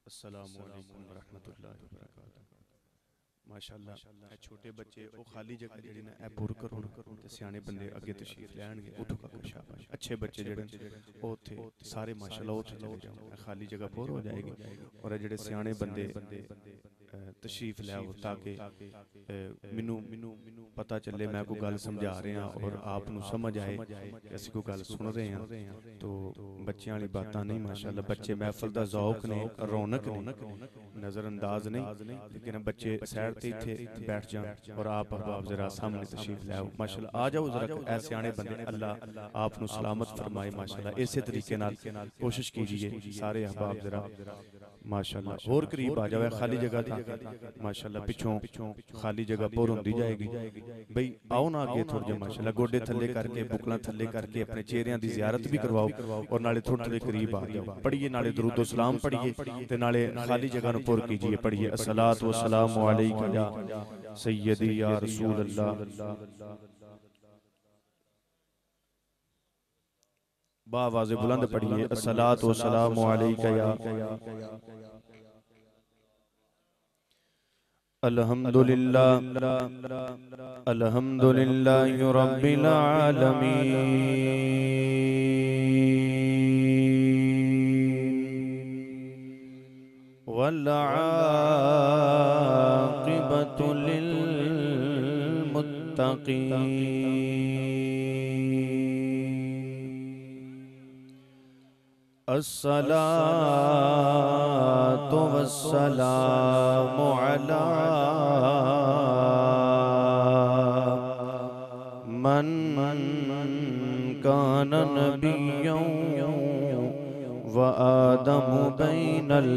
अस्सलामु अलैकुम रहमतुल्लाहि व बरकातहू। माशाअल्लाह छोटे बच्चे वो खाली जगह जेड़ी ना ए पुर करो ते सियाने बंदे अगे तशरीफ लैणगे। उठो काका शाबाश। अच्छे बच्चे जेड़े ओ उथे सारे माशाअल्लाह उथे चले जाओ, खाली जगह पुर हो जाएगी। और जेड़े सियाने बंदे तशरीफ लाओ ताकि मैनू पता चले मैं कोई गल समझा रहा और आप नू समझ आए कि असीं कोई गल सुन रहे हैं। तो बच्चों वाली बातां नहीं, माशाअल्लाह बच्चे महफिल दा ज़ौक ने, रौनक ने, नज़रअंदाज नहीं। लेकिन बच्चे सैर ते इत्थे बैठ जान और आप अहबाब जरा सामने तशरीफ लाओ। माशाअल्लाह आ जाओ जरा, ऐसे सियाने बंदे अल्लाह आप नू सलामत फरमाए। माशाअल्लाह इसे तरीके नाल कोशिश कीजिए सारे अहबाब जरा माशाअल्लाह और करीब आ जाओ। खाली जगह था माशाअल्लाह, पिछों खाली जगह पुर होंदी जाएगी। भाई आओ ना आगे थोड़े जे माशाअल्लाह, गोडे थल्ले करके बुकलां थल्ले करके अपने चेहरियां दी ज़ियारत भी करवाओ और नाले थोड़े थोड़े करीब आ जाओ। पढ़िए नाले दुरूद सलाम पढ़िए ते नाले खाली जगह नूं पुर कीजिए। पढ़िए अस्सलातु वस्सलामु अलैका या सय्यदी या रसूल अल्लाह। बावाज़े बुलंद पढ़िए अस्सलातु वस्सलामु अलैका या अल्हम्दुलिल्लाह अल्हम्दुलिल्लाहि रब्बिल आलमीन वल आक़िबतु लिल मुत्तक़ीन। अस्सलातु वस्सलामु अला मन कान नबिय्यन व आदमु बैनल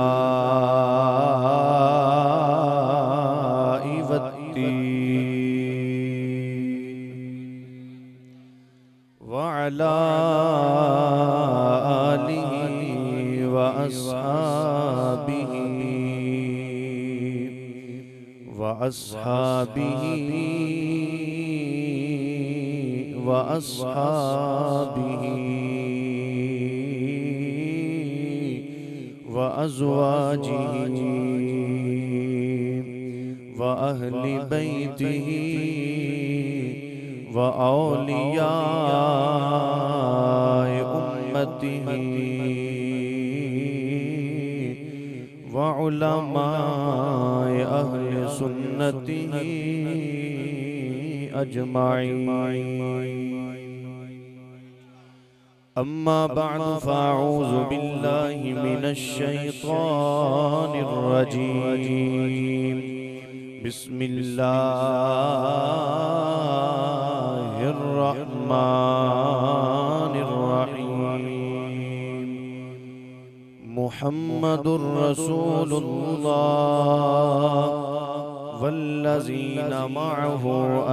माइ वत्तीन व अला व अज़वाजिही व अहली बैतिही व औलियाए उम्मतिही व उलमाए अहले सुन्नतिही अजमाईन। अम्मा बअद फ़अऊज़ु बिल्लाहि मिनश शैतानिर रजीम। बिस्मिल्लाहिर रहमानिर रहीम। मुहम्मदुर रसूलुल्लाह वल्लज़ीना मअहु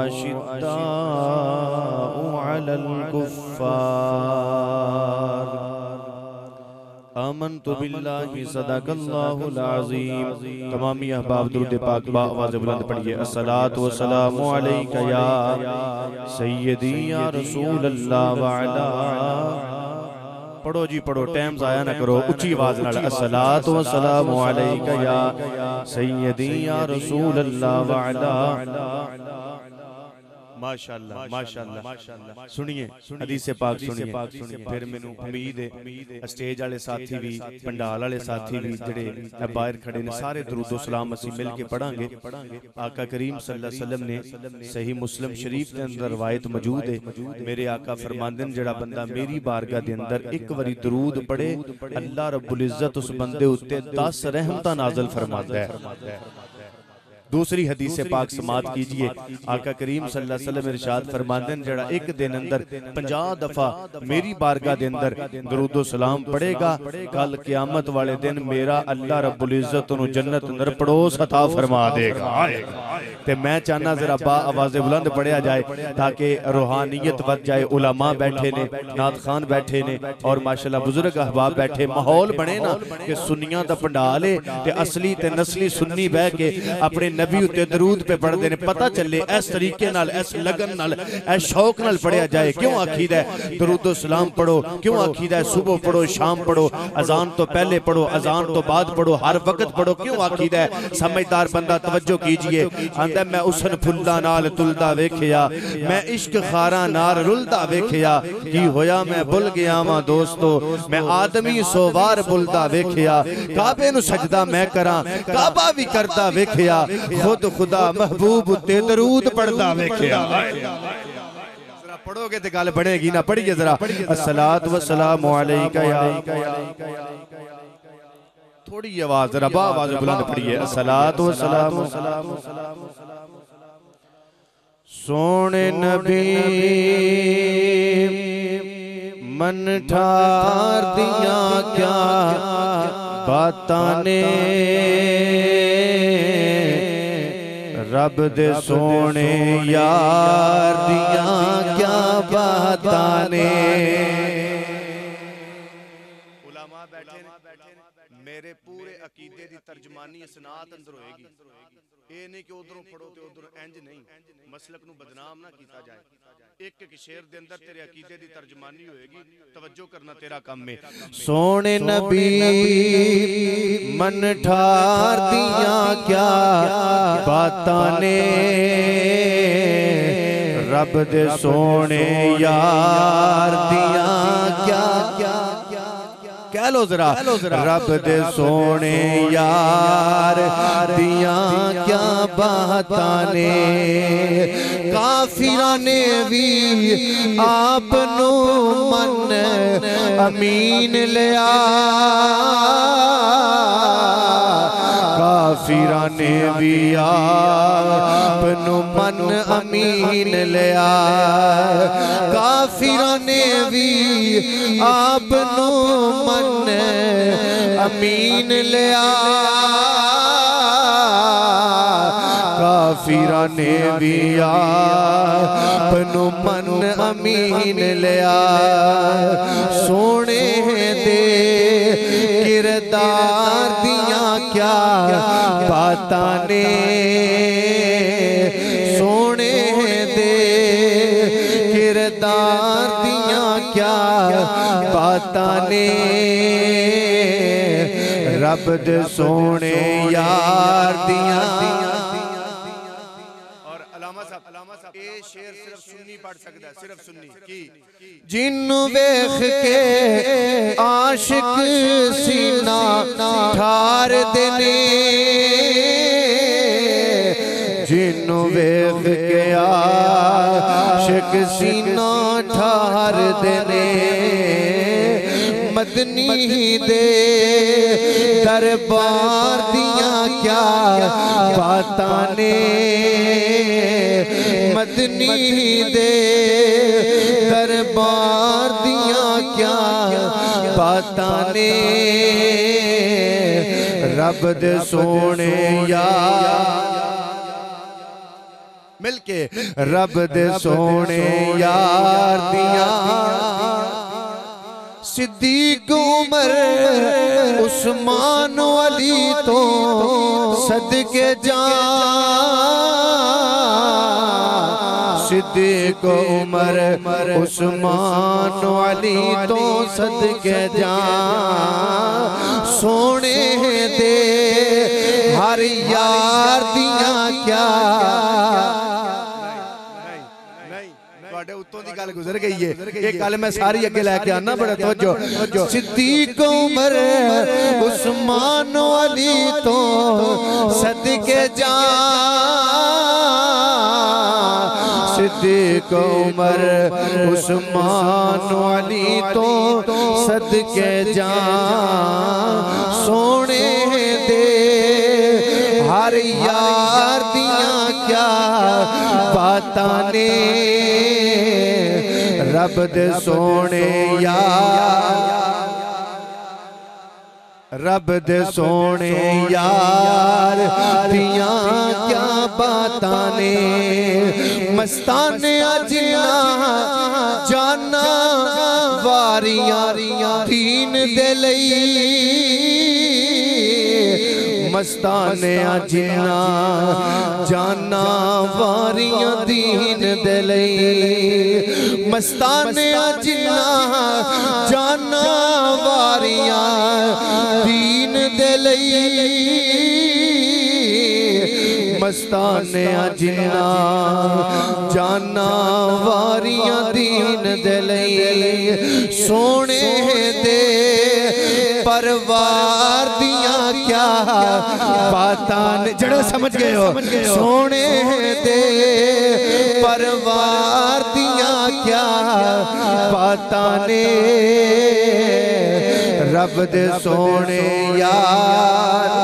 अशिद्दाउ अलल कुफ़्फ़ार। आमन्तु बिल्लाहि सदक़ल्लाहुल अज़ीम। तमामी अहबाब दुरूद पाक बा आवाज़ बुलंद पढ़िए अस्सलातु वस्सलामु अलैका या सय्यदी या रसूल अल्लाह व अला। पढ़ो जी पढ़ो, टाइम ज़ाया ना करो, उच्ची आवाज़ नाल अस्सलातु वस्सलामु अलैका या सय्यदी या रसूल अल्लाह व अला। माशाअल्लाह माशाअल्लाह। सुनिए हदीस पाक सुनिए। फिर मैनू उम्मीद है स्टेज वाले साथी भी पंडाल वाले साथी भी जेड़े बाहर खड़े ने सारे दुरूद सलाम असी मिल के पढ़ांगे। आका करीम सल्लल्लाहु अलैहि वसल्लम ने सही मुस्लिम शरीफ के अंदर रवायत मौजूद है। मेरे आका फरमांदे ने जेड़ा बंदा मेरी बारगाह के अंदर एक बारी दुरूद पढ़े अल्लाह रब्बुल इज्जत उस बंदे उत्ते 10 रहमतां नाज़िल फरमाता है। दूसरी हदीस पाक समात कीजिए। आका करीम सल्लल्लाहु अलैहि वसल्लम इरशाद फरमाते हैं जेड़ा एक दिन अंदर 50 दफा मेरी बारगाह के अंदर दुरूद सलाम पढ़ेगा, कल क़यामत वाले दिन मेरा अल्लाह रब्बुल इज्जत उन्हें जन्नत अंदर पड़ोस अता फरमा देगा। ते मैं चाहना जरा बा आवाज़े बुलंद पढ़िया जाए ताकि रूहानियत बच जाए। उलमा बैठे ने, नात खान बैठे ने और माशाल्लाह बुजुर्ग अहबाब बैठे, माहौल बने ना कि सुन्नियां दा पंडाल है ते असली ते नस्ली सुन्नी बह के अपने नबी उत्ते दरूद पे पढ़ते हैं। पता चले इस तरीके नाल, इस लगन नाल, इस शौक नाल पढ़िया जाए। क्यों आखीदा है दरूदो सलाम पढ़ो, क्यों आखीदा है सुबह पढ़ो, शाम पढ़ो, अजान तो पहले पढ़ो, अजान तो बाद पढ़ो, हर वक्त पढ़ो। क्यों आखीदा है? समझदार बंदा तवज्जो कीजिए। आंदा मैं उसन फुल्ला नाल तुलदा वेखिया, मैं इश्क खारा नाल रुलदा वेखिया, की होया मैं भुल गया वा दोस्तो, मैं आदमी सो वार बुलदा वेखिया, काबे नू सजदा मैं करा, काबा भी करदा वेखिया, खुद खुदा महबूब उत्ते दरूद पढ़दा वेखिया। पढ़ोगे तो गल बढ़ेगी ना, पढ़िए जरा। अस्सलातु वस्सलामु अलैका या, थोड़ी आवाज जरा बा आवाज बुलंद पढ़िए। अस्सलातु वस्सलामु सोने नबी मन ठार दिया क्या बातां ने, रब दे सोने यार दिया क्या बातां ने। उलमा बैठे ने, मेरे पूरे अकीदे दी तर्जमानी सनात अंदर होएगी। ये नहीं कि उधरों पढ़ो ते उधरों इंज नहीं, मसलक नू बदनाम ना कीता जाए। एक एक शेर दे अंदर तेरे अकीदे दी तर्जमानी होएगी, तवज्जो करना तेरा काम है। सोने नबी मन ठार दिया क्या बातां ने, रब दे सोने यार दिया क्या कह लो जरा, रब दे सोने यार दिया क्या बातां ने। काफिरां ने भी आप नू मन अमीन लिया, काफिरां ने भी आप नू मन अमीन लिया, काफिरां ने भी आप नू मन अमीन लिया, काफिरां ने भी आप नू मन अमीन लिया। सोने दे किरदार दिया क्या बातां ने, सोने दे किरदार दिया क्या बातां ने, रब दे सोने यार दिया। और अलामा साहब ये शेर सिर्फ सुन्नी पढ़ सकता है, सिर्फ सुन्नी की। जिन्नू वेख के आशिक सीना ठार देने, जिन्नू वेख के आशिक सीना ठार देने, मदनी दे दरबार दिया क्या बातां ने, मदनी दे दरबार दिया क्या बातां ने, रब दे सोने यार मिलके, रब दे सोने यार दिया। सिद्दीक उमर उस्मान अली तो सदके जा, सिद्दीक उमर उस्मान अली तो सदके जा, सोने दे हर यार दिया क्या। उत्तों दी गल गुजर गई है, ये गल मैं सारी अगे लेके आना, बड़ा तवज्जो। सिद्दीक उमर उस्मान अली तो सदके जा, सिद्दीक उमर उस्मान अली तो सदके जा, सोने दे हर यार दिया क्या बातां ने, रब दे सोने यार। रब दे सोने यार दियां क्या बातां ने मस्ताने जिन्ना जाना वारियां दीन दे लई मस्ताने जिन्ना जाना वारियां दीन दे लई मस्ताने जिन्ना जाना वारियां दीन दे लई मस्ताने जिन्ना जाना वारियां दीन दे लई सोने दे परवार दियां क्या बातां ने जड़ो समझ गए हो सोने दे परवार दियां क्या बातां ने रब दे सोने यार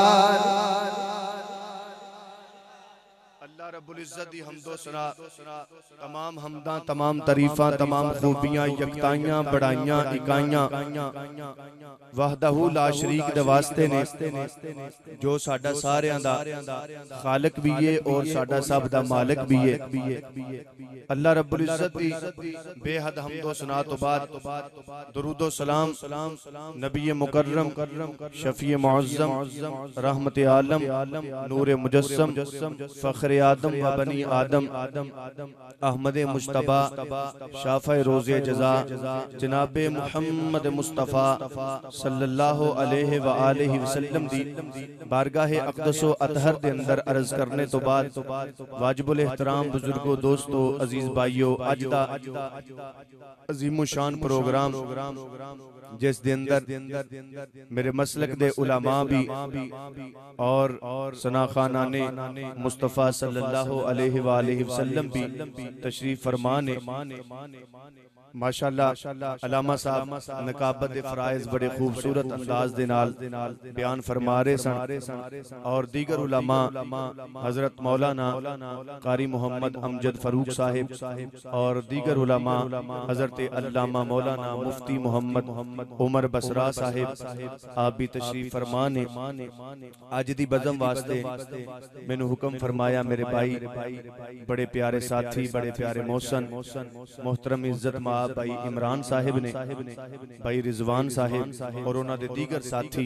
अल्लाह रब्बुल इज्जत दी हमदो सना तमाम हमदा तमाम तारीफां तमाम खूबियां यकताइयां बड़ाइयां इकाइयां वहदहू ला शरीक दे वास्ते ने जो साडा सारियां दा खालिक भी है और साडा सब दा मालिक भी है। अल्लाह रब्बुल इज्जत दी बेहद हमदो सना तो बाद दुरूद व सलाम नबी मुकर्रम शफी मुअज़्ज़म रहमत आलम नूर मुजस्सम फख्र आदम व बनी आदम अहमद मुस्तफा शाफ़े रोज़े जज़ा जनाबे मुहम्मद मुस्तफा सल्लल्लाहु अलैहि व आलिहि वसल्लम दी बारगाह अक़दस व अतहर दे अंदर अर्ज़ करने तो बाद वाजिबुल एहतराम बुजुर्गो दोस्तों अजीज भाइयों अज दा अजीम शान प्रोग्राम जिस दे अंदर मेरे मसलक दे उलमा भी और सनाखाना ने मुस्तफ़ा सल्लल्लाहु अलैहि व आलिहि वसल्लम भी तशरीफ फरमा ने माशाअल्लाह अलामा साहब नकाबत दे फराइज बड़े खूबसूरत अंदाज दे नाल बयान फरमा रहे सन और दीगर उलमा हजरत मौलाना कारी मोहम्मद अमजद फरूक साहिब और दीगर उलमा हजरत अल्लामा मौलाना मुफ्ती मोहम्मद उमर बसरा साहिब आप भी तशरीफ फरमा ने अज दी बज़म वास्ते मैनू हुक्म फरमाया मेरे भाई बड़े प्यारे साथी बड़े प्यारे मोहसन मोहतरम इज्जत भाई इमरान साहिब ने भाई रिजवान साहिब और उन्होंने दीगर साथी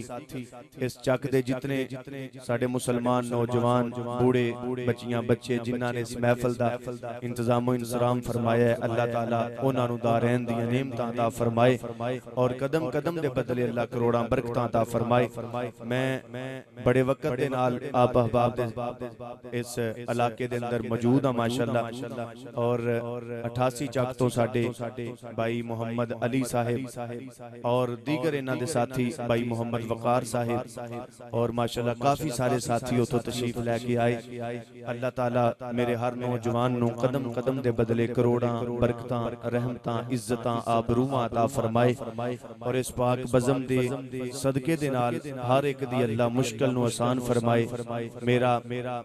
इस चक दे जितने साडे मुसलमान नौजवान बूढ़े बच्चियां बच्चे जिन्हां ने इस महफिल दा इंतजाम व इंतजाम फरमाया है अल्लाह ताला उन्हां नूं दारैन दी नेमतां अता फरमाए और कदम कदम दे बदले अल्लाह करोड़ां बरकतां अता फरमाए। मैं बड़े वक्त दे नाल आप अहबाब दे इस इलाके दे अंदर मौजूद हां माशाअल्लाह और 88 चक तो साडे भाई मोहम्मद अली साहिब और दीगर इन्हां दे साथी भाई मोहम्मद वकार साहिब और माशाअल्लाह काफी सारे साथी उतो तशरीफ लेके आए। अल्लाह ताला मेरे हर नौजवान नूं कदम कदम दे बदले करोड़ां बरकतां रहमतां इज्जतां आबरूआं अता फरमाए और इस पाक बज़म दे सदके दे नाल हर एक दी अल्लाह मुश्किल नूं आसान फरमाए। मेरा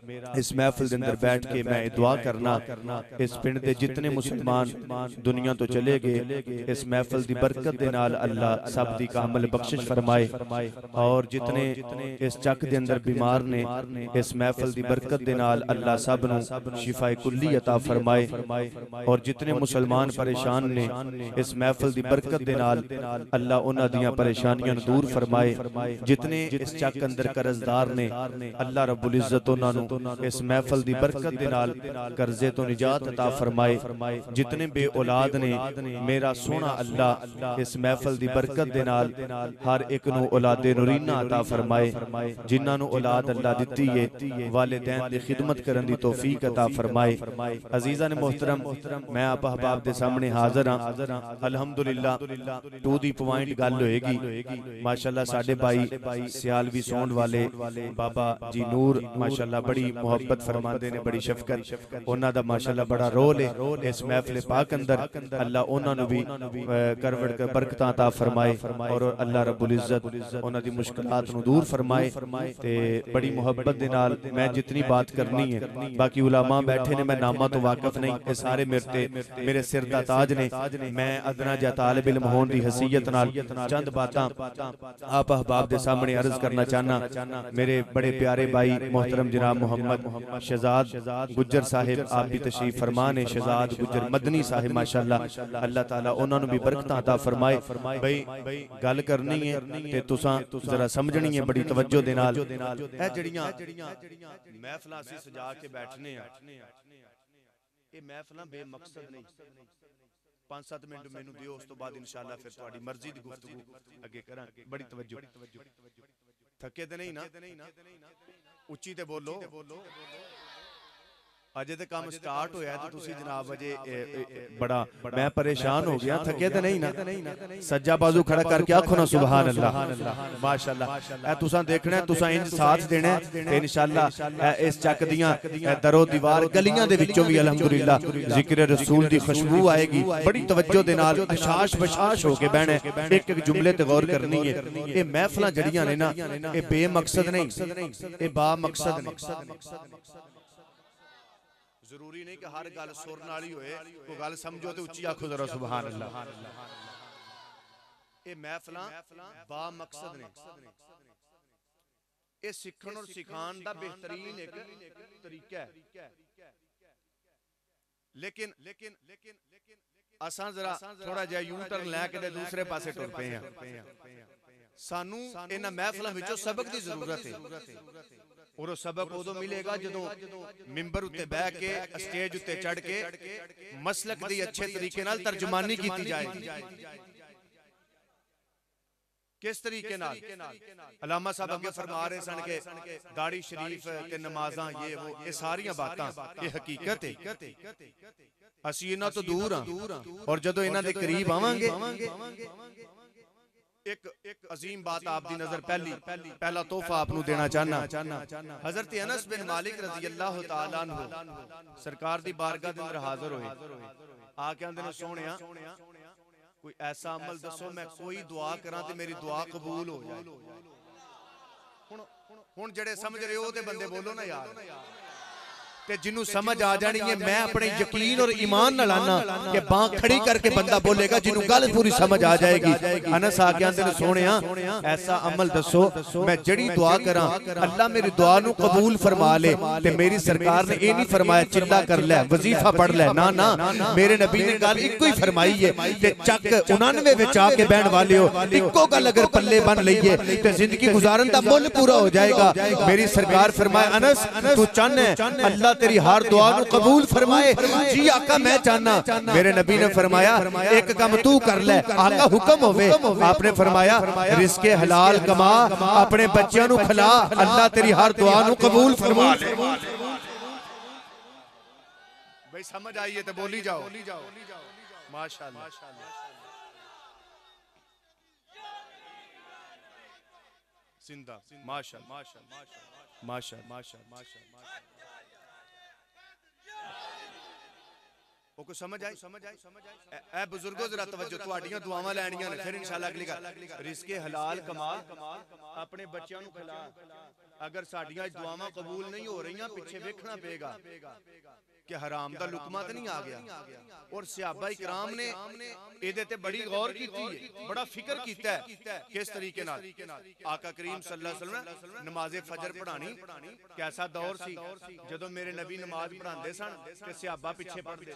इस महफिल दे अंदर बैठ के मैं दुआ करना इस पिंड दे जितने मुसलमान दुनिया तो चले गए इस महफिल दी बरकत दे नाल अल्लाह सब दी कामिल बख्शिश फरमाए और जितने इस चक दे अंदर बीमार ने इस महफिल दी बरकत दे नाल अल्लाह सब नूं शिफाए कुल्ली अता फरमाए और जितने मुसलमान परेशान ने इस महफिल दी बरकत दे नाल अल्लाह उन्हां दियां परेशानियां नूं दूर फरमाए। जितने इस चक अंदर कर्जदार ने अल्लाह रब्बुल इज्जत उन्हां नूं इस महफिल दी बरकत दे नाल कर्जे तो निजात अता फरमाए। जितने बे औलाद ने मेरा सोना अल्लाह इस महफिल दी बरकत दे नाल हर एक नूं औलादे नूरीना अता फरमाए। जिन्हां नूं औलाद अल्लाह दित्ती है वालिदैन दी खिदमत करन दी तौफीक अता फरमाए। अजीज़ान मोहतरम मैं आप अहबाब दे सामने हाजिर हां। अल्हम्दुलिल्लाह टू दी पॉइंट गल होएगी माशाअल्लाह साडे भाई सियालवी सोंड वाले बाबा जी नूर माशाअल्लाह बड़ी मोहब्बत फरमाते ने बड़ी शफकत उन्हां दा माशाअल्लाह बड़ा रोल है इस महफिल पाक अंदर अल्लाह उन्होंने भी करवट कर बरकतां अता फरमाए और अल्लाह रब्बुल इज्जत उन्हां दी मुश्किलात नूं दूर फरमाए। ते बड़ी मुहब्बत दे नाल मैं जितनी बात करनी है, बाकी उलामा बैठे ने, मैं नामा तो वाकिफ नहीं, ये सारे मेरे सिर दा ताज ने। मैं अदना जा तालिब इल्म होने दी हैसियत नाल चंद बातां आप अहबाब दे सामने अर्ज करना चाहना। मेरे बड़े प्यारे भाई मोहतरम जनाब मोहम्मद शहजाद गुज्जर साहिब आप भी तशरीफ फरमा ने, शहजाद गुज्जर मदनी साहिब माशाअल्लाह, अल्लाह ताला उन्हां नूं भी बरकतां अता फरमाए। भाई गल करनी है ते तुसां जरा समझनी है बड़ी तवज्जो दे नाल। ए जड़ियां महफिलां असीं सजा के बैठने आ, ये महफिलां बेमकसद नहीं। 5-7 मिनट मैनूं दिओ, उस तो बाद इंशाअल्लाह फिर तुहाडी मर्जी दी गुफ्तगू अगे करांगे। बड़ी तवज्जो, थके ते नहीं ना? उच्ची ते बोलो। अजे तो काम स्टार्ट होया तो तुसी जनाब अजे बड़ा मैं परेशान हो गया। थके तो नहीं ना? सज्जा बाजू खड़ा करके आखो ना सुभान अल्लाह माशाअल्लाह। ए तुसां देखना है, तुसां इंज साथ देना है ते इंशाअल्लाह इस चक दियां दरो दीवार गलियां दे विचों भी अल्हम्दुलिल्लाह जिक्र रसूल दी खुशबू आएगी। बड़ी तवज्जो दे नाल अशाश बशाश होके बहना है, एक एक जुमले ते गौर करनी है। ये महफिलां जड़ियां ने ना, ये बेमकसद नहीं, ये बा मकसद ने। जरूरी नहीं कि हर गल सुर नाल ही होए, कोई गल समझो तो उच्ची आखो जरा सुभान अल्लाह। ये महफिलां बा मकसद ने, ये सीखण और सिखाण दा बेहतरीन एक तरीका है। लेकिन असां जरा थोड़ा जिहा यू टर्न लैके दूसरे पासे टुर पे हैं। सानू इन्हां महफिलां विचों सबक दी जरूरत है, और सबक उदों मिलेगा जदों मिंबर उत्ते बह के स्टेज उत्ते चढ़ के मसलक दी अच्छे तरीके नाल तर्जुमानी कीती जाएगी। किस तरीके नाल? अलामा साहब अगे फरमा रहे सन के दाढ़ी शरीफ ते नमाज़ां ये सारियां बातां ये हकीकत है। असीं इन्हां तो दूर हां, और जदों इन्हां दे करीब आवांगे एक अजीम बात आप दी नजर पहला तोहफा आपनू देना चाहना। हजरत अनस बिन मालिक रजी अल्लाह तआला अन्हु सरकार दी बारगाह दे अंदर हाजिर होए, आके आंदे ने सोहणिया कोई ऐसा अमल दसो मैं कोई दुआ करा ते मेरी दुआ कबूल हो जाए। हुण जेड़े समझ रहे हो ते बंदे बोलो ना यार, ते जिन्नू समझ आ जानी है मैं अपने यकीन और ईमान नाल आना कि बांह खड़ी करके बंदा बोलेगा जिन्नू गल पूरी समझ आ जाएगी। अनस आके आंदे ने सोहणिया ऐसा अमल दसो मैं जड़ी दुआ करा अल्लाह मेरी दुआ नू कबूल फरमा ले। ते मेरी सरकार ने ये नहीं फरमाया चिल्ला कर ले वजीफा पढ़ ले, ना ना, मेरे नबी ने गल इको ही फरमाई है कि चक 99 विच आके बहन वाले हो, इको गल अगर पल्ले बन लईए ते जिंदगी गुजारन दा मुल पूरा हो जाएगा। मेरी सरकार फरमाए अनस तू चाहना अल्लाह तेरी हर दुआ नू कबूल फरमाए? जी आका मैं चाहना। मेरे नबी ने फरमाया एक काम तू कर ले, आका हुक्म होवे। आपने फरमाया रिज़्क़े हलाल कमा, अपने बच्चों नू खिला, अल्लाह तेरी हर दुआ नू कबूल फरमा ले। भाई समझ आई है तो बोली जाओ माशाअल्लाह। जिंदा माशाअल्लाह माशाअल्लाह माशाअल्लाह। को समझ आई? ए बुजुर्गो जरा तवज्जो, तुहाडियां दुआवां लैणियां ने, फिर इंशाअल्लाह अगली गल। रिज़्क़े हलाल कमा, अपने बच्चों नू खिला। अगर साडियां दुआवां कबूल नहीं हो रहीआं, पिछे वेखना पेगा कि हराम दा लुकमा तो नहीं आ गया। और सहाबा इकराम ने इहदे ते बड़ी गौर कीती है, बड़ा फिक्र कीता है। किस तरीके नाल? आका करीम सल्लल्लाहु अलैहि वसल्लम नमाज़े फजर पढ़ानी, कैसा दौर सी जदों मेरे नबी नमाज पढ़ांदे सन ते सहाबा पिछे पढ़दे।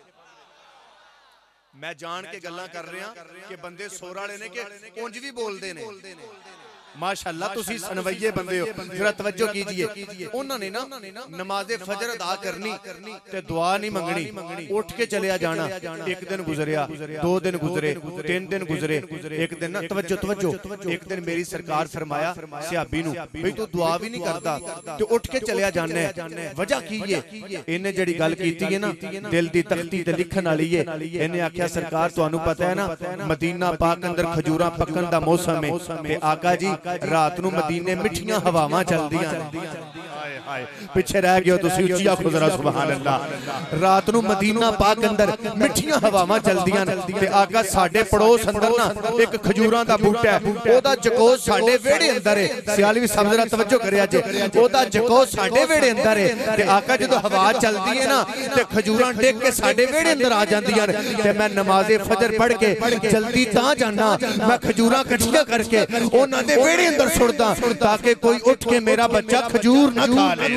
मैं जान के गल्लां कर रहा कि बंदे सोर वाले ने कि उंज भी बोलदे ने। माशाअल्लाह तुसी सनवैये बंदे हो, जरा तवज्जो कीजिए। उन्होंने ना नमाज़े फजर अदा करनी ते दुआ नहीं मंगनी, उठ के चलिया जाना। एक दिन गुजरिया, 2 दिन गुजरे, 3 दिन गुजरे, एक दिन ना तवज्जो एक दिन मेरी सरकार फरमाया सहाबी नू भाई तू दुआ भी नहीं करता ते उठ के चलिया जाना है, वजह की है? इन्हें जड़ी गल कीती है ना दिल दी तख्ती ते लिखण वाली है। इन्हें आख्या सरकार तुहानू पता है ना मदीना पाक अंदर खजूरां पकन दा मौसम है ते आका जी रात नूं मदीने मिठियां हवावां चलदियां पिछे रह गए तुसीं उच्ची आखो जरा सुभान अल्लाह। रात नूं मदीना पाक अंदर मिठियां हवावां चलदियां ते आका साडे पड़ोस अंदर ना एक खजूरां दा बूटा है, ओदा जकोस साडे वेड़े अंदर है। सियालवी साहब जरा तवज्जो करिया जे, ओदा जकोस साडे वेड़े अंदर है ते आका जदों हवा चलदी है ना ते खजूरां टेक के साडे वेड़े अंदर आ जांदियां ते मैं नमाज़े फजर पढ़ के जल्दी तां जाना, मैं खजूरां इकट्ठियां करके उन्हां दे वेड़े अंदर सुट्टदा ताकि कोई उठ के मेरा बच्चा खजूर ना खा ले।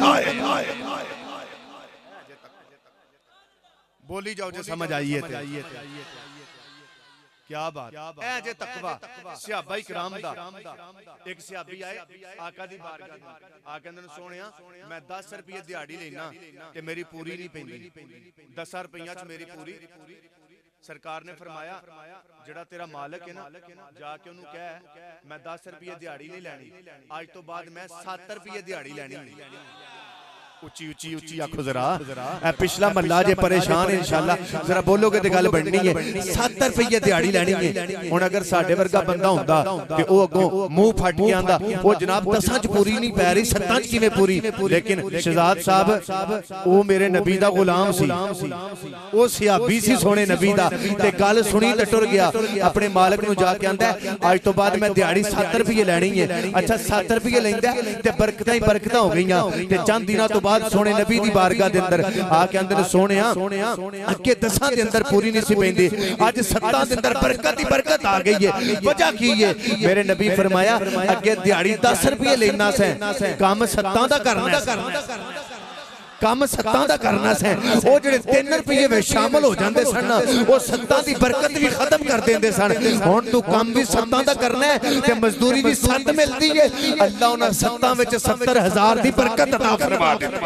बोली जाओ जे समझ आई है क्या बात है जे तकवा सहाबा इकराम दा। एक सहाबी आए आका दी बारगाह आ कहंदे ने सोहणिया मैं 10 रुपए दिहाड़ी लेना ते मेरी पूरी नहीं पैंदी, 10 रुपइयां च मेरी पूरी। सरकार ने फरमाया जेड़ा तेरा मालिक है ना जाके उन्होंने कह मैं 10 रुपए दिहाड़ी नहीं लैनी, आज तो बाद मैं 7 रुपए दिहाड़ी लैनी। उच्ची उच्ची उच्ची आखो जरा, पिछला महला जे परेशान इंशाअल्लाह जरा बोलोगे तो गल बननी है। 7 रुपए दिहाड़ी लैनी है। हुण अगर साडे वर्गा बंदा हुंदा ते ओ अगों मुंह फट के आंदा ओ जनाब 10 च पूरी नहीं पै रही 7 च किवें पूरी। लेकिन शहजाद साहब ओ मेरे नबी दा गुलाम सी, ओ सहाबी सी सोहणे नबी दा ते गल सुनी ते टुर गया अपने मालिक नूं जाके आंदा आज तो बाद मैं दिहाड़ी 7 रुपए लैनी है। अच्छा 7 रुपए लैंदा ते बरकतां ही बरकतां हो गईयां ते चंद दिनां तो बाद सोने नबी दी बारगाह दे अंदर आके अंदर सोहणिया अगे 10 दे अंदर पूरी नहीं सी पैंदी, आज 7 दे अंदर बरकत ही बरकत आ गई है। वजह की है? मेरे नबी फरमाया अगे दिहाड़ी 10 रुपए लेना से काम 7 दा करना है, काम 7 दा करना से। वो जेडे 3 रुपए विच शामिल हो जांदे सन वो 7 दी बरकत भी खत्म कर देंदे सन। हुण तू काम भी 7 दा करना है ते मजदूरी भी 7 मिलदी है। अल्लाह उन्हां 7 विच 70,000 दी बरकत अता फरमा दित्ती।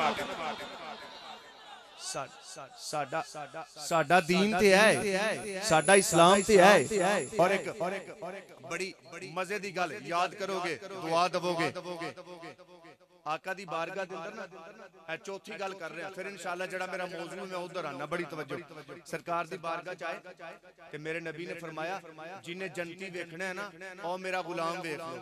साडा दीन ते है, साडा इस्लाम ते है। और एक बड़ी मजे दी गल याद करोगे दुआ दवोगे आका दी बारगाह दे अंदर ना चौथी गल कर रहे हैं, फिर इंशाअल्लाह जेड़ा मेरा मौजू मैं उधर आना। बड़ी तवज्जो सरकार दी बारगाह च आए ते मेरे नबी ने फरमाया जिन्हें जन्नती देखना है ना ओ मेरा गुलाम देख लो।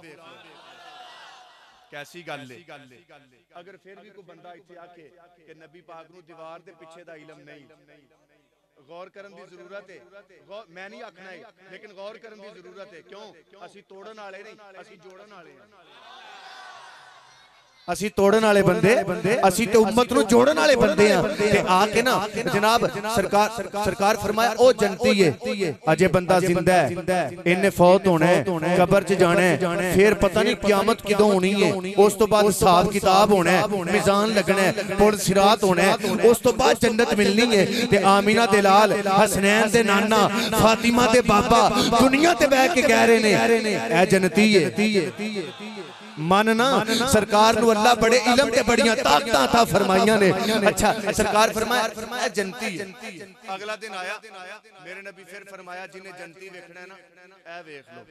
कैसी गल है? अगर फिर भी कोई बंदा इत्थे आके कि नबी पाक नूं दीवार दे पिछे दा इल्म नहीं, गौर करन दी जरूरत है। मैं नहीं आखना है लेकिन गौर करन दी जरूरत है। क्यों? असी तोड़न वाले नहीं, असी जोड़न वाले हैं। असी तोड़न वाले बंदे, असी ते उम्मत नूं जोड़न वाले बंदे हां। ते आके ना जनाब सरकार फरमाया ओ जन्नती है, अजे बंदा जिंदा है, इन्ने फौत होना है, कब्र च जाना है, फिर पता नहीं क़यामत किदों होनी है, उस तो बाद हिसाब किताब होना है, मीज़ान लगना है, पुल सिरात होना है, उस तो बाद जन्नत मिलनी है। ते आमीना दे लाल, हसनैन दे नाना, फातिमा दे बाबा दुनिया ते बैठ के कह रहे ने ए जन्नती है। मानना सरकार नूं अल्लाह बड़े इल्म ते बड़ियां ताकतां अता फरमाइयां ने। अच्छा सरकार फरमाया जन्नती है। अगला दिन आया मेरे नबी फिर फरमाया जिन्हें जन्नती देखना है ना ए वेख लो।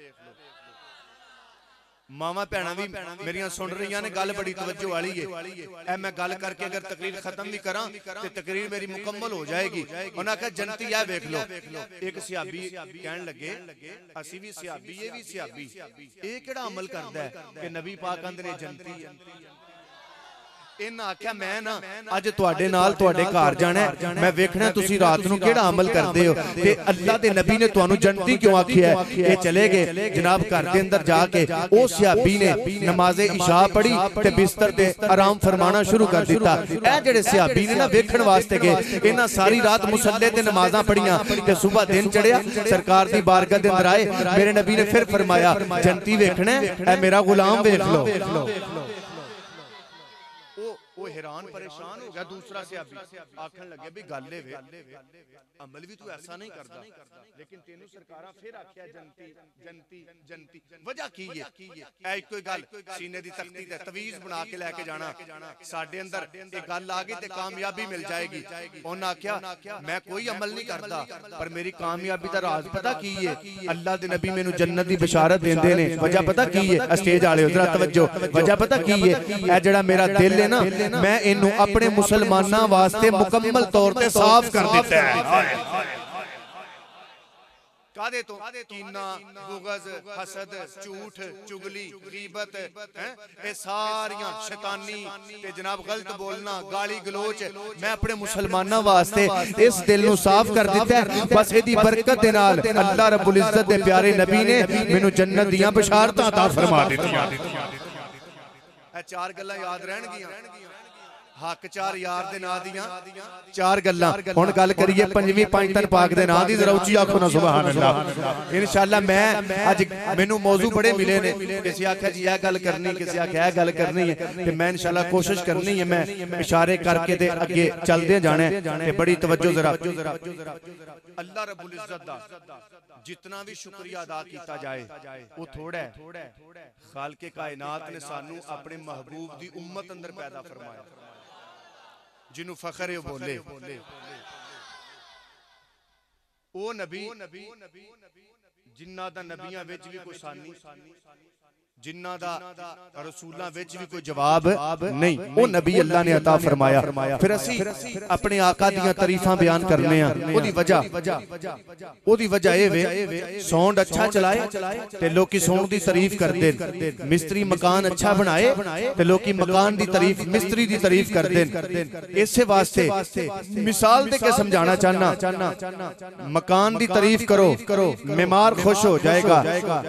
मावा भैणा भी मेरियां सुन रही ने, गल बड़ी तवज्जो वाली है। ए मैं गल करके अगर तकरीर खत्म भी करा तो तकरीर मेरी मुकम्मल हो जाएगी। उन्हें आख्या जन्नती है वेख लो। एक सहाबी कहन लगे असी भी सहाबी ये भी सहाबी, ये केड़ा अमल करदा है कि नबी पाक अंदर जन्नती है। इन्हां आख्या मैं ना अज तुहाडे नाल तुहाडे घर जाना है, मैं वेखना तुसी रात नूं केड़ा अमल करदे हो ते अल्लाह दे नबी ने तुहानूं जन्नती क्यों आखिया है। ये चले गए जनाब घर दे अंदर जाके ओ सहाबी ने नमाज़े इशा पढ़ी ते बिस्तर ते आराम फरमाना शुरू कर दिता। ए जेड़े सहाबी ने ना वेखण वास्ते गए, इन्हां सारी रात मुसल्ले ते नमाज़ां पढ़ियां ते सुबह दिन चढ़िया सरकार दी बारगाह दे अंदर आए। मेरे नबी ने फिर फरमाया जन्नती वेखना है, ए मेरा गुलाम वेख लो। वो हैरान परेशान हो गया। दूसरा सहाबी आखन लगे भी गल वे अमल भी तू ऐसा नहीं करता, लेकिन तेनू सरकारां फिर आख्या जन्नती जन्नती जन्नती। वजह की है? ऐ कोई गल सीने दी तख्ती ते तवीज बना के लेके जाना साडे अंदर ये गल आ गई ते कामयाबी मिल जाएगी। उन्हां आख्या मैं कोई अमल नहीं करता पर मेरी कामयाबी दा राज पता की है? अल्लाह दे नबी मैनू जन्नत दी बशारत देंदे ने। वजह पता की है? स्टेज वाले उधर तवज्जो, वजह पता की है? ऐ जेड़ा मेरा दिल है ना मैं इनू अपने मुसलमाना वास्ते मुकम्मल तौर पे साफ कर दिता है। कादे तो कीना, बुग़ज़, हसद, झूठ, चुगली, गीबत, ये सारियां शैतानी ते जनाब गलत बोलना, गाली गलोच, मैं अपने मुसलमानों वास्ते इस दिल नूं साफ कर दिता है। बस इहदी बरकत दे नाल अल्लाह रब्बुल इज्जत दे प्यारे नबी ने मैनूं जन्नत दियां बशारतां अता फरमा दित्तियां। ए चार गल्लां याद रहणगियां। हक चार यार दे नां दियां चार गल्लां। हुण गल करिए पंजवीं पंजतन पाक दे नां दी, जरा उच्ची आखो ना सुभान अल्लाह। इंशाअल्लाह मैं अज मैनू मौजू बड़े मिले ने, किसी आख्या जी यह गल करनी, किसी आख्या यह गल करनी है, ते मैं इंशाअल्लाह कोशिश करनी है मैं इशारे करके ते अगे चलदे जाना है। बड़ी तवज्जो जरा। अल्लाह रब्बुल इज्जत दा जितना भी शुक्रिया अदा किया जाए वो थोड़ा है। खालके कायनात ने सानू अपने महबूब दी उम्मत अंदर पैदा फरमाया, जिन्हों फखर है बोले ओ नबी जिन्ना दा नबियां विच भी कोई सानी, जिन्ना दा रसूलां विच भी कोई जवाब नहीं, वो नबी अल्लाह ने अता फरमाया। फिर असी अपने आका दियां तारीफां बयान करने आ। ओदी वजह ये वे साउंड अच्छा चलाए ते लोकी साउंड दी तारीफ करदे, मिस्त्री मकान अच्छा बनाए ते लोकी मकान दी तारीफ, मिस्त्री दी तारीफ करदे। इसे वास्ते मिसाल दे के समझाना चाहना, मकान दी तारीफ करो मेहमान खुश हो जाएगा,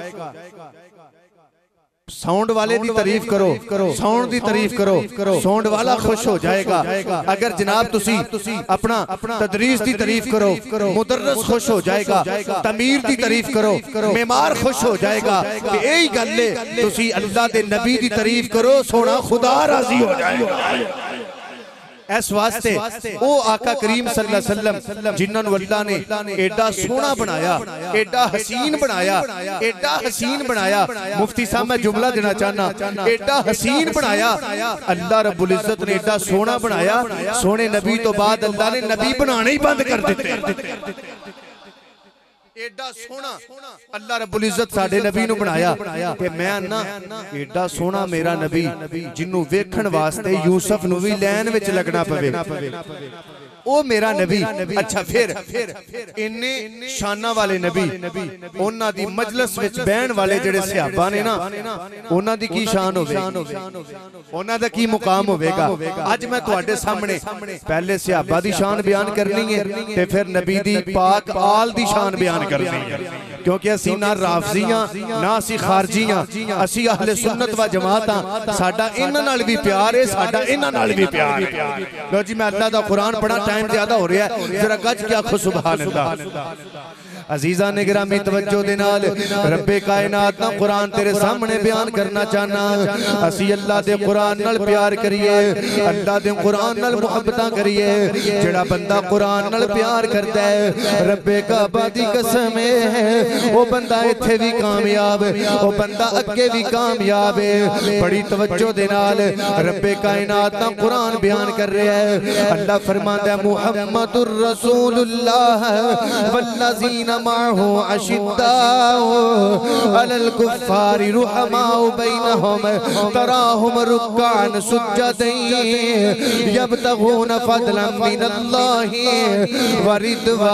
साउंड वाले दी तारीफ करो साउंड दी तारीफ करो साउंड वाला खुश हो जाएगा। अगर जनाब तुसी अपना तदरीस दी तारीफ करो मुदर्रिस खुश हो जाएगा, तमीर दी तारीफ करो मेहमान खुश हो जाएगा। यही गल है, तुसी अल्लाह दे नबी दी तारीफ करो, सोना खुदा राजी हो जाएगा। इस वास्ते ओ आका करीम सल्लल्लाहु अलैहि वसल्लम जिन्होंने अल्लाह ने एडा सोना बनाया, एडा हसीन बनाया, एडा हसीन बनाया। मुफ्ती साहब मैं जुमला देना चाहना, एडा हसीन बनाया अल्लाह रब्बुल इज्जत ने, एडा सोना बनाया। सोने नबी तो बाद अल्लाह ने नबी बनाने ही बंद कर दिते। एडा सोना अल्लाह रब्बुल इज्जत साडे नबी नूं बनाया ते मैं ना एडा सोना मेरा नबी जिन्नू वेखण वास्ते यूसुफ नूं भी लैन विच लगना पवे, ओ मेरा नबी। अच्छा फिर इन्ने शाना वाले नबी, उन्हां दी मजलिस विच बैठण वाले जेड़े सहाबा ने ना, उन्हां दी की शान होवेगी, उन्हां दा की मुकाम होवेगा। अज मैं तुहाडे सामने पहले सहाबा दी शान बयान करनी है ते फिर नबी दी पाक आल दी शान बयान करनी है, क्योंकि असी ना राफजियां ना असी खारजियां, असी अहले सुन्नत व जमात हां। साडा इन्हां नाल भी प्यार है, साडा इन्हां नाल भी प्यार है। लो जी मैं अल्लाह दा कुरान पढ़ा, टाइम ज्यादा हो रहा है, जरा गज के आखो सुभान अल्लाह। अजीजा ने गिरामी तवज्जो दे नाल रब्बे कायनात दा कुरान तेरे सामने बयान करना चाहना। असी अल्लाह दे कुरान नाल प्यार करिए, अल्लाह दे कुरान नाल मुहब्बतां करिए। जेड़ा बंदा कुरान नाल प्यार करदा है, रब्बे काबा दी कसम है, वो बंदा इत्थे भी कामयाब, वो बंदा अगे भी कामयाब है। बड़ी तवज्जो दे नाल रब्बे कायनात दा कुरान बयान कर रहा है। अल्लाह फरमांदा है मुहम्मदुर रसूलुल्लाह वल्लज़ीना माहू अशिद्दाउ अलल कुफ्फारि रुहमाउ बैनहुम तराहुम रुक्कान सुज्जदैन यब्तगून फदलन मिनल्लाहि व रिदवाना।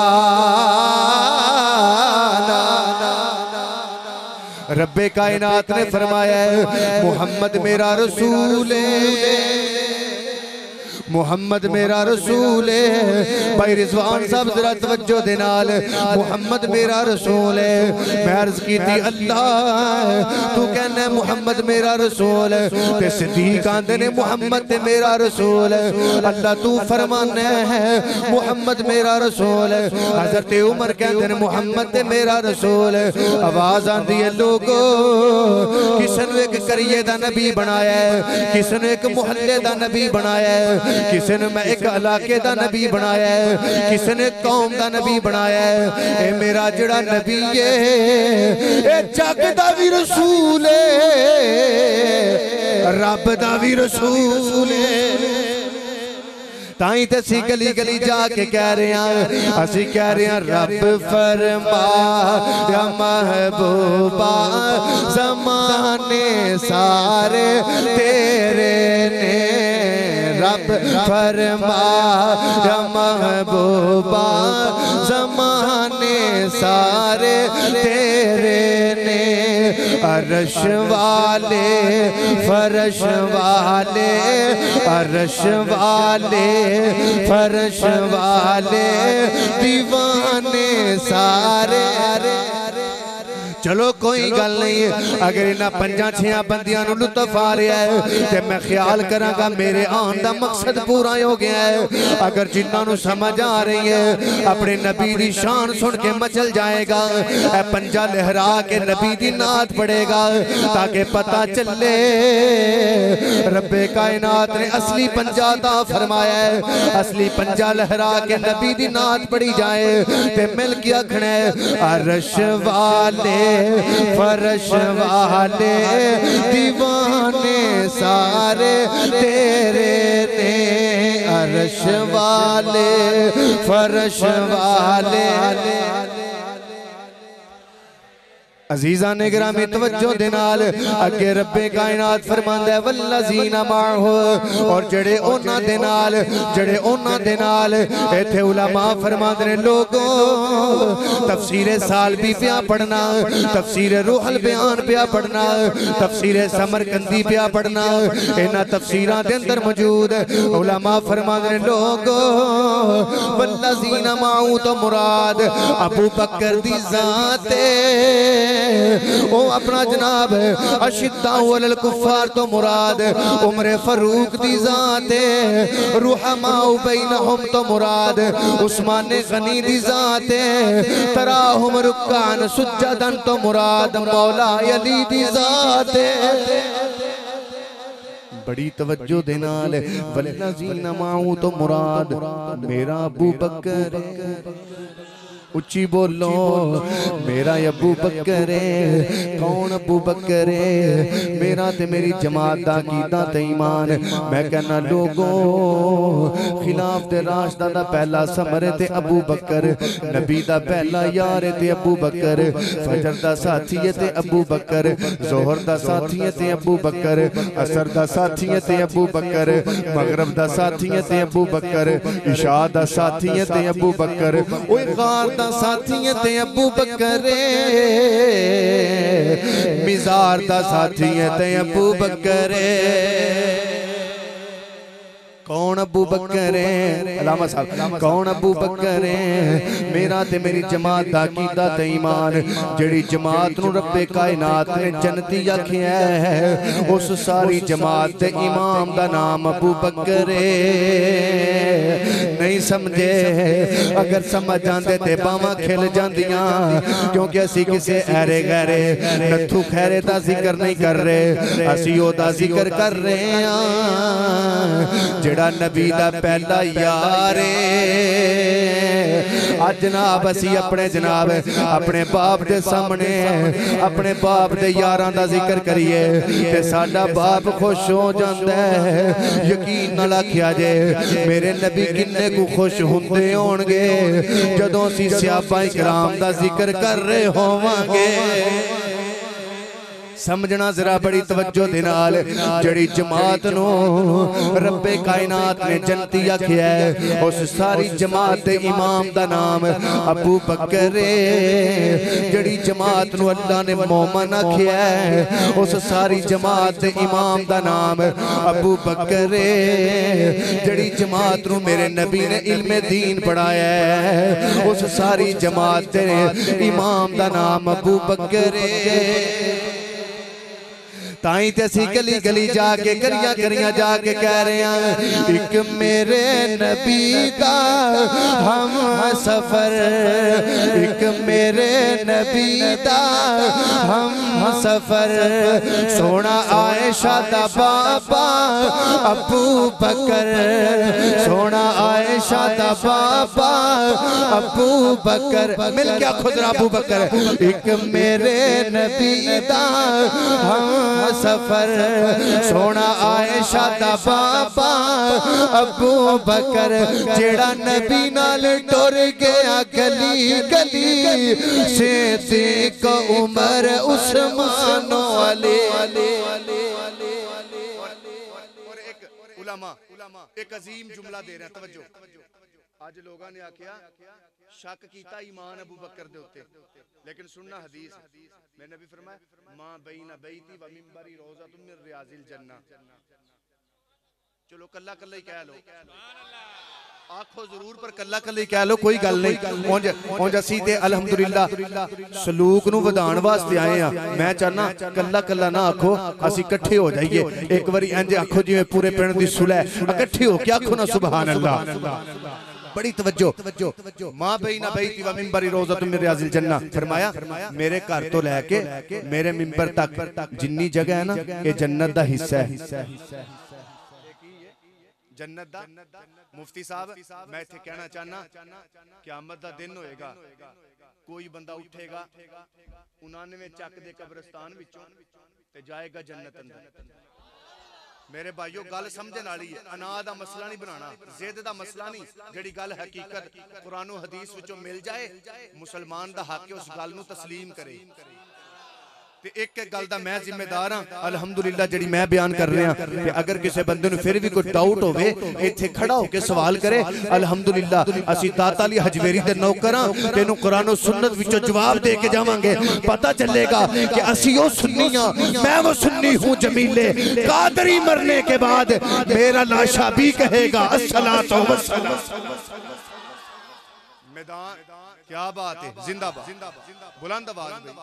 रब्बे कायनात ने फरमाया है मुहम्मद मेरा रसूल है, मुहम्मद मेरा रसूल है। भाई रिजवान साहब जरा तवज्जो दे नाल, मुहम्मद मेरा रसूल है। मैं अर्ज की थी अल्लाह तू कहना मुहम्मद मेरा रसूल है, ते सिद्दीक आंदे ने मुहम्मद ते मेरा रसूल है। अल्लाह तू फरमाना है मुहम्मद मेरा रसूल है। हजरत उमर कहते ने मुहम्मद ते मेरा रसूल है। आवाज आंदी है लोगो किसी ने एक करिए दा नबी बनाया है, किसी ने एक मुहल्ले दा नबी बनाया है, किसी ने मैं एक इलाके दा नबी बनाया है, किसी ने कौम दा नबी बनाया है। ए मेरा जड़ा नबी है ए जग दा भी रसूल है, रब दा भी रसूल है। ताई ते असी गली गली जाके कह रहे हैं, असी कह रहे हैं रब फरमा या महबूबा जमाने सारे तेरे ने, रब फरमाया महबूबा ज़माने सारे तेरे ने, अर्श वाले फरश वाले, अर्श वाले फरश वाले दीवाने सारे। चलो कोई गल नहीं, अगर इन्हां पंजां छेयां बंदियां नूं लुत्फ आ रहा है तो मैं ख्याल करांगा मेरे आन दा मकसद पूरा हो गया है। अगर जिन्हां नूं समझ आ रही है अपने नबी दी शान सुन के मचल जाएगा, ऐ पंजा लहरा के नबी दी नात पढ़ेगा ताकि पता चले रब्बे कायनात ने असली पंजा ता फरमाया है। असली पंजा लहरा के नबी दी नात पढ़ी जाए ते मिल के आखना है अर्श वाले फरश वाले दीवाने सारे तेरे ने, अर्श वाले फरश वाले। अजीज़ा ने गिरामी तवज्जो दे नाल अगे रब्बे कायनात फरमांदा है वल्लज़ीना माअहू, और जड़े ओना दे नाल इत्थे उलमा फरमांदे ने लोगों तफसीर सालबी पिया पढ़ना, तफसीर रूहुल बयान पिया पढ़ना, तफसीर समरकंदी पिया पढ़ना, इन्हां तफसीरां दे अंदर मौजूद उलमा फरमांदे ने लोगों वल्लज़ीना माअहू तो मुराद अबू बकर दी ज़ात ओ अपना जनाब अशिद्दाउ अलल कुफ्फार तो मुराद उमर फरूक दी ज़ात है, रुहमाउ बैनहुम तो मुराद उस्मान गनी दी ज़ात है, तराहुम रुक्कान सुज्जदन तो मुराद मौला अली दी ज़ात है। बड़ी तवज्जो दे नाल वल्लज़ीना माअहू तो मुराद मेरा अबू बकर, उच्ची बोलो मेरा अबू बकर है। कौन अबू बकर है? मेरा ते मेरी जमात दा कीदा ते ईमान। मैं कहना लोगों खिलाफ ते राशदा दा पहला समर ते अबू बकर, नबी दा पहला यार ते अबू बकर, फजर दा साथी ते अबू बकर, जोहर दा साथी ते अबू बकर, असर दा साथी ते अबू बकर, मगरब दा साथी ते अबू बकर, इशा दा साथी ते अबू बकर, ओए गार दा साथी ते अबू बकर, मिजार दा साथी ते अबू बकर। कौन अबू बकर है? अलामा साहब कौन अबू बकर है? मेरा ते मेरी जमात दा कीदा ते ईमान। जेड़ी जमात नूं रब्बे कायनात ने जन्नती आखिया है उस सारी जमात दे इमाम दा नाम अबू बकर है। नहीं समझे? अगर समझ जाते ते बावां खिल जांदियां, क्योंकि असी किसी ऐरे गैरे नत्थू खैरे दा जिक्र नहीं कर रहे, असी ओदा जिक्र कर रहे हैं जेड़ा नबी दा पहला यार आज जनाब असी अपने जनाब अपने बाप दे सामने अपने बाप दे यारां दा जिक्र करिए ते साडा बाप खुश हो जांदा है। यकीन नाल आखिया जे मेरे नबी किन्ने को खुश हुंदे होणगे जदों असी सहाबा इकराम दा जिक्र कर रहे होवांगे। समझना जरा बड़ी तवज्जो दे नाल जड़ी जमात नो रब्बे कायनात ने जन्नती आखिया है उस सारी जमात दे इमाम दा नाम अबू बकर है। जड़ी जमात नो अल्लाह ने मोमन आखिया है उस सारी जमात दे इमाम दा नाम अबू बकर है। जड़ी जमात नो मेरे नबी ने इल्मे दीन पढ़ाया है उस सारी जमात दे इमाम दा नाम अबू बकर है। ताई ते असी गली गली जाके करियां करियां जाके कह रहे हैं एक मेरे नबी दा हम सफर, एक मेरे नबी दा हम सफर, सोना आयशा दा बाबा अबू बकर, सोना आयशा दा बाबा अबू बकर, मिल गया खुदरा अबू बकर। एक मेरे नबी दा हम सफर, सोना आयशा दा बाबा अबू बकर, जेड़ा नबी नाल टुर गया गली गली सिद्दीक उमर उस्मान वाले। उलमा एक अजीम जुमला दे रहे हैं, तवज्जो। आज लोगों ने आख्या शक कीता ईमान अबू बकर दे उत्ते, लेकिन सुनना हदीस मेरे नबी फरमाया मां बैना बैती व मिंबरी रोज़तुम मिन रियाजिल जन्नह। चलो कल्ला कल्ला ही कह लो, आखो जरूर पर कल्ला कल्ला ही कह लो, कोई गल नहीं। उंज असीं ते अल्हम्दुलिल्लाह सलूक नूं वधाण वास्ते आए हां। मैं चाहना कल्ला कल्ला ना आखो, असीं इकट्ठे हो जाइए। एक बारी इंज आखो जिवें पूरे पिंड दी सुलह, इकट्ठे हो के आखो ना सुभान अल्लाह। बड़ी तवज्जो। मां बैना बैती व मिंबरी रोज़तुम मिन रियाजिल जन्नह, फरमाया मेरे घर तो लैके मेरे मिंबर तक जिन्नी जगह है ना, ये जन्नत दा हिस्सा है। जन्नत दा मुफ्ती साहब मैं इत्थे कहना चाहना क़यामत दा दिन होएगा, कोई बंदा उठेगा 99 चक दे कब्रिस्तान विचों ते जाएगा जन्नत अंदर। मेरे भाइयों गल समझण वाली है, अना दा मसला नहीं बनाना, जिद दा मसला नहीं। जेड़ी गल हकीकत कुरान हदीस विचों मिल जाए, मुसलमान दा हक है उस गल नूं तस्लीम करे। ते एक एक गल दा मैं जिम्मेदार हां अल्हम्दुलिल्लाह जेड़ी मैं बयान कर रहा। ते अगर किसी बंदे नूं फिर भी कोई डाउट होवे इत्थे खड़ा होके सवाल करे, अल्हम्दुलिल्लाह असीं दाता अली हजवेरी दे नौकर हां, तेनू कुरान और सुन्नत विचों जवाब दे के जावांगे। पता चलेगा कि असीं ओ सुन्नी हां, मैं वो सुन्नी हूं जमीले। कादरी मरने के बाद मेरा लाशा भी कहेगा अस्सलातु वस्सलाम। मैदान क्या बात है, जिंदाबाद बुलंद आवाज में।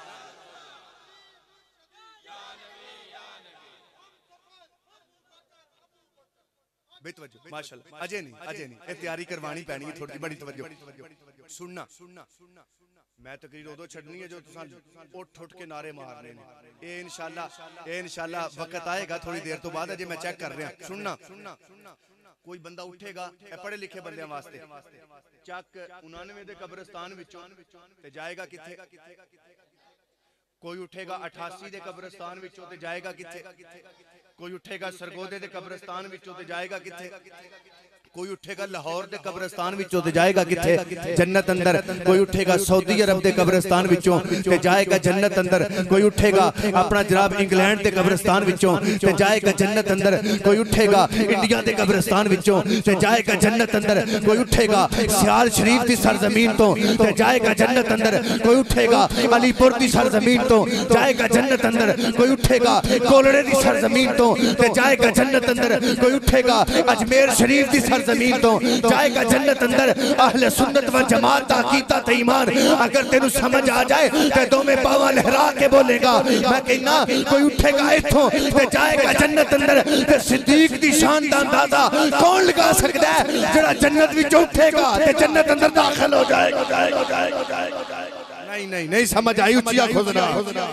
माशाअल्लाह अजे नहीं ये तैयारी करवानी पैनी है थोड़ी बड़ी तवज्जो। सुनना मैं तकरीर उदो छड़नी है जो तुसां उठ के नारे मारने ने। ये इंशाअल्लाह वक्त आएगा थोड़ी देर तो बाद, अजे मैं चेक कर रहा। सुनना कोई बंदा उठेगा पढ़े लिखे बंदे वास्ते चक 99 दे कब्रिस्तान विचों ते जाएगा किथे। कोई उठेगा 88 दे कब्रिस्तान विचों ते जाएगा किथे। कोई उठेगा सरगोधे दे कब्रिस्तान विचों ते जाएगा किथे। कोई उठेगा लाहौर दे कब्रिस्तान विचों ते जाएगा किथे, जन्नत अंदर। कोई उठेगा सऊदी अरब दे कब्रिस्तान विचों ते जाएगा जन्नत अंदर। कोई उठेगा अपना जनाब इंग्लैंड दे कब्रिस्तान विचों ते जाएगा जन्नत अंदर। कोई उठेगा इंडिया दे कब्रिस्तान विचों ते जाएगा जन्नत अंदर। कोई उठेगा सियाल शरीफ दी सरजमीन तो ते जाएगा जन्नत अंदर। कोई उठेगा अलीपुर दी सरजमीन तो जाएगा जन्नत अंदर। कोई उठेगा कोलड़े दी सरजमीन तो ते जाएगा जन्नत अंदर। कोई उठेगा अजमेर शरीफ दी जमीन तो जाएगा जन्नत अंदर। अहले सुन्नत व जमात दा अकीदा ते ईमान अगर तेनू समझ आ जाए ते दोवें बावां लहरा के बोलेगा। मैं कहना कोई उठेगा इथों ते जाएगा जन्नत अंदर। ते सिद्दीक दी शान दा अंदाजा कौन लगा सकदा है जेड़ा जन्नत विच उठेगा ते जन्नत अंदर दाखिल हो जाएगा। नहीं समझ आई, उच्ची आखो जरा।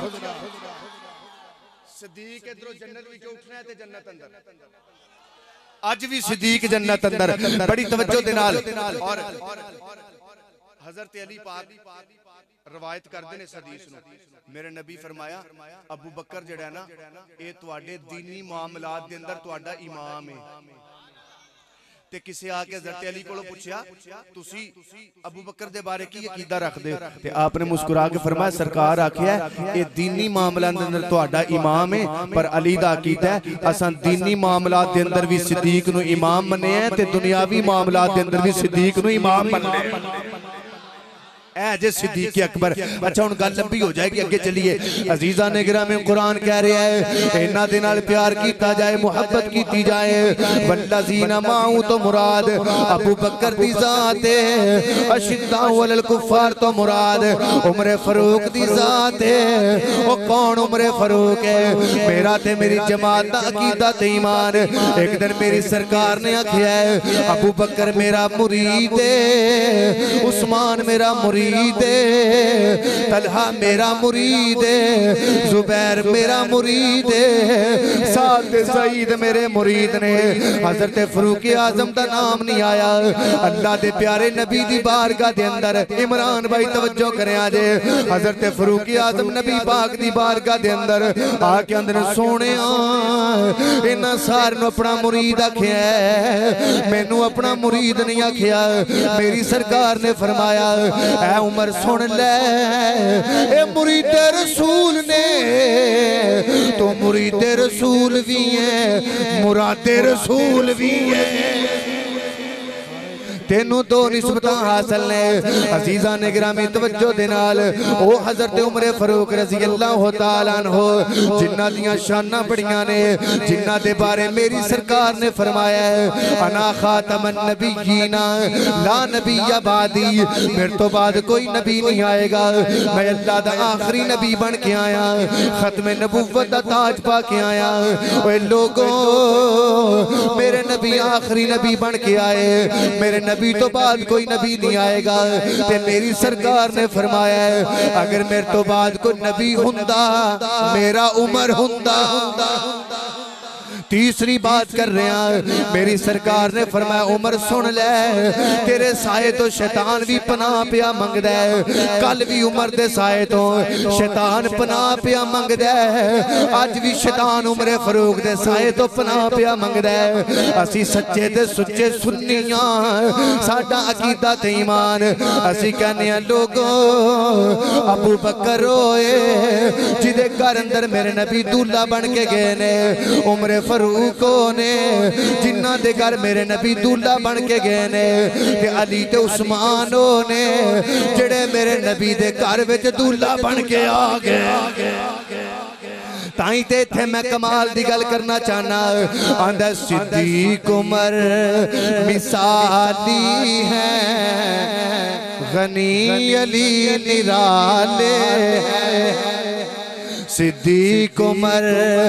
सिद्दीक इधरों जन्नत विच उठना है ते जन्नत अंदर। आज भी सिद्दीक जन्नत अंदर। बड़ी तवज्जो दे नाल और हजरत अली पाक रवायत करदे ने इस हदीस नूं। मेरे नबी फरमाया अबू बकर जेड़ा ना ये तुहाडे दीनी मामलात दे अंदर तुहाडा इमाम है। ते किसी आके हजरत अली कोलों पूछया तुसी अबू बकर दे बारे की अकीदा रखदे हो? ते आपने मुस्कुरा के फरमाया सरकार आखिया ये दीनी मामलात दे अंदर तुहाडा इमाम है, पर अली दा अकीदा है असां दीनी मामलात दे अंदर भी सिद्दीक नूं इमाम मन्ने हैं ते दुनियावी मामलात दे अंदर भी सिद्दीक नूं इमाम मन्ने हैं। सिद्दीक अकबर। अच्छा हुण गल लंबी हो जाएगी, अगे चलिए। अजीजा ने गिरामी कुरान कह रहा है इन्हां दे नाल प्यार कीता जाए, मुहब्बत कीती जाए। वल्लज़ीना माऊ तो मुराद अबू बकर दी जात है, अशिद्दाउ अलल कुफ्फार तो मुराद उमर फारूक दी जात है। ओ कौन उमर फारूक है? मेरा ते मेरी जमात दा अकीदा ते ईमान। एक दिन मेरी सरकार ने आखिया है अबू बकर मेरा मुरीद है, उस्मान मेरा मुरीद है, तलहा मेरा मुरीद है, जुबैर मेरा मुरीद है, साद सईद मेरे मुरीद ने। हजरत फारूक आजम का नाम नहीं आया। अल्लाह दे प्यारे नबी दी बारगाह दे अंदर इमरान भाई तवज्जो करे जे हजरत फारूक आजम नबी पाक दी बारगाह दे अंदर आके अंदर सोने इन्हां सारे अपना मुरीद आखिया, मैनू अपना मुरीद नहीं आखिया। मेरी सरकार ने फरमाया ऐ उमर सुन ले, ए मुरीदे रसूल ने, तो मुरीदे रसूल भी है, मुरादे रसूल भी है। तेनू दो निस्बतां हासिल ने अजीज़ां ने गिरामी तवज्जो दे नाल ओ हज़रत उमर फारूक रज़ी अल्लाह तआला अन्हु जिन्हां दियां शानां बड़ियां ने, जिन्हां दे बारे मेरी सरकार ने फरमाया है अना खातमन नबिय्यीना ला नबिय्य बादी, मेरे तो बाद कोई नबी नहीं आएगा, मैं अल्लाह दा आखिरी नबी बन के आया, खत्म नबुव्वत दा ताज पा के आया। ओए लोगों, मेरे नबी आखिरी नबी बन के आए, मेरे नबी तो बाद कोई नबी नहीं आएगा। ते मेरी सरकार ने फरमाया है अगर मेरे तो बाद कोई नबी हुंदा, मेरा उमर हुंदा। तीसरी बात कर रहे हैं, मेरी सरकार ने फरमाया उमर सुन ले, तेरे साए तो शैतान भी पनाह पिया मंगदा है, कल भी उमर दे साए तो शैतान पनाह पिया मंगदा है, अज भी शैतान उमर फारूक दे साए तो पनाह पिया मंगदा है। असी सच्चे ते सुच्चे सुन्नियां, साडा अकीदा ते ईमान, असी कहने हैं लोगों अबू बकर होए जिदे घर अंदर मेरे नबी दूल्हा बन के गए ने, उमर फारूको ने जिन्ना दे घर मेरे नबी दूल्हा बन के गए ने, ते अली ते उस्मान ने जेड़े मेरे नबी दे घर विच दूल्हा बन के आ गए। ताई ते इत्थे मैं कमाल दी गल करना चाहना, आंदा सिद्दीक उमर मिसाली है, गनी अली निराले है, सिद्दीक उमर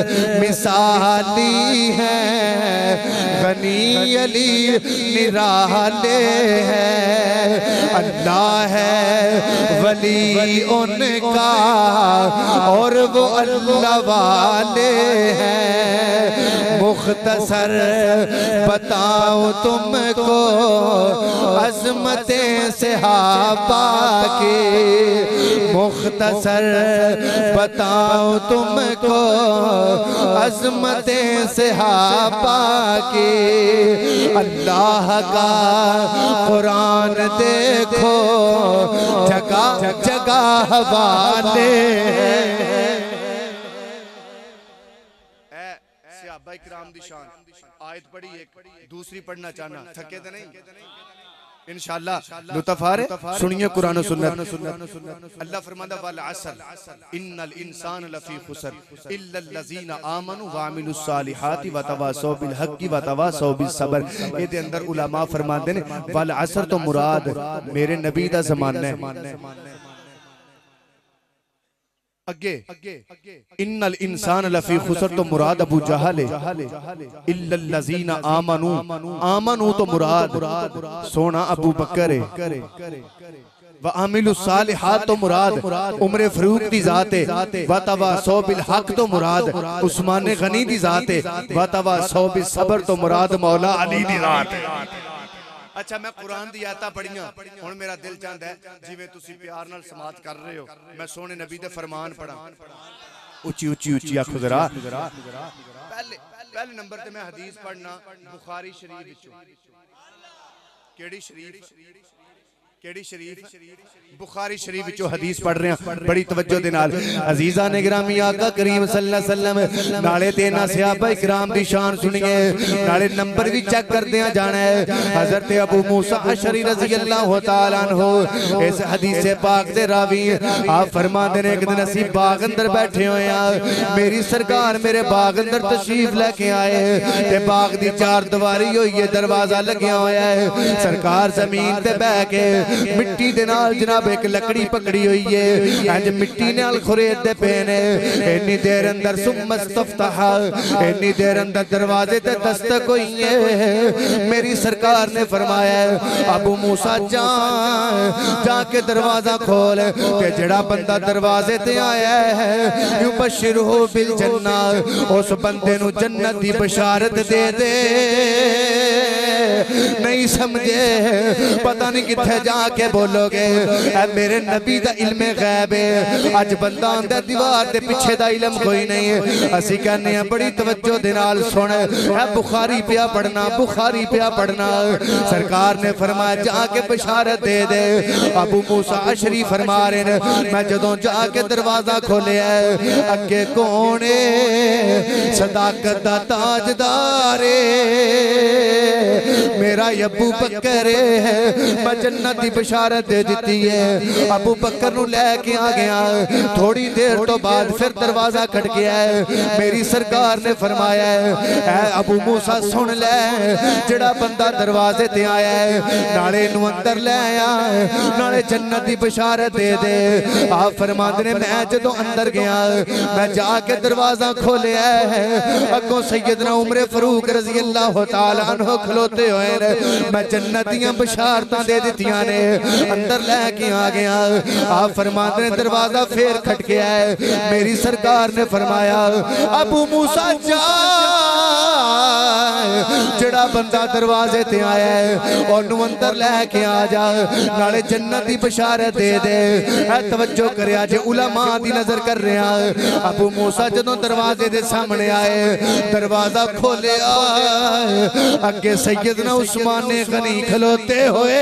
मिसाली है, गनी अली निराले है, अल्लाह है वली उनका और वो अल्लाह वाले हैं। मुख्तसर बताऊं तुमको अज़मतें सहाबा की, मुख्तसर बताऊं तुमको अज़मतें सहाबा की, अल्लाह का कुरान देखो जगह जगह वाले। सहाबा इकराम दी शान आयत पढ़ी, एक दूसरी पढ़ना चाहना, थके तो नहीं इंशाअल्लाह लुत्फ आ रहे। सुनिए कुरान और सुन्नत। अल्लाह फरमाता वल असर इन्नल इंसान लफी खुसर इल्लल लजीना आमनु व अमिलुस सालिहाति व तवासौ बिल हक़्क़ि व तवासौ बिस सब्र। इहदे अंदर उलमा फरमाते ने वल असर तो मुराद मेरे नबी दा ज़माना है। अगे इन्नल इंसान लफी खुसर तो मुराद अबू जहल इल्लल लजीना आमनु, आमनु तो मुराद सोना अबू बकर व आमिलुस सालिहात तो मुराद उमर फारूक दी जात है, व तवासौ बिल हक़ तो मुराद उस्मान गनी दी जात है, व तवासौ बिस सब्र तो मुराद मौला अली दी जात है। अच्छा मैं कुरान दी आयतां पढ़ियां, हुण मेरा दिल चाहता है जिवें तुसीं प्यार नाल समात कर रहे हो, मैं सोने नबी दे फरमान पढ़ा। उच्ची उच्ची उच्ची आखो जरा। पहले नंबर ते मैं हदीस पढ़ना बुखारी शरीफ विचों। केड़ी शरीफ? केड़ी शरीफ? बुखारी शरीफ विचों हदीस पढ़ रहे हैं बड़ी तवज्जो दे नाल। अजीज़ा ने गिरामी आका करीम सल्लल्लाहु अलैहि वसल्लम नाले ते ना सहाबा इकराम दी शान सुनिए, नाले नंबर भी चेक करदे जाना है। हज़रत अबू मूसा अशरी रज़ी अल्लाह तआला अन्हु इस हदीस पाक दे रावी आप फरमाते ने एक दिन असी बाग अंदर बैठे होए आ, मेरी सरकार मेरे बाग अंदर तशरीफ लेके आए ते बाग दी चार दीवारी होई है, दरवाजा लग्या होया है, सरकार जमीन ते बैठ के मिट्टी दे नाल जनाब एक लकड़ी पकड़ी हुई है, अज मिट्टी नाल खुरेदे पे ने। इन्नी देर अंदर सुमस्तफ्ताह, इन्नी देर अंदर दरवाजे ते दस्तक हुई है। मेरी सरकार ने फरमाया अबू मूसा जाके दरवाजा खोल, ते जड़ा बंदा दरवाजे ते आया है युबशिरुहु बिल जन्नत, उस बंदे नू जन्नत दी बशारत दे दे। नहीं समझे पता नहीं किथे जाके बोलोगे मेरे नबी दा इल्मे गैब है। अज बंदा आंदा दीवार दे पिछे दा इल्म कोई नहीं है। असी कहने बड़ी तवज्जो दे नाल सुन बुखारी पिया पढ़ना बुखारी पिया पढ़ना। सरकार ने फरमाया जाके बशारत दे दे। अबू मूसा अशरी फरमा रहे ने मैं जदों जाके दरवाजा खोलिया अगे कौन है सदाकत दा ताजदार मेरा अबू बकर है। मैं जन्नत दी बशारत दे दी है। अबू बकर नू लेके आ गया। थोड़ी देर तो बाद फिर दरवाजा खटकिया मेरी सरकार ने फरमाया अबू मूसा सुन ले जेड़ा बंदा दरवाजे ते आया है नाले नू अंदर ले आया नाले जन्नत दी बशारत दे दे। आप फरमाते ने मैं जदों अंदर गया मैं जाके दरवाजा खोलिया अगों सैयदना उमर फारूक रजी अल्लाह तआला अन्हु खलोते हुए मैं जन्नत दियां बशारतां दे दित्तियां ने अंदर लेके आ गया। आप फरमाते ने दरवाजा फिर खटकिया मेरी सरकार ने फरमाया अबू मूसा जा जेड़ा बंदा दरवाजे ते आया है ओनू अंदर लेके आ जा नाले जन्नत दी बशारत दे दे। तवज्जो करया जे उलमा दी नजर कर रहा। अबू मूसा जदों दरवाजे दे सामने आए दरवाजा खोलिया अगे सैयदना उस्मान गनी खलोते हुए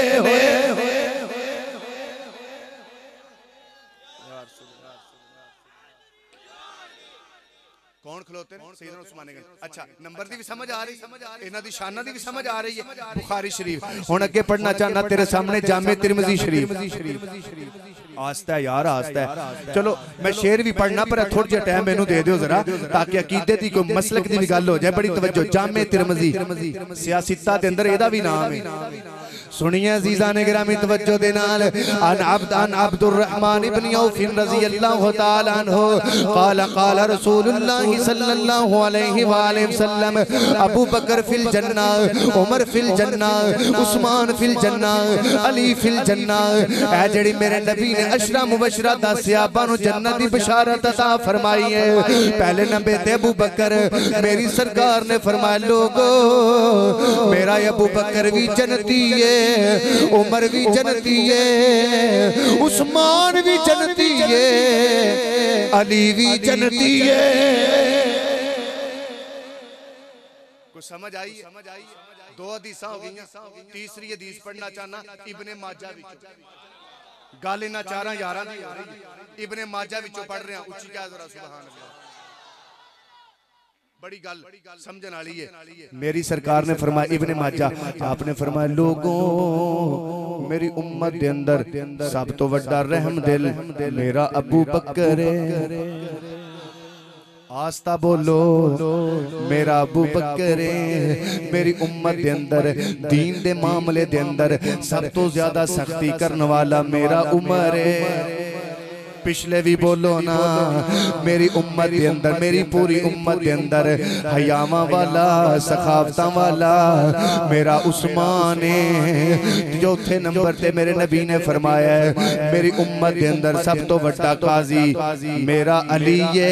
कौन खलोते सैयदना उस्मान गनी। अच्छा नंबर दी भी समझ आ रही इन्हां दी शाना दी भी समझ आ रही है। बुखारी शरीफ हुण अगे पढ़ना चाहना तेरे सामने जामे तिरमिजी शरीफ। आस्ता है यार आस्ता है। चलो मैं शेर भी पढ़ना पर थोड़ा जिहा टाइम मैनू दे दियो जरा ताकि अकीदे दी कोई मसलक दी भी गल हो जाए। बड़ी तवज्जो जामे तिरमिजी सियासता दे अंदर एदा भी नाम है। सुनिए अजीज़ान गिरामी तवज्जो दे नाल अन अब्दुर्रहमान इब्न औफ रज़ी अल्लाह तआला अन्हु क़ाल क़ाल रसूलुल्लाह सल्लल्लाहु अलैहि वसल्लम अबू बकर फिल जन्नह उमर फिल जन्नह उस्मान फिल जन्नह अली फिल जन्नह। ऐ जेड़ी मेरे नबी ने अशरा मुबशरा दा सहाबा नु जन्नत दी बशारत अता फरमाई है। पहले नंबर ते अबू बकर मेरी सरकार ने फरमाया लोगो मेरा अबू बकर भी जन्नती है उमर भी जन्नती है उस्मान भी जन्नती है अली भी जन्नती है। कुछ समझ आई? दो हदीसा हो गई। तीसरी हदीस पढ़ना चाहना इब्ने माजा विच गल इन्हां चारां यारां दी हो रही है। इब्ने माजा विचों पढ़ रहे हैं उच्ची क्या जरा सुभान अल्लाह। बड़ी गल समझन वाली है। मेरी सरकार ने फरमाया इब्ने माजा आपने फरमाया लोगों मेरी उम्मत दे अंदर सब तो वड्डा रहम दिल मेरा अबू बकर है। आस्ता बोलो मेरा अबू बकर है। मेरी उम्मत दे अंदर दीन दे मामले दे अंदर सब तो ज्यादा सख्ती करने वाला मेरा उमर है। पिछले भी बोलो ना मेरी उम्मत के अंदर मेरी पूरी उम्मत के अंदर हयामा वाला सखावता वाला मेरा उस्मान है। चौथे नंबर पे मेरे नबी ने फरमाया है मेरी उम्मत के अंदर सब तो बड़ा काजी मेरा अली है।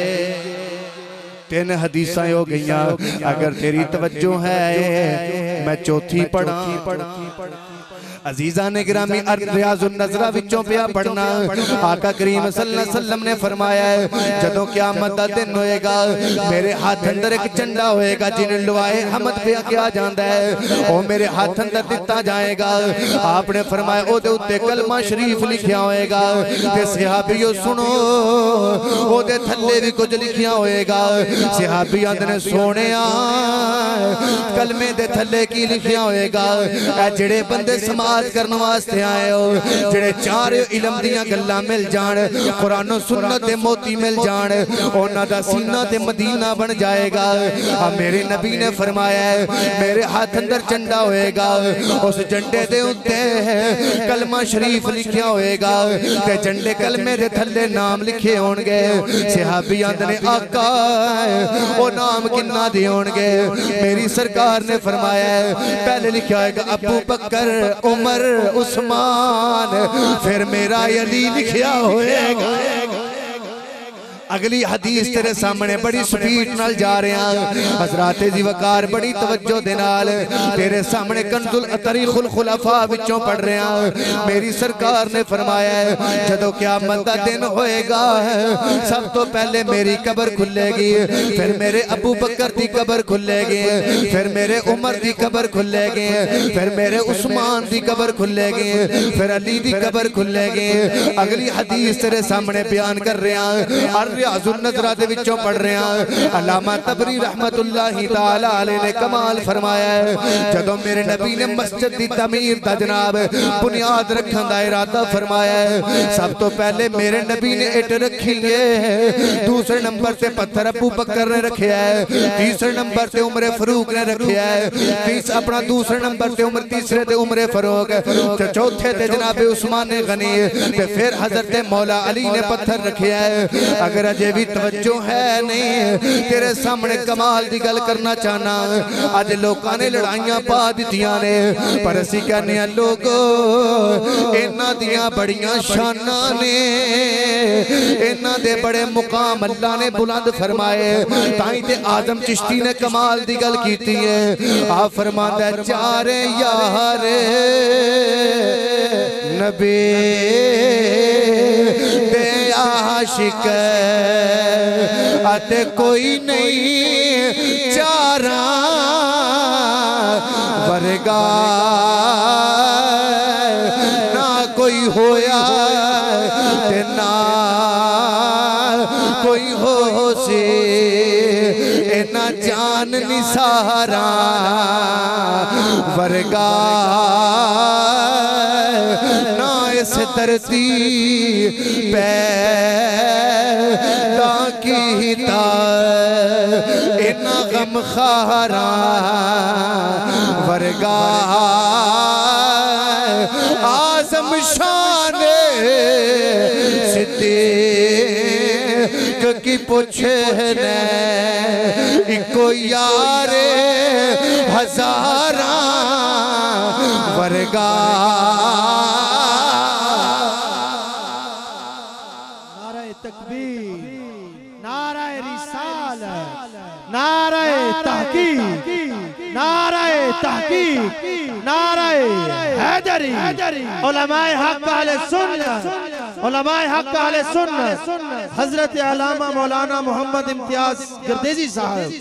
तीन हदीसां हो गई। अगर तेरी तवज्जो है मैं चौथी पढ़ा। अजीज़ा ने गिरामी रियाजुन नज़रा विचों पिया पढ़ना। आका करीम सल्लल्लाहु अलैहि वसल्लम ने फरमाया है जदों क़यामत दा दिन होएगा मेरे हाथ अंदर एक झंडा होएगा जिन्हें लवाए हमद पे किया जाता है वो मेरे हाथ अंदर दिता जाएगा। आपने फरमाया ओदे उत्ते कलमा शरीफ लिखिया होएगा ते सहाबियों सुनो ओदे थल्ले भी कुछ लिखिया होएगा। सहाबी आंदे ने सोनिया कलमे दे थल्ले की लिखिया होएगा जेड़े बंदे समाज करने वास्ते आए हो जेड़े चार इलम दियां गल्लां मिल जान कुरान और सुन्नत दे मोती मिल जान उन्हां दा सीना ते मदीना बन जाएगा। मेरे नबी ने फरमाया मेरे हाथ अंदर झंडा होएगा उस झंडे दे उत्ते कलमा शरीफ लिखिया होएगा ते झंडे कलमे दे थल्ले नाम लिखे होणगे। सहाबी आंदे ने आका ओ नाम किन्ना दे होणगे? मेरी सरकार ने फरमाया पहले लिखा होएगा अबू बकर उमर उस्मान फिर मेरा अली लिखिया होएगा। अगली हदीस तेरे सामने बड़ी स्पीड नाल जा रहा हजरात दी वकार बड़ी तवज्जो दे नाल तेरे सामने कंजुल तरीखुल खुलफा विचों पढ़ रहा। मेरी सरकार ने फरमाया है जदों क़यामत दा दिन होएगा सब तो पहले मेरी कब्र खुलेगी, फिर मेरे अबू बकर दी कब्र खुलेगी, फिर मेरे उमर दी कब्र खुलेगी, फिर मेरे उस्मान दी कब्र खुलेगी, फिर अली दी कब्र खुलेगी। अगली हदीस तेरे सामने बयान कर रहा रियाजुन नज़रा दे विचों पढ़ रहा। अल्लामा तबरी रहमतुल्लाहि ताला अलैह ने कमाल फरमाया है जदों मेरे नबी ने मस्जिद दी तमीर दा जनाब बुनियाद रखन दा इरादा फरमाया है सब तो पहले मेरे नबी ने इट रखी है, दूसरे नंबर ते पत्थर अबू बकर ने रखा है, तीसरे नंबर ते उमर फरूक ने रखा है, अपना दूसरे नंबर ते उमर, तीसरे ते उमर फरूक, चौथे ते जनाब उस्मान गनी, फिर हजरत मौला अली ने पत्थर रखा है। अगर अजे भी तवज्जो है नहीं तेरे सामने कमाल दी गल करना चाहना। अज लोगों ने लड़ाइयां पा दित्तियां ने पर असीं कहने आ लोगो इन्हां दियां बड़ियां शानां ने, इन्हां दे बड़े मुकाम अल्लाह ने बुलंद फरमाए। ताई ते आजम चिश्ती ने कमाल दी गल कीती है। आ फरमांदा चारे यार नबी दे आशिक अते कोई नहीं चारा वर्गा ना कोई होया ते ना कोई हो से इना जान निसारा वर्गा ना इस धरती पैदा कीता इना गम खारा वर्गा आज़म शान सिद्दीक़ की पूछे ने इको यारे हजारा वर्गा। नाराए रिसालत, नाराए तहकीक, नाराए तहकीक, नाराए हैदरी, उलमाए हक अहले सुन्नत, उलमाए हक अहले सुन्नत, हजरत अल्लामा मौलाना मोहम्मद इम्तियाज गरदेजी साहब।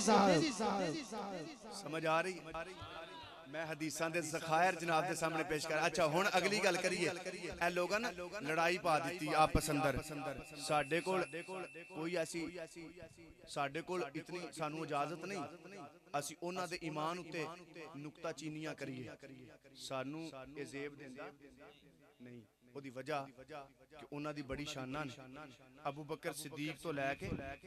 समझ आ रही? मैं हदीसां दे ज़खायर जनाब दे सामने पेश कर। अच्छा हुण अगली गल करिए। ए लोगां ना लड़ाई पा दी आपस अंदर। साडे कोल कोई ऐसी साडे कोल इतनी सानू इजाजत नहीं असी उन्हां दे ईमान उत्ते नुक्ता चीनियां करिए। सानू ए ज़ेब देंदा नहीं। ओदी वजह कि उन्हां दी बड़ी शानां ने। अबू बकर सिद्दीक तो लैके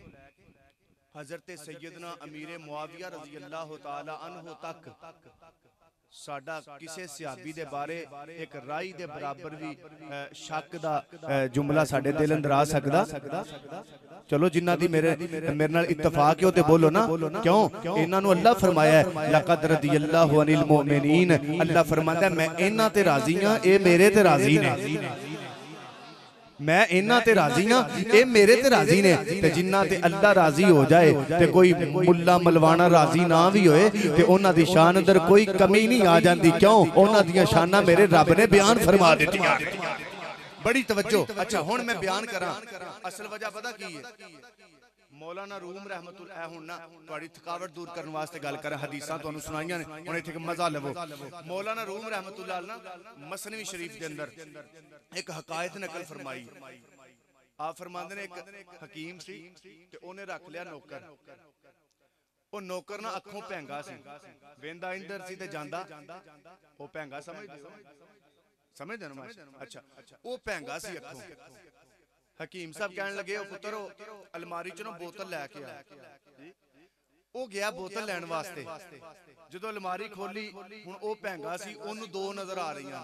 हजरत सैयदना अमीर मुआविया रज़ी अल्लाह तआला अन्हु तक साडा किसी सहाबी दे बारे एक राई दे बराबर भी शक दा जुमला साडे दिल अंदर आ सकदा। चलो जिन्ना दी मेरे नाल इत्तफाक है ओते बोलो ना। क्यों? इन्हां नू अल्लाह फरमाया है लक़द रज़ियल्लाहु अनिल मुमिनीन। अल्लाह फरमांदा मैं इन्हां ते राज़ी हां ए मेरे ते राज़ी ने। मैं इन्हां ते राज़ी हां ए मेरे ते राज़ी ने। ते जिन्हां ते अल्लाह राज़ी हो जाए ते कोई मुल्ला मलवाना राज़ी ना भी होए ते उन्हां दी शान अंदर कोई कमी नहीं आ जाती। क्यों? उन्हां दियां शानां मेरे रब ने बयान फरमा दित्तियां। बड़ी तवज्जो। अच्छा हुण मैं बयान करां असल वजह पता की है। मौलाना रूम रहमतुल्लाह हुण ना तुहाडी थकावट दूर करने वास्ते गल कर हदीसां तुहानू सुनाइयां ने हुण इत्थे मजा लवो। मौलाना रूम रहमतुल्लाह ना मसनवी शरीफ के अंदर एक हकायत नकल फरमाई। आप फरमांदे ने एक हकीम सी ते ओने रख लिया नौकर। ओ नौकर ना अखों भैंगा सी वेंदा इंदर सी ते जांदा ओ भैंगा समझदे ना। अच्छा ओ भैंगा सी अखों। हकीम साहब कहने लगे ओ पुत्रो अलमारी चों बोतल लैके आ। ओ गया बोतल लैण वास्ते। जदों अलमारी खोली हुण ओ भैंगा सी ओनू दो नजर आ रही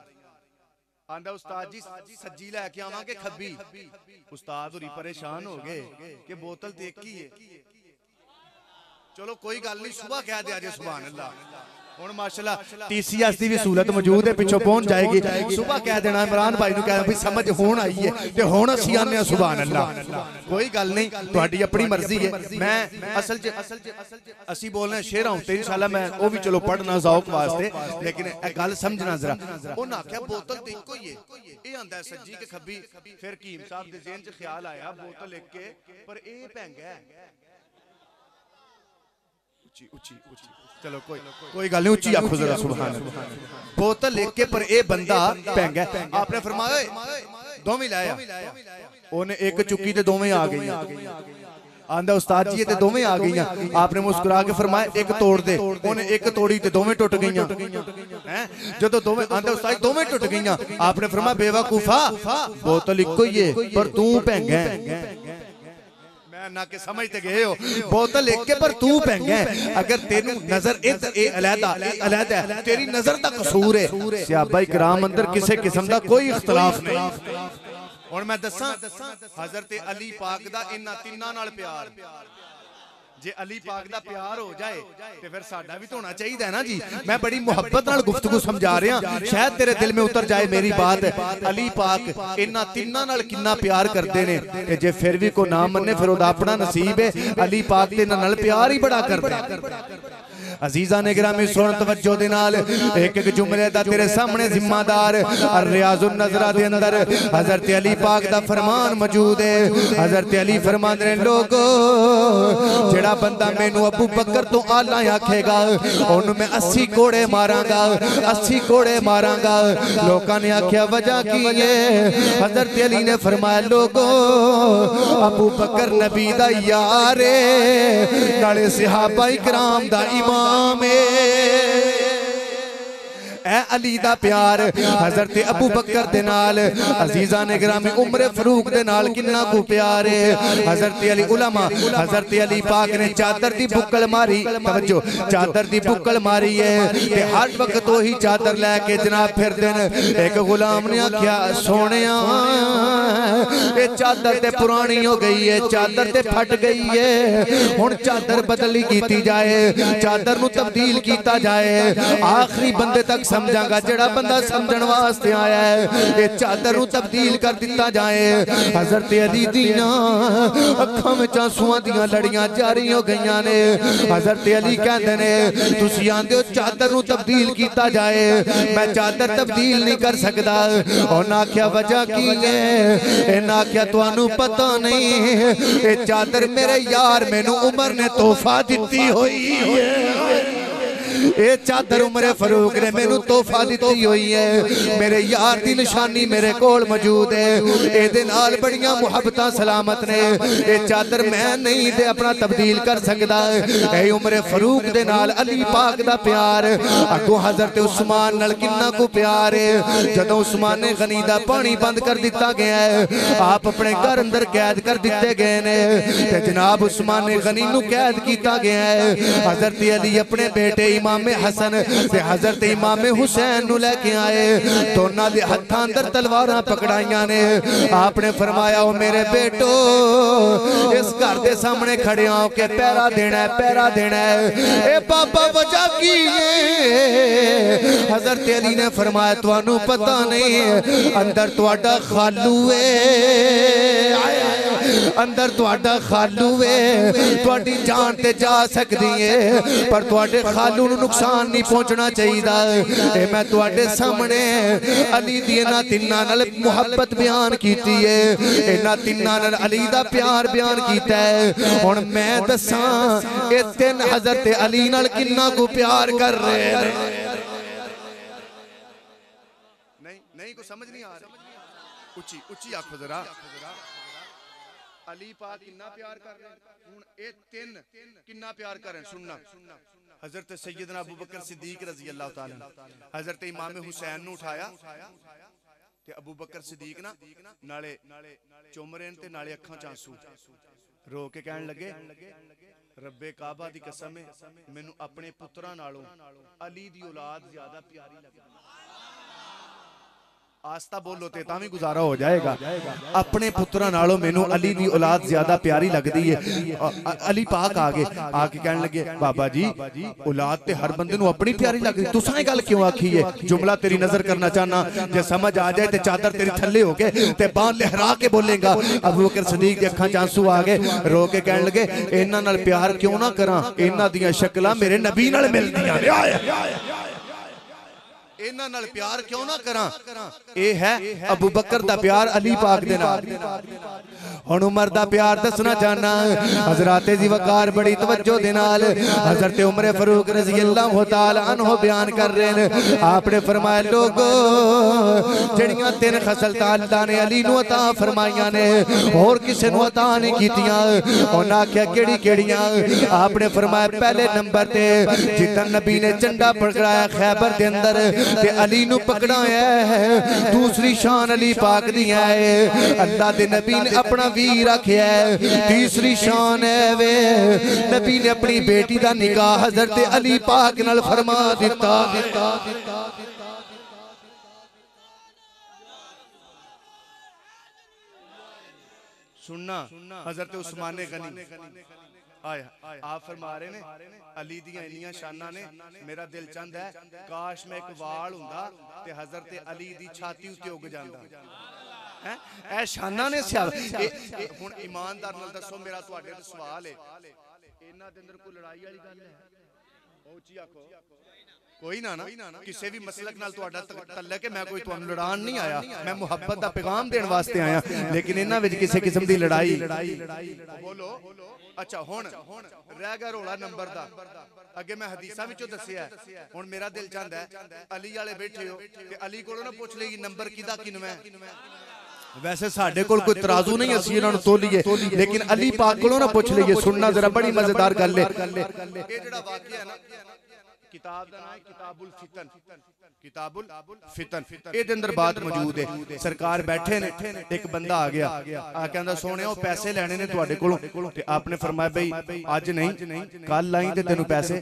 आंदा उस्ताद जी सज्जी लैके आवांगे खब्बी। उस्ताद होरी परेशान हो गए कि बोतल ते एक ही है। चलो कोई गल नहीं सुबह कह दिया जे सुभान अल्लाह। हुण माशाअल्लाह TCS दी भी सहूलत मौजूद है, पिछों पहुंच जाएगी। सुबह कह देना इमरान भाई नूं कह भी समझ हुण आई है ते हुण असीं आने सुभान अल्लाह। कोई गल नहीं, तुहाडी अपनी मर्जी है। मैं असल च असीं बोलना शेरां उत्ते इंशाअल्लाह मैं वो भी चलो पढ़ना ज़ौक वास्ते, लेकिन ए गल समझना जरा। उन्हां आख्या बोतल ते इक्को ही है, ये आंदा सज्जी के खब्बी। फिर कीम साहब दे ज़हन च ख्याल आया बोतल एक के पर ए भैंगा है। उची उची उची चलो कोई गल नहीं, उची आखो जरा सुभान अल्लाह। बोतल लेके पर ए बंदा भैंगा। आपने फरमाया दोवें लाया, ओने एक चुकी ते दोवें आ गई। आंदा उस्ताद जी ते दोवें आ गई। आपने मुस्कुरा के फरमाया एक तोड़ दे, ओने एक तोड़ी ते दोवें टुट गई हैं। जदों दोवें आंदा उस्ताद दोवें टुट गई। आपने फरमाया बेवकूफा बोतल इक्को ही है पर तू भैंगा है। ना के समझते गए हो, बोतल एक के पर तू भैंगा है। अगर तेनू नजर अलहदा तेरी नजर दा कसूर है। सहाबा इकराम अंदर किसी किस्म दा कोई इख्तलाफ नहीं। हुण मैं दसां हज़रत अली पाक दा इन्हां तिन्नां नाल प्यार, जे अली पाक दा प्यार हो जाए ते फिर साडा भी तो होना चाहिए ना जी। मैं बड़ी मुहब्बत नाल गुफ्तगू समझा रहा, शायद तेरे दिल में उतर जाए मेरी बात। अली पाक इन्हां तिन्नां नाल किन्ना प्यार करते ने ते जे फिर भी कोई ना मन्ने फिर ओदा अपना नसीब है। अली पाक ते इन्हां नाल प्यार ही बड़ा करदा। अजीजा ने गिरामी सुन तवज्जो दे नाल एक एक जुमले दा तेरे सामने जिम्मेदार रियाजुन नजरा दे अंदर हजरत अली पाक दा फरमान मौजूद है। हजरत अली फरमांदे ने लोगो जेड़ा बंदा मैनू अबू बकर तो आला आखेगा ओनू मैं 80 कोड़े मारांगा, 80 कोड़े मारांगा। लोकां ने आख्या वजह की है? हजरत अली ने फरमाया लोगो अबू बकर नबी दा यार है, नाले सहाबा इकराम दा इमाम ए अली दा प्यार हजरत अबू बकर दे नाल अजीजा ने गिरामी उम्र फरूक दे नाल किन्ना को प्यार है। हजरत अली उलमा हजरत अली पाक ने चादर दी बुक्कल मारी, तवज्जो चादर दी बुक्कल मारी है ते हर वक्त वही चादर लेके जनाब फिरदे ने। एक गुलाम ने आख्या सोनिया ये चादर ते पुरानी हो गई है, चादर ते फट गई है, हुण चादर बदली कीती जाए, चादर नू तब्दील कीता जाए। आखिरी बंदे तक समझांगा जेड़ा बंदा समझण वास्ते आया है, ये चादर नू तब्दील कर दिता जाए। हजरत अली दीना अखां विच आंसुआं दीयां लड़ियां जारी हो गईयां ने। हजरत अली कहंदे ने तुसीं आंदे हो चादर नू तब्दील कीता जाए, मैं चादर तब्दील नहीं कर सकदा। उन्हां आख्या वजह की है? इन्हां आख्या तुहानू पता नहीं ये चादर मेरे यार मैनू उमर ने तोहफा दिती हुई है। ये चादर उमरे फरूक ने मैनू तोहफा दी हुई है, मेरे यार की निशानी मेरे कोल मौजूद है। ये नाल बड़ियां मुहब्बतां सलामत ने, ये चादर मैं नहीं दे अपना तब्दील कर सकदा। ए उमरे फरूक दे नाल अली पाक दा प्यार, अगों हजरत उस्मान नाल किन्ना को प्यार है। जदों उस्मान ने गनी दा पानी बंद कर दिता गया है, आप अपने घर अंदर कैद कर दिते गए ने ते जनाब उस्मान ने गनी नू कैद किया गया है। हजरत अली अपने बेटे इमाम हसन ते हजरत इमाम हुसैन नू लेके आए, दोनों दे हत्थां अंदर तलवारां पकड़ाइयां ने। आपने फरमाया ओ मेरे बेटो इस घर दे सामने खड़े हो के पहरा देना है, पहरा देना है। ए बाबा वजह की है? हजरत अली ने फरमाया तुहानू पता नहीं अंदर तुहाडा खालू है, अंदर तुहाडा खालू है, तुहाडी जान ते जा सकदी है पर तुहाडे खालू नू नुकसान नहीं पहुंचना चाहिए। मैं तुहाडे सामने अली दी इन्हां तिन्नां नाल मुहब्बत बयान कीती है, इन्हां तिन्नां नाल अली दा प्यार बयान कीता है। हुण मैं दसां ये तीन हजरत अली नाल किन्ना को प्यार कर रहे हैं। नहीं को समझ नहीं आ रही, उच्ची उच्ची आखो जरा। अली पाक किन्ना प्यार कर रहे हैं, हुण ए तीन किन्ना प्यार कर रहे हैं। सुनना हजरत सैयदना अबू बकर सिद्दीक रजी अल्लाह ताला हजरत इमाम हुसैन नू उठाया ते अबू बकर सिद्दीक ना नाले चुम रहे ते नाले अखां च आंसू रो के कहन लगे रब्बे काबा दी कसम है मैनू अपने पुत्रा नालों अली दी औलाद ज्यादा प्यारी लगदी। आस्ता बोलो ते तां भी गुजारा हो जाएगा। अपने पुत्रा नालों मैनू अली दी औलाद ज्यादा प्यारी लगदी है। अली पाक आ गए, आके कहने लगे बाबा जी औलाद ते हर बंदे नू अपनी प्यारी लगदी, तुसां ये गल क्यों आखी है? जुमला तेरी नजर करना चाहना, जे समझ आ जाए ते चादर तेरी थल्ले हो के ते बांह लहरा के बोलेगा। अबू बकर सिद्दीक दी अखां च आंसू आ गए, रो के कहने लगे इन्हां नाल प्यार क्यों ना करा, इन्हां दियां शक्लां मेरे नबी नाल मिलदियां ने। इन्हां नाल प्यार क्यों ना करा? ये है अबू बकर दा प्यार अली पाक दे नाल। हुण उमर दा प्यार दसना चाहना। हजराते जी वकार बड़ी तवज्जो दे नाल हजरत उमर फारूक रज़ी अल्लाह तआला अन्हु बयान कर रहे हैं। आपने फरमाया लोगो जड़ियां तीन खसलतां अल्लाह ने अली नू अता फरमाइयां ने होर किसे नू अता नहीं कीतियां। उन्हां आख्या केड़ी केड़ियां? आपने फरमाया पहले नंबर ते जिद्दन नबी ने झंडा पकड़ाया खैबर दे अंदर ते अली नू पकड़ाया है। दूसरी शान अली पाक दी है, अल्लाह दे नबी ने अपना वीर रखिया है। तीसरी शान है वे नबी ने अपनी बेटी दा निकाह हजरत अली पाक नाल फरमा दिता। सुनना हजरत उस्मान गनी आया आप फरमा रहे ने अली दियां इन्नियां शानां ने, मेरा दिल चाहता है काश मैं एक वाल हुंदा ते हजरत अली दी छाती उत्ते उग जांदा है। ए शानां ने सियाल हुण ईमानदार नाल दसो, मेरा तुहाडे ते सवाल है इन्हां दे अंदर कोई लड़ाई वाली गल है? पहुंची आखो कोई ना किसी भी मसलक नाल तुहाडा तल्लक है। मैं कोई तुहानू लड़ान नहीं आया, मैं मुहब्बत दा पैगाम देने वास्ते आया। लेकिन इन्हां विच किसी किस्म दी लड़ाई बोलो। अच्छा हुण रह गया रोला नंबर दा। अगे मैं हदीसां विचों दस्सिया, हुण मेरा दिल चाहता है अली वाले बैठे हो ते अली कोलों ना पुछ लईए नंबर किदा किनवा है। वैसे साडे कोल कोई तराजू नहीं, असीं इन्हां नूं तोलीए, लेकिन अली पाक कोलों ना पुछ लईए। सुनना जरा बड़ी मजेदार गल है। ये जिहड़ा वाकया है ना किताब दा नाम है किताबुल फितन, किताबुल फितन। इहदे अंदर बात मौजूद है। सरकार बैठे ने, एक बंदा आ गया, आ कहंदा सोहणिया पैसे लेने ने तुहाडे कोलों ते आपने फरमाया भाई अज नहीं कल आई ते तैनूं पैसे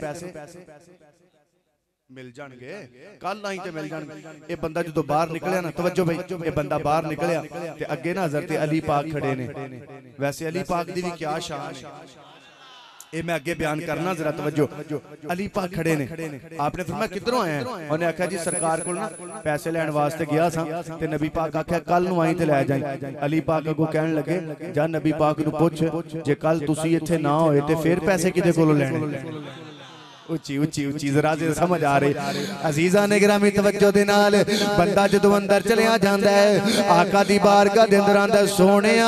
मिल जाणगे, कल आई ते मिल जाणगे। ये बंदा जदों बाहर निकलिया ना, तवज्जो भाई, ये बंदा बाहर निकलिया ते अगे ना हजरत अली पाक खड़े ने। वैसे अली पाक दी भी क्या शान है, ये मैं अगे बयान करना, जरा तवज्जो। अली पाक खड़े ने, आपने फरमाया किधरों आए हैं? उन्हें आख्या जी सरकार को ना पैसे लैण वास्ते गया सा ते नबी पाक आख्या कल नूं आई ते लै जाई। अली पाक अगों कहण लगे जा नबी पाक नूं पुछ जे कल तुसीं इत्थे ना होए ते फिर पैसे किदे कोलों लैणे? उच्ची उच्ची उच्ची जरा से समझ आ रही। अजीजा ने गिरामी तवज्जो दे नाल बंदा जदों अंदर चलिया जांदा है आका दी बारगाह दे अंदर आंदा सोहणिया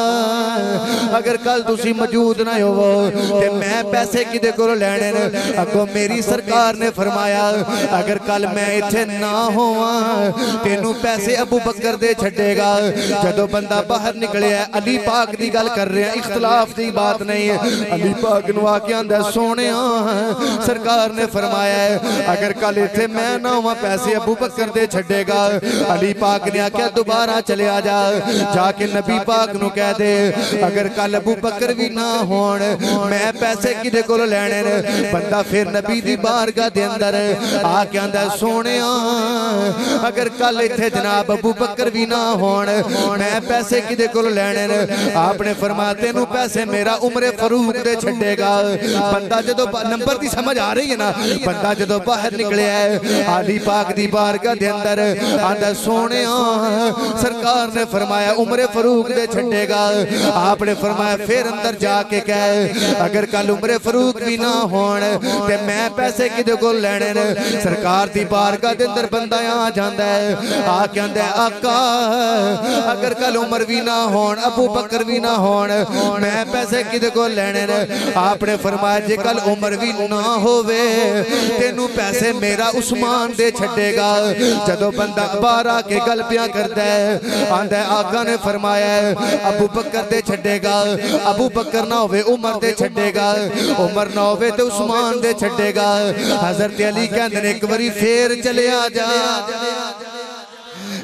अगर कल तुसी मौजूद ना होवो ते मैं पैसे किदे कोलों लैणे ने? अगों मेरी सरकार ने फरमाया अगर कल मैं इत्थे ना होवां तेनू पैसे अबू बकर दे छड्डेगा। जदों बंदा बाहर निकलिया अली पाक दी गल कर रहे हैं, इख्तलाफ दी बात नहीं है। अली पाक नूं आके आंदा सोहणिया सरकार ने फरमाया है अगर कल इत्थे मैं ना होवां पैसे अबू बकर दे छड्डेगा। अली पाक ने आख्या दोबारा चले आ जा, जाके नबी पाक नूं कह दे अगर कल अबू बकर भी ना होण मैं पैसे किदे कोलों लैणे ने? बंदा फिर नबी दी बारगाह दे अंदर आके आंदा सोहणिया अगर कल इत्थे जनाब अबू बकर भी ना होण मैं पैसे किदे कोलों लैणे ने? आपने फरमाया तेनू पैसे मेरा उमर फारूक दे छड्डेगा। बंदा जदों नंबर दी समझ आ रही है ना, बंदा जदों बाहर निकलिया है अली पाक दी बारगाह दे अंदर आंदा सोहणिया सरकार ने फरमाया उमर फारूक दे छड्डेगा। आपने फरमाया फिर अंदर जाके कह अगर कल उमर फारूक भी ना होण ते मैं पैसे किदे कोल लैणे ने? सरकार दी बारगाह दे अंदर बंदा आ जांदा है, आ कहंदा है आका अगर कल उमर भी ना होण अबू बकर भी ना होण मैं पैसे किदे कोल लैणे ने? आपने फरमाया जे कल उमर भी ना होवे तेनू पैसे मेरा उस्मान दे छड्डेगा। जदों बंदा बाहर आके गल पिया करदा है आंदा आका ने फरमाया अबू बकर दे छड्डेगा, अबू बकर ना होवे उमर दे छड्डेगा, उमर ना होवे ते उस्मान दे छड्डेगा। हजरत अली कहंदे ने एक बारी फिर चले आ जा,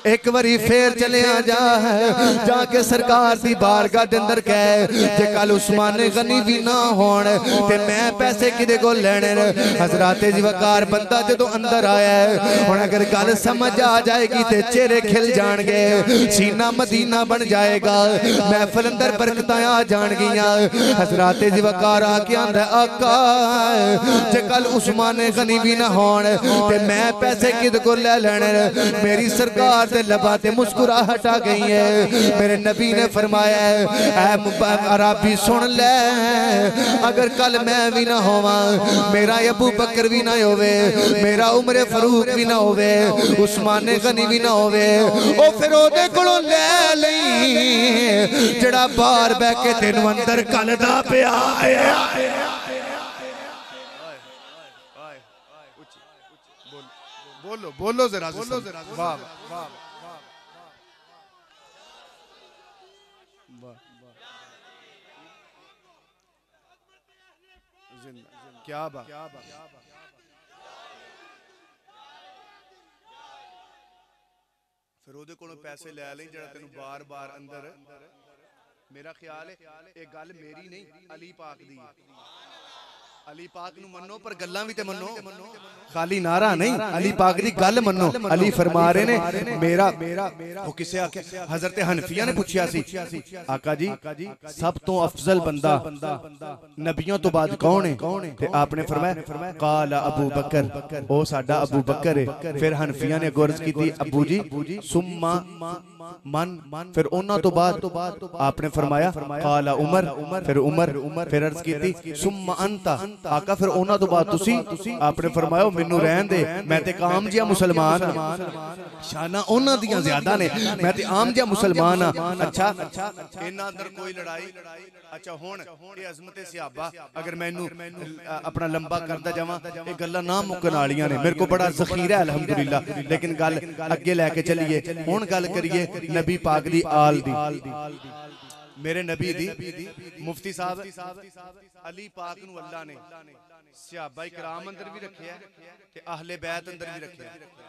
एक बारी फिर चलिया जाके सरकार दी बारगाह दे अंदर कह जे कल उस्मान गनी भी ना होण ते मैं पैसे किदे को लेने। हजराते जी वकार बंदा जदों अंदर आया हुण अगर गल समझ आ जाएगी ते चेहरे खिल जाणगे, सीना मदीना बन जाएगा, महफिल अंदर बरकतां आ जाणगियां। हजराते जी वकार आके आंदा आका जे कल उस्मान गनी भी ना होण ते मैं पैसे किदे को ले लेने। मेरी सरकार दे लबा ते मुस्कुराहट आ गई है। मेरे नबी ने फरमाया ऐ अराबी सुन ले, अगर कल मैं भी ना होवा, मेरा अबू बकर भी ना होवे, मेरा उमर फारूक भी ना होवे, उस्मान गनी भी ना होवे, ओ फिर ओदे कोलों ले लई जड़ा बाहर बैठ के तेनू अंदर कलदा पिया है। बोलो बोलो जरा, बोलो जरा। वाह वाह क्या बात। फिर ओदे कोलों पैसे ले लें जरा तेनू बार बार अंदर। मेरा ख्याल है ये गल मेरी नहीं, अली पाक दी। अली पाक नू मनो पर गल्लां भी ते मनो, खाली नारा नहीं, अली पाक दी गल मनो। अली फरमा रहे ने मेरा वो किसे आके हजरत हनफिया ने पूछया सी आका जी सब तो अफजल बंदा नबियों तो बाद कौन है? ते आपने फरमाया काला अबू बकर, ओ साडा अबू बकर है। फिर हनफिया ने गुर्ज की अबू जी सुम्मा मन, फिर उन्हां तो बाद आपने फरमाया काला उमर, फिर उमर, फिर अर्ज की सुम्मा अंता आका, फिर उन्हां तो बाद तुसी। आपने फरमाया मैनू रहन दे, मैं ते आम जिहा मुसलमान हां, शाना उन्हां दियां ज्यादा ने, मैं ते आम जिहा मुसलमान हां। अच्छा इन्हां अंदर कोई लड़ाई। अच्छा हुण ये अज़मत सहाबा अगर मैनू अपना लंबा करदा जावां ये गल्लां ना मुकन वालियां ने, मेरे को बड़ा ज़खीरा है अल्हम्दुलिल्लाह, लेकिन गल अगे लैके चलिए। हुण गल करिए नबी पाक दी आल दी। मेरे नबी दी मुफ्ती साहब अली पाक नू अल्लाह ने सहाबा इकराम अंदर भी रखिया ते अहले बैत अंदर भी रखिया।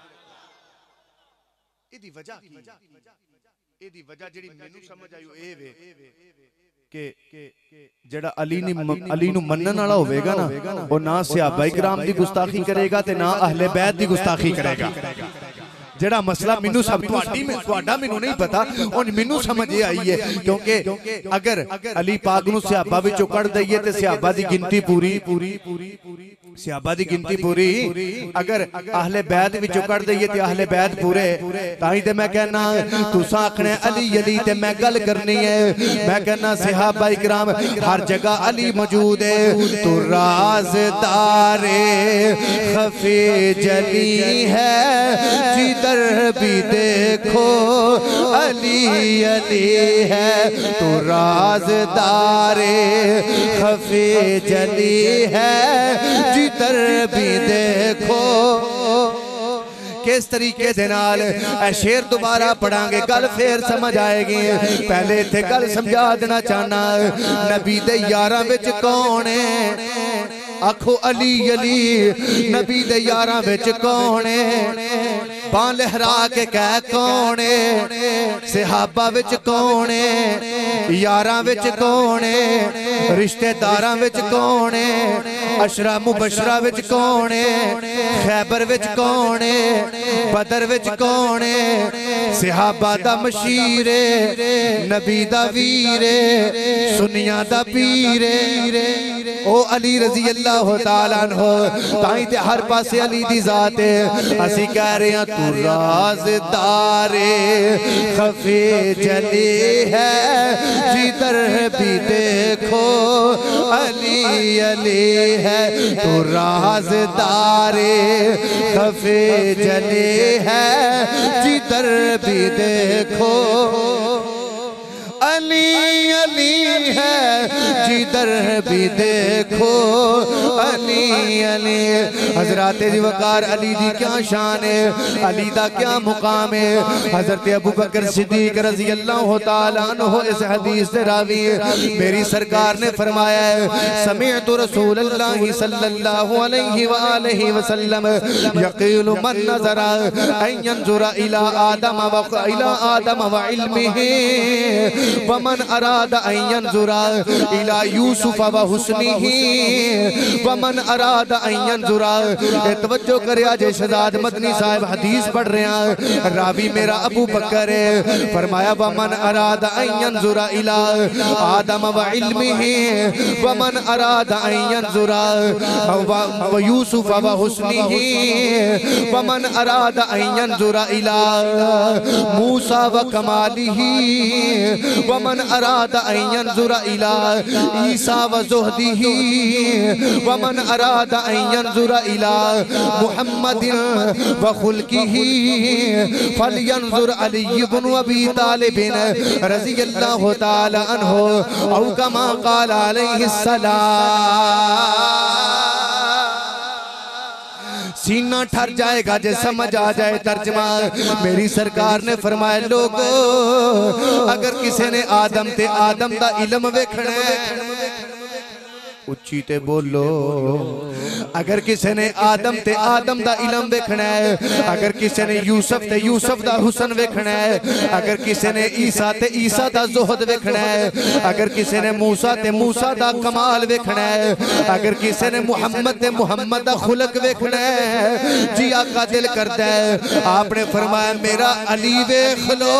इहदी वजह की, इहदी वजह जेड़ी मैनू समझ आई ओ ए वे के जेड़ा अली नू मनन वाला होवेगा ना, वो ना सहाबा इकराम दी गुस्ताखी करेगा ते ना अहले बैत दी गुस्ताखी करेगा। जेड़ा मसला मैनू सब तुहाडा मैनू नहीं पता, और मैनू समझ आई है क्योंकि अगर अली पाक नू सहाबा विचों कढ दईए ते सहाबा दी गिनती पूरी, सहाबा दी गिनती पूरी, अगर अहले बैत विचों कढ दईए ते अहले बैत पूरे। ताई ते मैं कहना तुसां आखणे अली अली ते मैं गल करनी है। मैं कहना सहाबा इकराम हर जगह अली मौजूद है। तू राज़दारे खफी जली है, जिधर भी देखो अली अली है। तू राज़दारे खफी जली है, जिधर भी देखो। किस तरीके दे नाल शेर दोबारा पढ़ांगे, गल फिर समझ आएगी। पहले इत्थे गल समझा देना चाहना, नबी दे यारां विच कौन है? आखो अली अली, नबी दे यारां विच कौन है? बां लहरा के कह कौन है? सहाबा विच कौन है? यारां विच कौन है? रिश्तेदारां विच कौन है? अशरा मुबशरा विच कौन है? खैबर विच कौन है? बदर विच कौन है? सहाबा दा मशीर है, नबी दा वीर है, सुनिया दा पीर है। ओ अली रजी अल्लाह तआला अन्हु, ताई ते हर पासे अली दी जात है। असी कह रहे हैं तू राज़दारे खफी जली है, जिधर भी देखो अली अली है। तू राज़दारे खफी जली है, जिधर भी देखो अली अली है, जिधर भी देखो अली अली। हजरत वकार अली दी क्या शान है, अली दा क्या मुकाम है। हजरत अबू बकर सिद्दीक रज़ी अल्लाह तआला अन्हु इस हदीस से रावी मेरी सरकार ने फरमाया है, समिअतु रसूलल्लाह सल्लल्लाहु अलैहि व आलिहि वसल्लम यक़ूलु मन नज़रा अन यंजुरा इला आदम व इल्मिही व मन अरादा अन यंजुरा इला यूसुफ व हुस्निही व मन अरादा अन यंजुरा। तवज्जो करिया जे शहजाद मदनी साहब हदीस पढ़ रहे हैं, रावी मेरा अबू बकर है। फरमाया व मन अरादा अन यंजुरा इला आदम व इल्मिही व मन अरादा अन यंजुरा व यूसुफ व हुस्निही व मन अरादा अन यंजुरा इला मूसा व कमालिही व मन अरादा अन यंजुरा इला ईसा व ज़ुहदिही व मन अरादा अन यंजुरा इला मुहम्मदिन व खुल्किही फलयंजुर अली इब्न अबी तालिब रज़ियल्लाहु तआला अन्हु औ कमा क़ाल अलैहिस्सलाम। सीना ठर जाएगा जे समझ आ जाए तर्जमा। मेरी सरकार ने फरमाया, लोगो अगर किसी ने आदम ते आदम दा इल्म वेखना है, उच्ची ते बोलो, अगर किसी ने आदम ते आदम दा इल्म वेखना है, अगर किसी ने यूसुफ ते यूसुफ दा हुस्न वेखना है, अगर किसी ने ईसा ते ईसा दा ज़ुहद वेखना है, अगर किसी ने मूसा ते मूसा दा कमाल वेखना है, अगर किसी ने मुहम्मद ते मुहम्मद दा खुलक वेखना है, जी आका दिल करता है। आपने फरमाया मेरा अली वेख लो,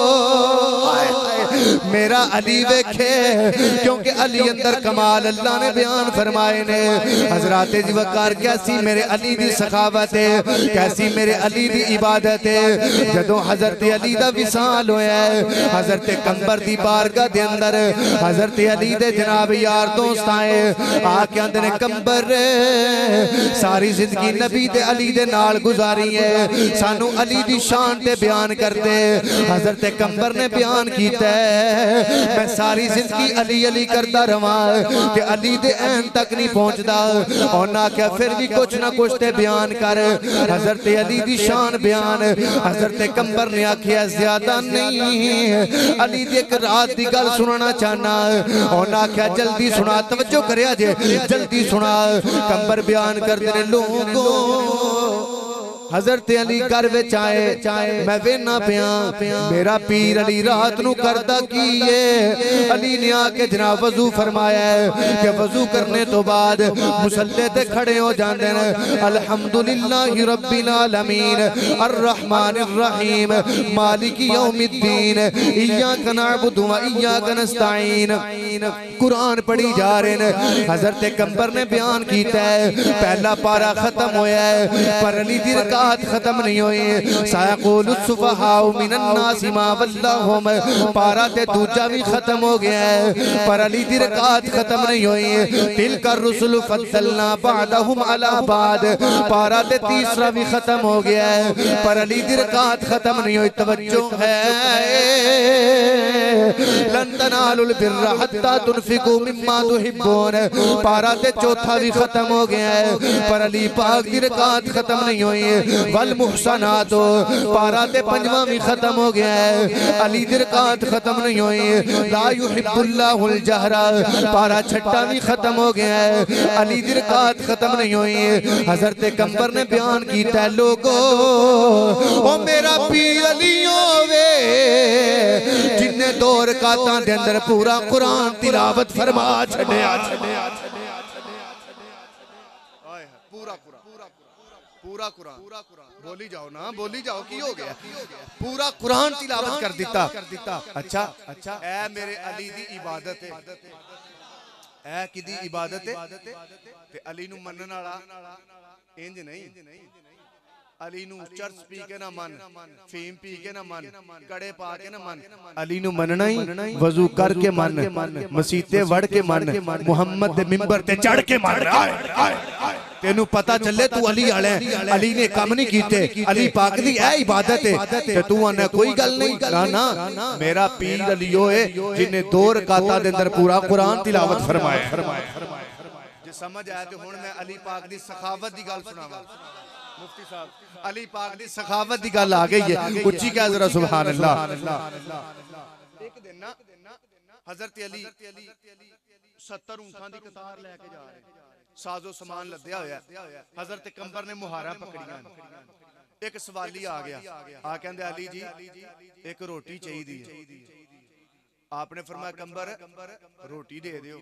मेरा अली वेखे, क्योंकि अली अंदर कमाल अल्लाह ने बयान फरमाए ने। हजरत वकार कैसी मेरे अली दी सखावत है, कैसी मेरे अली दी इबादत है। जदों हजरत अली दा विसाल होया है, हजरत कंबर दी बारगाह दे अंदर हजरत अली दे जनाब यार दोस्त आए, आके आंदे ने कंबर सारी जिंदगी नबी ते अली दे नाल गुजारी है, सानू अली दी शान ते बयान कर दे। हजरत कंबर ने बयान कीता है, मैं सारी जिंदगी अली अली करता रहा ते अली दे ऐन तक नहीं पहुंचता। और ना क्या फिर भी कुछ ना कुछ ते बयान कर। हजरत अली दी शान बयान। हजरत कंबर ने आखिया ज्यादा नहीं, अली दी एक रात दी गल सुनाना चाहना। और ना क्या जल्दी सुना, तवज्जो करिया जे, जल्दी सुना। कंबर बयान करते ने, लोगों हजरत अली घर विच आए, मैं वेना पिया मेरा पीर अली रात नू करदा की है। अली ने आके जनाब वजू फरमाया है कि वजू करने तो बाद मुसल्ले ते खड़े हो जाते हैं, अल्हम्दुलिल्लाहि रब्बिल आलमीन अर्रहमानिर रहीम मालिकी यौमिद्दीन इय्याका नअबुदु व इय्याका नस्तईन। कुरान पढ़ी जा रहे हैं। हजरत कंबर ने बयान किया है, पहला पारा खत्म होया है पर अली दी खत्म नहीं हुई। सायकुल सुफहाउ मिनन नास मा वल्लाहुम, पारा ते दूजा भी खत्म हो गया है पर अली दी रकात खत्म नहीं हुई। तिलकर रुसुल फद्दलना बादहुम अला बाद, पारा ते तीसरा भी खत्म हो गया है पर अली दी रकात खत्म नहीं हुई। तवज्जो है, लन तनालुल बिर्रा हत्ता तुनफिकू मिम्मा तुहिब्बून, पारा ते चौथा भी खत्म हो गया है पर अली पाक दी रकात खत्म नहीं हुई। वल मुहसनातो, पारा ते पंजवा भी खत्म हो गया है, अली दी रकात खत्म नहीं हुई। ला युहिब्बुल्लाहुल जहरा, पारा छठा भी खत्म हो गया है, अली दी रकात खत्म नहीं हुई। हजरत कंबर ने बयान किया, लोगो ओ मेरा पीर अली होवे जिन्ने दो रकातां दे अंदर पूरा कुरान तिलावत फरमा छड़िया। पूरा कुरान बोली जाओ ना, बोली जाओ की हो गया, पूरा कुरान तिलावत कर दिता। अच्छा अच्छा, ऐ मेरे अली दी इबादत है, ऐ किदी इबादत है ते अली नू मनन वाला इंज नहीं। अली नू चर्च पी के ना मन, फीम पी के ना मन, कड़े पा के ना मन, अली नू मनना ही वजू करके मन, मसीते वड़ के मन, मुहम्मद दे मिंबर ते चढ़ के मन। तेनू पता चले तू अली वाला है, अली ने काम नहीं कीते, अली पाक दी ए इबादत है ते तू आना कोई गल नहीं। ना ना मेरा पीर अली ओ है जिन्ने 2 रकातां दे अंदर पूरा कुरान तिलावत फरमाया। जे समझ आया तो हुण मैं अली पाक दी सखावत दी गल सुनावा। मुफ्ती साहब अली पाक दी सखावत दी गल आ गई है, उच्ची कह जरा सुभान अल्लाह। एक दिन ना हजरत अली 70 ऊंटां दी कतार लेके जा रहे, साजो सामान लद्या होया, हजरत कंबर ने मुहारा पकड़ियां। एक सवाली आ गया, आ कहंदे अली जी एक रोटी चाहिदी है। आपने फरमाया कंबर रोटी दे दियो।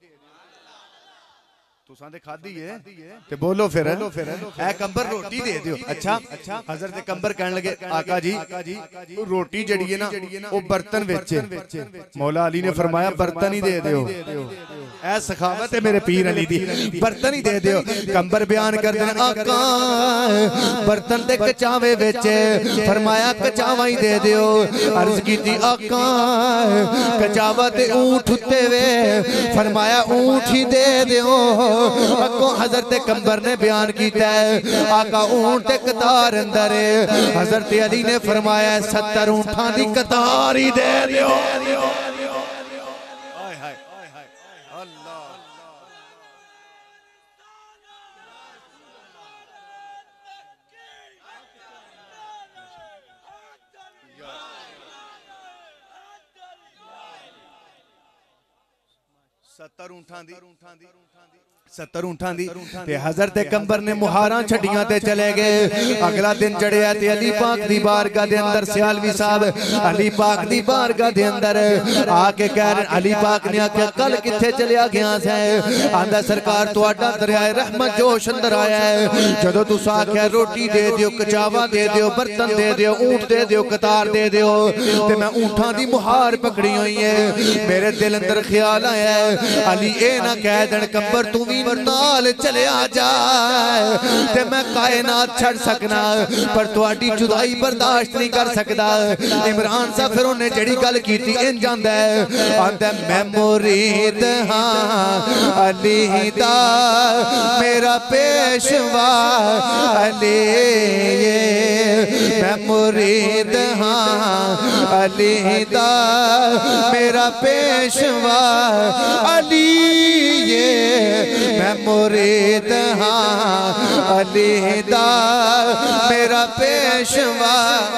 तुसां दे खादी है ते बोलो फिर ए कंबर रोटी दे दियो। अच्छा हजरत कंबर कहने लगे आका जी रोटी जड़ी है ना वो बर्तन विच है। मौला अली ने फरमाया बर्तन ही दे दियो। ए सखावत है मेरे पीर अली दी, बर्तन ही दे दियो। कंबर बयान कर दे आका बर्तन ते कचावे विच, फरमाया कचावा ही दे दियो। अर्ज कीती आका कचावा ते ऊंट उत्ते वे, फरमाया ऊंट ही दे दियो। अगो हजरत कंबर ने बयान किया है आका ऊंट ते कतार अंदर है। हजरत अली ने फरमाया 70 ऊंटां दी कतार ही दे दियो। हाय हाय अल्लाह सत्तर ऊंठां दी ते हजरत कंबर ने मुहारा छड़ियां ते चले गए। अगला दिन चढ़िया ते अली पाक दी बारगाह दे अंदर सियालवी साहब अली पाक दी बारगाह दे अंदर आके कह रहे, अली पाक ने आख्या कल किथे चलिया गया से? आंदा सरकार तुहाडा दरियाए रहमत जोश अंदर आया है। जदों तुस आख्या रोटी दे दियो, कचावा दे दियो, बर्तन दे दियो, ऊंट दे दियो, कतार दे दियो ते मैं ऊंठां दी मुहार पकड़ी हुई है। मेरे दिल अंदर ख्याल आया अली ए ना कह देन कंबर तू भी नाल चले आ जाए ते मैं कायनात छड़ सकना, पर तुहाडी जुदाई बर्दाश्त नहीं कर सकदा। इमरान साहब फिर उन्हें जड़ी गल कीती इंज आंदा है, आंदा मैं मुरीद हां अली दा मेरा पेशवा अली, मैं मुरीद हां अली दा मेरा पेशवा अली, मैं मुरीद हां अली दा मेरा पेशवा।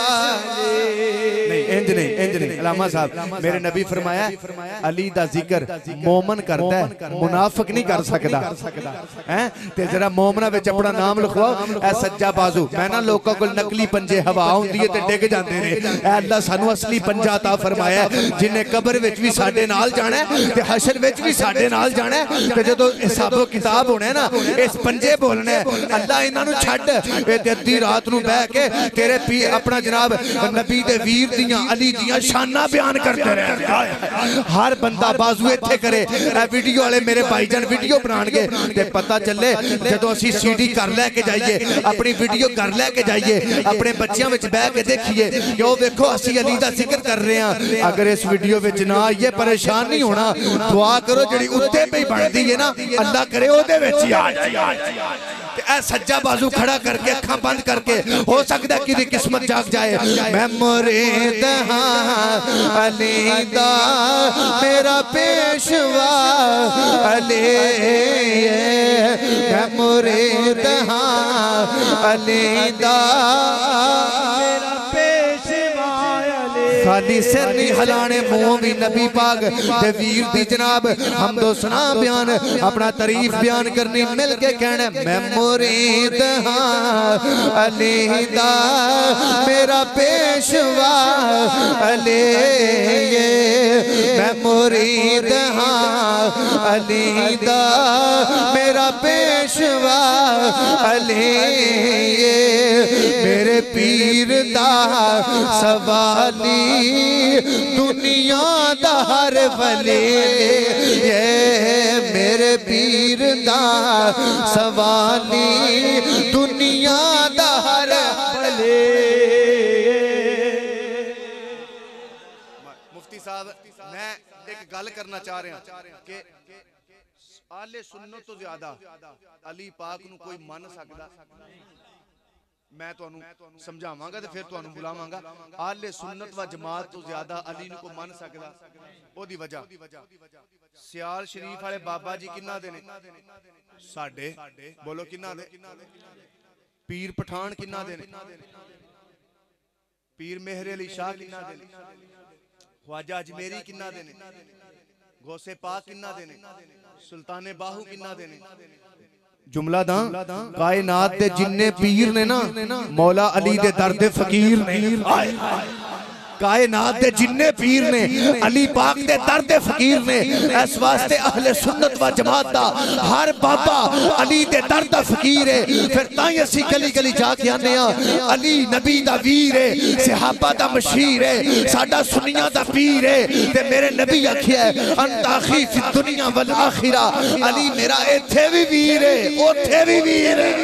इंज नहीं अलामा साहब मेरे नबी फरमाया अली दा जिक्र मोमन करता है, मुनाफिक नहीं कर सकदा हैं। ते जरा मोमना विच अपना नाम लिखवाओ। ए सज्जा बाजू मैं ना लोकां कोल नकली पंजे हवा हुंदी है ते डिग जांदे ने। ए अल्लाह सानू असली पंजा अता फरमाया जिन्हें कब्र विच भी साडे नाल जाना है ते हशर विच भी साडे नाल जाना है ते जदों हिसाबो किताब होना है ना इस पंजे बोलना है अल्लाह इन्हां नू छड्ड ए ते अद्धी रात नू बैठ के तेरे पी अपना जनाब नबी दे वीर दियां अली दियां शाना बयान करते रहे। हर बंदा बाजू इत्थे करे। ए वीडियो वाले मेरे भाईजान वीडियो बनाणगे ते पता चले जदों असीं सीडी कर लेके जाइए अपनी वीडियो कर लेके जाइए अपने बच्चों विच बैठ के देखिए कि ओ देखो असीं अली दा जिक्र कर रहे हैं। अगर इस वीडियो विच ना आइए परेशान नहीं होना, दुआ करो जिहड़ी उत्ते पे बनदी है ना अल्लाह करे ओदे विच ही आ जाए। ए सज्जा बाजू खड़ा करके अखां बंद करके हो सकता है कि किस्मत जाग जाए। मैं मुरीद हां अली दा मेरा पेशवा अली, मैं मुरीद हां अली दा मेरा पेशवा अली। खाली सिर नहीं हिलाने मुंह भी नबी पाक दे वीर दी जनाब हमदो सना बयान अपना तारीफ बयान करनी मिल के कहना मैं मुरीद हां अली दा मेरा पेशवा अली, मैं मुरीद हां अली दा मेरा पेशवा अली, मेरे पीर दा सवाली दुनिया दा हर वली, ये मेरे पीर दा सवाली दुनिया दा हर करना चाह रहे हैं कि आले सुन्नत तो ज्यादा अली पाक नू कोई मन सकदा। मैं तुहानू समझावांगा ते फिर तुहानू बुलावांगा। आले सुन्नत व जमात तो ज्यादा अली नू कोई मन सकदा। ओदी वजह सियाल शरीफ वाले बाबा जी किन्ना दे ने साडे, बोलो किन्ना दे? पीर पठान किन्ना दे ने? पीर मेहर अली शाह किन्ना दे ने? ख्वाजा अजमेरी किन्ना दे ने? गौसे पाक किन्ना दे ने? सुल्ताने बाहू किन्ना दे ने? जुमला दा कायनात दे जिन्ने पीर ने ना मौला अली दे दर दे फकीर ने। कायनात दे जिन्ने पीर ने अली पाक दे दर दे फकीर ने। इस वास्ते अहले सुन्नत व जमात दा हर बाबा अली दे दर दा फकीर है। फिर ताई असी गली गली जाके आने अली नबी दा वीर है, सहाबा दा मशीर है, साडा सुन्नियां दा पीर है। ते मेरे नबी आखिया अंता खी फी दुनिया वल आखिरा, अली मेरा इत्थे भी वीर है ओथे भी वीर है।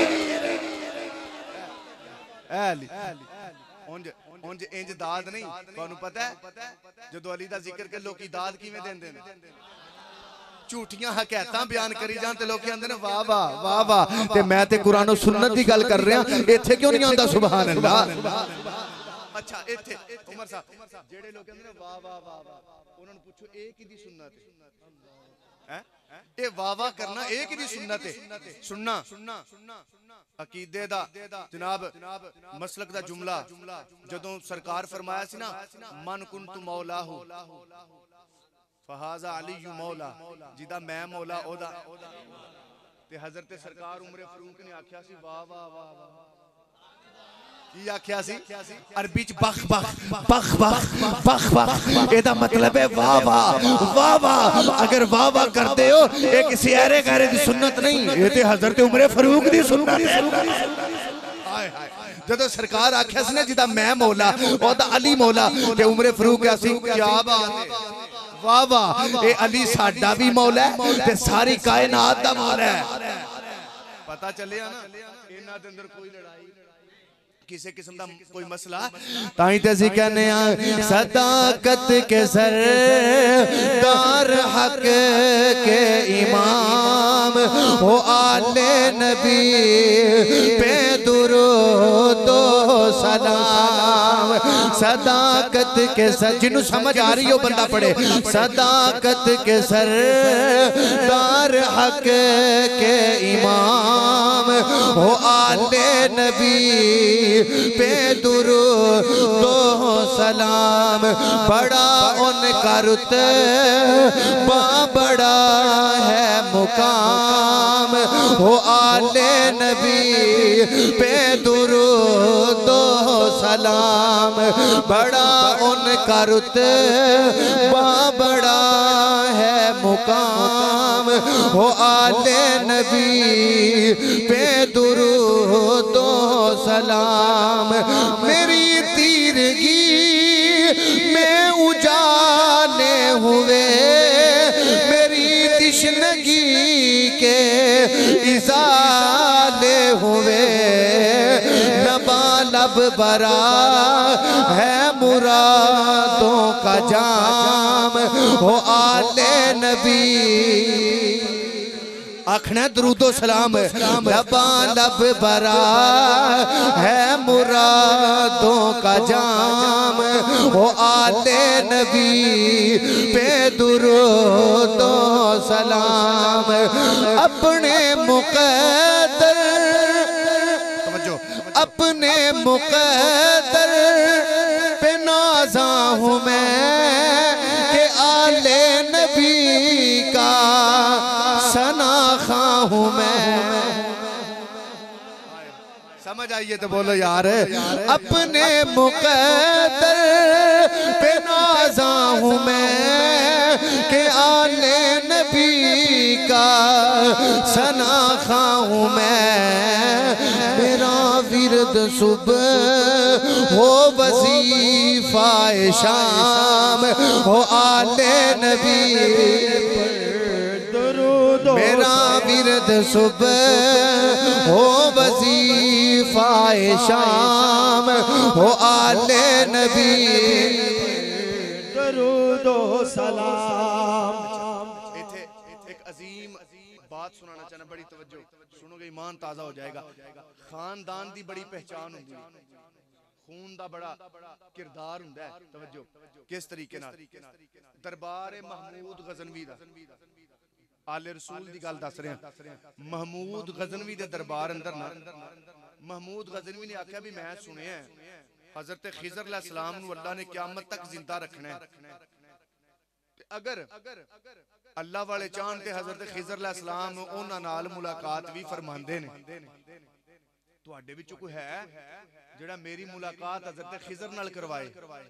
अली उंज इंज दाद नहीं, तुहानू पता है जदों अली दा जिक्र कर लोकी दाद किवें देंदे ने? झूठियां हकैतां बयान करी जान ते लोग कहंदे ने वाह वाह वाह वाह। ते मैं ते कुरान और सुन्नत दी गल कर रहा, इत्थे क्यों नहीं आंदा सुभान अल्लाह? अच्छा इत्थे उमर साहब जेड़े लोग कहंदे ने वाह वाह वाह वाह, उन्हां नू पूछो ए किदी सुन्नत है? ए वाह वाह करना ए किदी सुन्नत है? सुनना अकीदे दा जनाब मसलक दा जुमला जदों सरकार फरमाया सी ना मन कुंतु मौलाहु फहाजा अली मौला, जिदा मैं मौला ओदा। ते हजरत सरकार उमरे फारूक ने आख्या सी वाह वाह वाह वाह। की आख्या सी? अरबी च बख बख बख बख बख बख, एदा मतलब है वाह वाह वाह वाह। अगर वाह वाह करते हो ये किसी ऐरे गैरे दी सुन्नत नहीं, ये ते हजरत उमरे फारूक दी सुन्नत है। जदों सरकार आख्या सी ना जिदा मैं मौला ओदा अली मौला, ते उमरे फारूक आसी क्या बात है वाह वाह। ये अली साडा भी मौला है ते सारी कायनात दा मौला है। पता चलिया ना इन्हां दे अंदर कोई लड़ाई किसी किस्म का कोई मसला। ताई ते असी कहने सदाकत के सरदार हक के इमाम हो आले नबी पे दुरूद सलाम। सदाकत के सर, जिन्हों समझ आ रही हो बंदा पढ़े। सदाकत के सरदार हक के इमाम हो आले नबी पे दुरूद सलाम। बड़ा उनका रुतबा बड़ा है मुकाम हो आले नबी पे दुरूद सलाम। बड़ा उनका रुतबा बड़ा है मुकाम हो आले नबी पे दुरूद सलाम। मेरी तीरगी में उजाले हुए, मेरी तिश्नगी के इजाले हुए। लबालब बरा है मुरादों का जाम हो आले नबी। आखना दरूदो सलाम। लबालब बरा है मुरादों का जाम हो आले नबी पे दुरूद सलाम। अपने मुक़द्दर अपने मुक़द्दर पे नाज़ा हूँ मैं कि आले नबी का सनाखा हूँ मैं। समझ आइए तो बोलो यार। अपने मुक़द्दर पे नाज़ा हूँ मैं कि आले नबी का सनाखा हूँ मैं। मेरा विरद सुबह हो वजीफाए शाम हो आले नबी। मेरा विरद सुबह हो वजीफाए शाम हो आले नबी। दरूद सलाम। सुनाना चाहना, बड़ी तवज्जो सुनोगे ईमान ताजा हो जाएगा। खानदान दी बड़ी पहचान होंदी है, खून दा बड़ा किरदार हुंदा है। तवज्जो किस तरीके नाल दरबार महमूद गजनवी दा आले रसूल दी गल दस रहे हैं। महमूद गजनवी दे दरबार अंदर ना महमूद गजनवी ने आख्या भी मैं सुनिया हजरत खिजर अलैहिस्सलाम नूं अल्लाह ने क़यामत तक जिंदा रखना है। अगर अल्लाह वाले चाहन ते हजरत खिजर अलैहिस्सलाम उन्हां नाल मुलाकात भी फरमांदे ने। तुहाडे विचों कोई है जेड़ा मेरी मुलाकात हजरत खिजर नाल करवाए?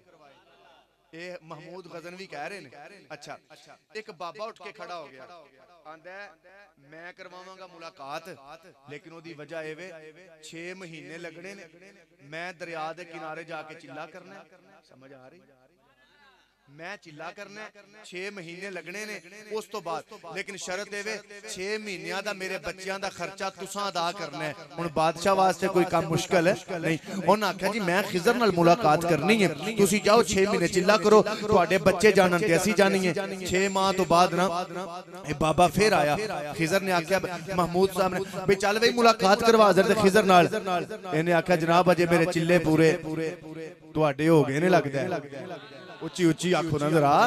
ये महमूद गजनवी कह रहे ने। अच्छा, एक बाबा उठ के खड़ा हो गया, आंदा मैं करवावांगा मुलाकात, लेकिन ओदी वजह ए वे 6 महीने लगने ने, मैं दरिया दे किनारे जाके चिल्ला करना। समझ आ रही? मैं चिल्ला करना 6 महीने लगने ने, उस तो बाद लेकिन शर्त ए वे 6 महीनिया दा मेरे बच्चियां दा खर्चा तुसां अदा करना है। हुण बादशाह वास्ते कोई काम मुश्किल है नहीं। उन्हां आख्या जी मैं खिजर नाल मुलाकात करनी है, तुसी जाओ 6 महीने चिल्ला करो, तुहाडे बच्चे जानन ते असीं जानिए। 6 माह तो बाद ना ए बाबा फिर आया। खिजर ने आख्या महमूद साहब ने भाई चल भाई मुलाकात करवा हजरत खिजर नाल। इन्हें आख्या जनाब अजे मेरे चिल्ले पूरे तुहाडे हो गए ने लगदा है। उच्ची उच्ची आखो ना जरा,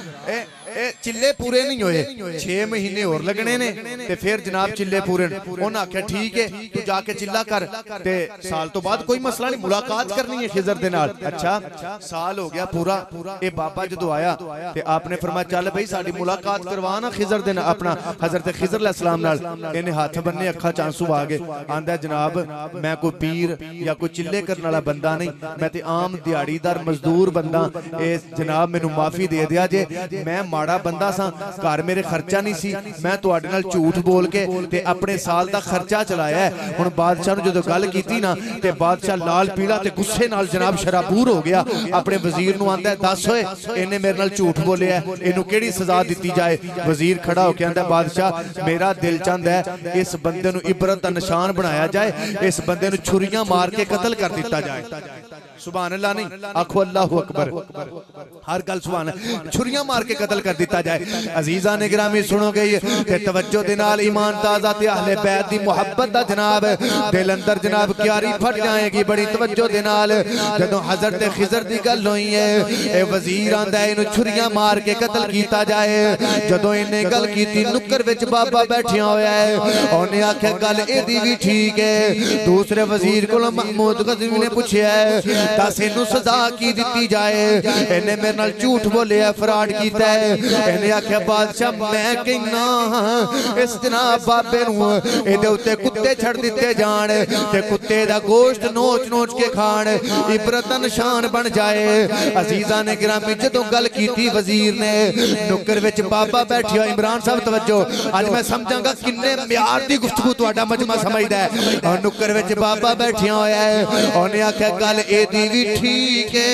ए चिल्ले पूरे नहीं होए, 6 महीने और लगने ने ते फिर जनाब चिल्ले पूरे। उन्हें आख्या ठीक है तू जाके चिल्ला कर ते साल तो बाद कोई मसला नहीं, मुलाकात करनी है खिजर दे नाल। अच्छा साल हो गया पूरा, ए बाबा जदों आया ते आपने फरमाया चल भाई साडी मुलाकात करवा ना खिजर दे नाल, अपना हजरत खिजर अलैहिस्सलाम नाल। इन्हें हाथ बन्ने, अखा च आंसू आ गए। आंदा जनाब मैं कोई पीर या कोई चिल्ले करने वाला बंदा नहीं, मैं ते आम दिहाड़ीदार मजदूर बंदा। जनाब मैनू माफी दे दिया जे, मैं माड़ा बंदा सा, घर मेरे खर्चा नहीं सी, मैं तुहाडे नाल झूठ बोल के ते अपने साल दा खर्चा चलाया है। हुण बादशाह नूं जदों गल कीती ना ते बादशाह लाल पीला ते गुस्से नाल जनाब शराबूर हो गया। अपने वजीर नूं आंदा दस होए इन्हें मेरे नाल झूठ बोलिया, इनू केड़ी सजा दित्ती जाए? वजीर खड़ा होके आंदा बादशाह मेरा दिल चाहता है इस बंदे नूं इबरत दा निशान बनाया जाए, इस बंदे नूं छुरियां मार के कतल कर दिता जाए। सुभान अल्लाह नहीं आखो अल्लाहु अकबर, हर गल सुभान। छुरियां मार के कतल कर दिता जाए। अजीजा ने गिरामी सुनोगे ते तवज्जो दे नाल ईमान ताजा ते अहले बैत दी मुहब्बत दा जनाब दिल अंदर जनाब क्यारी फट जाएगी बड़ी तवज्जो दे नाल। जदों हजरत खिजर दी गल होई है ए वजीर आंदा इनु छुरियां मार के कतल कीता जाए। जदों इन्हें गल कीती नुक्कर विच बाबा बैठिया होया है, उन्हें आख्या गल एदी भी ठीक है। दूसरे वजीर कोलों महमूद गजनवी ने पूछया दस इनू सजा की दित्ती जाए? इन्हें मेरे नाल झूठ बोलिया, फ्रॉड कीता है। इन्हें आख्या बादशाह मैं कहना इस जनाब बाबे नूं इहदे उत्ते कुत्ते छड़ दिते जाण ते कुत्ते दा गोश्त नोच नोच के खाण, इबरत दा निशान बन जाए। अजीजा ने गिरामी जदों गल कीती वजीर ने नुक्कर विच बाबा बैठिया। इमरान साहब तवज्जो, अज मैं समझांगा किन्ने म्यार दी गुफ्तगू तुहाडा मजमा समझदा है। और नुक्कर विच बाबा बैठिया होया है, उन्हें आख्या गल एदी भी ठीक है,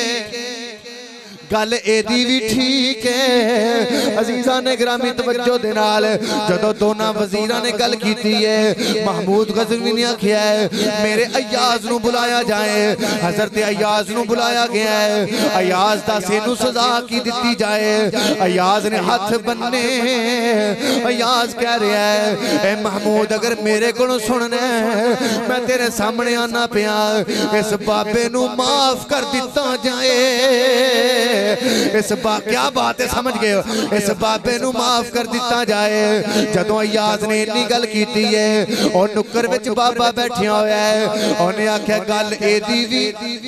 गल एदी भी ठीक है। अजीजा ने ग्रामी तवज्जो दे नाल जदों दोनों वजीरां ने गल कीती है, महमूद गजनवी ने आख्या है मेरे अयाज नूं बुलाया जाए। हजरत अयाज नूं बुलाया गया है। अयाज दा सेनू सजा की दित्ती जाए। अयाज ने हाथ बन्ने, अयाज कह रहा है ए महमूद अगर मेरे कोलों सुनना है मैं तेरे सामने आना पिया, इस बाबे नूं माफ कर दिता जाए। इस क्या बात है समझ गए हो? इस बाबे नू माफ कर दिता जाए। जदों अयाज ने इन्नी गल कीती है और नुक्कर विच बाबा बैठिया होया है, उन्हें आख्या गल एदी भी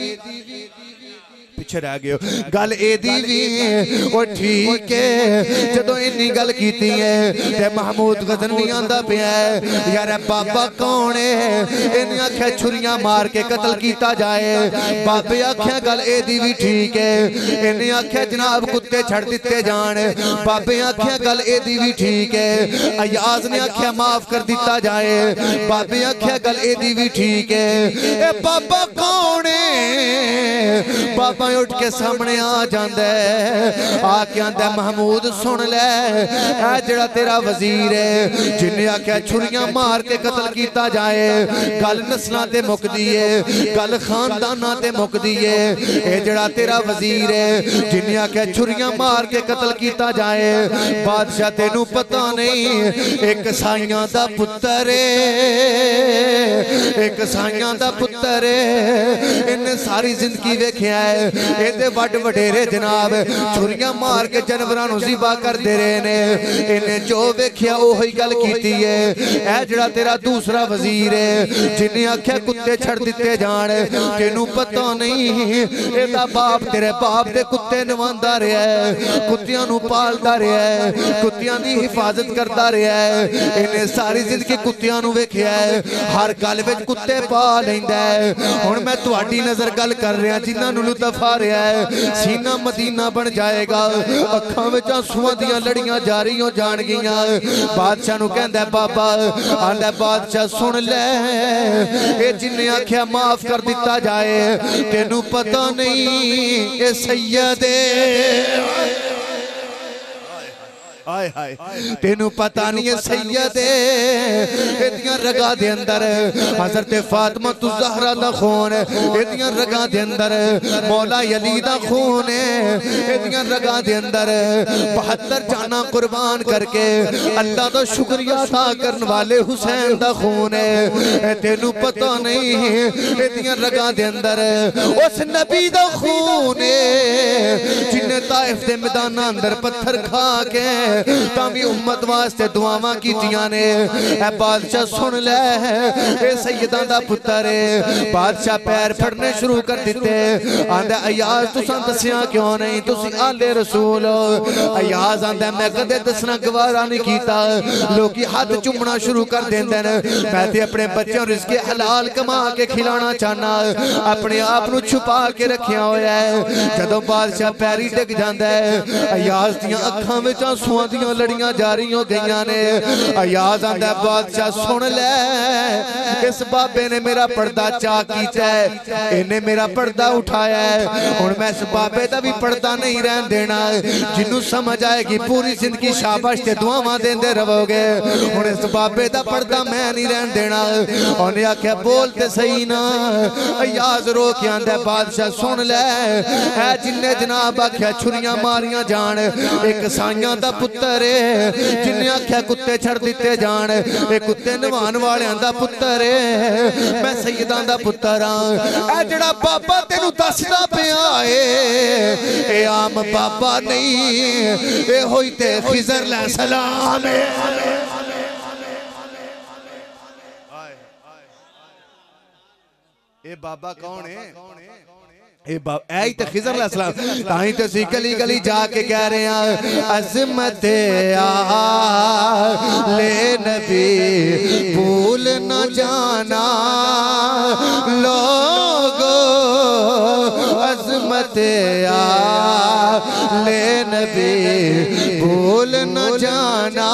पिछे रह गए, गल एदी भी ओ ठीक है। जदों इन्नी गल कीती है ते महमूद गजनवी आंदा पिया यार बाबा कौन है? इन्हें आख्या छुरियां मार के कतल कीता जाए। बाबे आख्या गल एदी भी ठीक है। इन्हें आख्या जनाब कुत्ते छड़ दिते जान। बाबे आख्या गल एदी भी ठीक है। अयाज ने आख्या माफ कर दिता जाए। बाबे आख्या गल एदी भी ठीक है। ए बाबा कौन है? बाबा उठ के सामने आ जाता है, आके आंदा महमूद सुन ले, ऐ जेड़ा तेरा वजीर है जिन्हें आख्या छुरियां मार के कतल किया जाए, गल नस्लां ते मुकदी है, गल खानदानां ते मुकदी है। ए जेड़ा तेरा वजीर है जिन्हें आख्या छुरियां मार के कतल किया जाए, बादशाह तेनू पता नहीं एक साइयां दा पुत्तर है, एक साइयां दा पुत्तर है। इन्हें सारी जिंदगी वेख्या है, ये वड वडेरे जनाब छुरियां मार के जानवरां नूं ज़िबा करदे रहे ने, इन्हें जो वेख्या ओही गल कीती है। ऐ जेड़ा तेरा दूसरा वजीर है जिन्हें आख्या कुत्ते छड़ दिते जाण, तेनू पता नहीं एदा बाप तेरे बाप दे कुत्ते नवांदा रहा है, कुत्तियां नूं पालदा रहा है, कुत्तियां दी हिफाजत करदा रहा है। इन्हें सारी जिंदगी कुत्तियां नूं वेख्या है, हर गल विच कुत्ते पा लैंदा है। हुण मैं तुहाडी नज़र गल कर रहा जिन्हां नूं लुत्फ आ रहा है, सीना मदीना बन जाएगा, अखां विच आंसूआं दियां लड़ियां जारी हो जाणगियां। बादशाह नूं कहंदा बाबा, आंदा बादशाह सुन ले, ये जिन्हें आख्या माफ कर दिता जाए, तेनू पता नहीं ये सैयद हाय हाय, तेनू पता नहीं है सैयद एदियां रगा दे अंदर हज़रत फातिमा तु ज़हरा दा खून, एदियां रगा दे अंदर मौला अली दा खून है, एदियां रगा दे अंदर 72 जाना कुर्बान करके अल्लाह दा शुक्रिया अदा करने वाले हुसैन दा खून है। तेनू पता नहीं एदियां रगा दे अंदर उस नबी दा खून है जिन्हें ताइफ दे मैदान अंदर पत्थर खा के तामी उम्मत वास्ते दुआवां कीतियां ने। ए बादशाह सुन ले, ए सैयदां दा पुत्तर है। बादशाह पैर फड़ने शुरू कर दिते, आंदा अयाज तुसां दस्सिया क्यों नहीं, तुसी आले रसूल हो। अयाज आंदा मैं कदे दसना गवारा नहीं कीता, लोकी हाथ चुमना शुरू कर देंदे ने, मैं ते अपने बच्चों रिज़्क़े हलाल कमा के खिलाना चाहना, अपने आप नूं छुपा के रखिया होया है। जदों बादशाह पैरी डिग जांदा है, अयाज दियां अखां विच आंसूआं दियां लड़ियां जारी हो गई ने। अयाज आंदा बादशाह सुन ले, इस बाबे ने मेरा पर्दा चाक कीता है, इन्हें मेरा पर्दा उठाया है, हुण मैं इस बाबे दा भी पर्दा नहीं रहन देना। जिन्नू समझ आएगी पूरी जिंदगी शाबाश ते दुआवां देंदे रहोगे, हुण इस बाबे दा पर्दा मैं नहीं रहन देना। उन्हें आख्या बोल ते सही ना। अयाज रो के आंदा बादशाह सुन ले, ऐ जिन्ने जनाब आख्या छुरियां मारियां जान, एक साइयां दा पुत्तर है जिन्हें आख्या कुत्ते छड़ दिते जान, ए कुत्ते नवान वालियां दा पुत्तर है, मैं सैयदां दा पुत्तर हां। ए जेड़ा बाबा तेनू दसदा पिया ए आम बाबा नहीं, ए होई ते खिज़र अलैहिस्सलाम है। ए बाबा कौन है? ऐ तो खिज़र अलैहिस्सलाम, ताही तो सी गली गली जाके कह रहे हैं अज़मत आले नबी भूल न जाना लोगो, अज़मत आले नबी भूल न जाना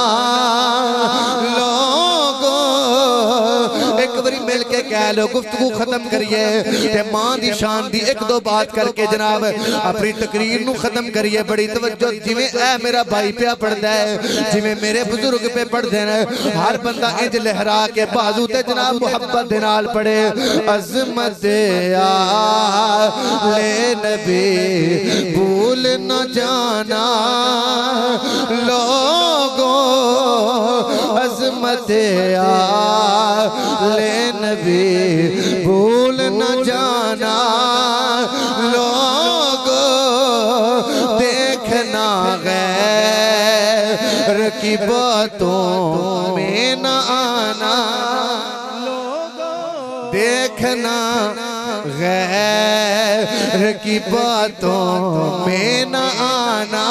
लोगो। एक बारी मिल के कह लो, गुफ्तगू खत्म करिए ते मां दी शान दी एक दो बात करके जनाब अपनी तकरीर नू खत्म करिए। बड़ी तवज्जो, जिवें ऐ मेरा भाई पिया पढ़दा है, जिवें मेरे बुजुर्ग पे पढ़दे ने, हर बंदा इंज लहरा के बाजू ते जनाब मुहब्बत दे नाल पढ़े अज़मत आले नबी भूल न जाना लोगो, अज़मत आले नबी भूल न जाना लोगो, देखना गैर की बातों में न आना लोगो, देखना गैर की बातों में न आना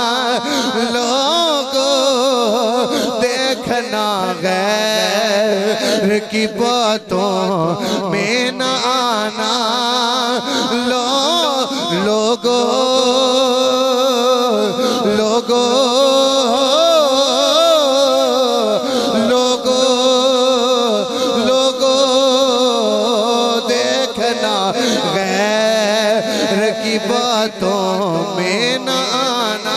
लोगो, देखना गैर की बातों में न आना लोगो, लोगो लोगो लोगो, देखना गैर की बातों में न आना।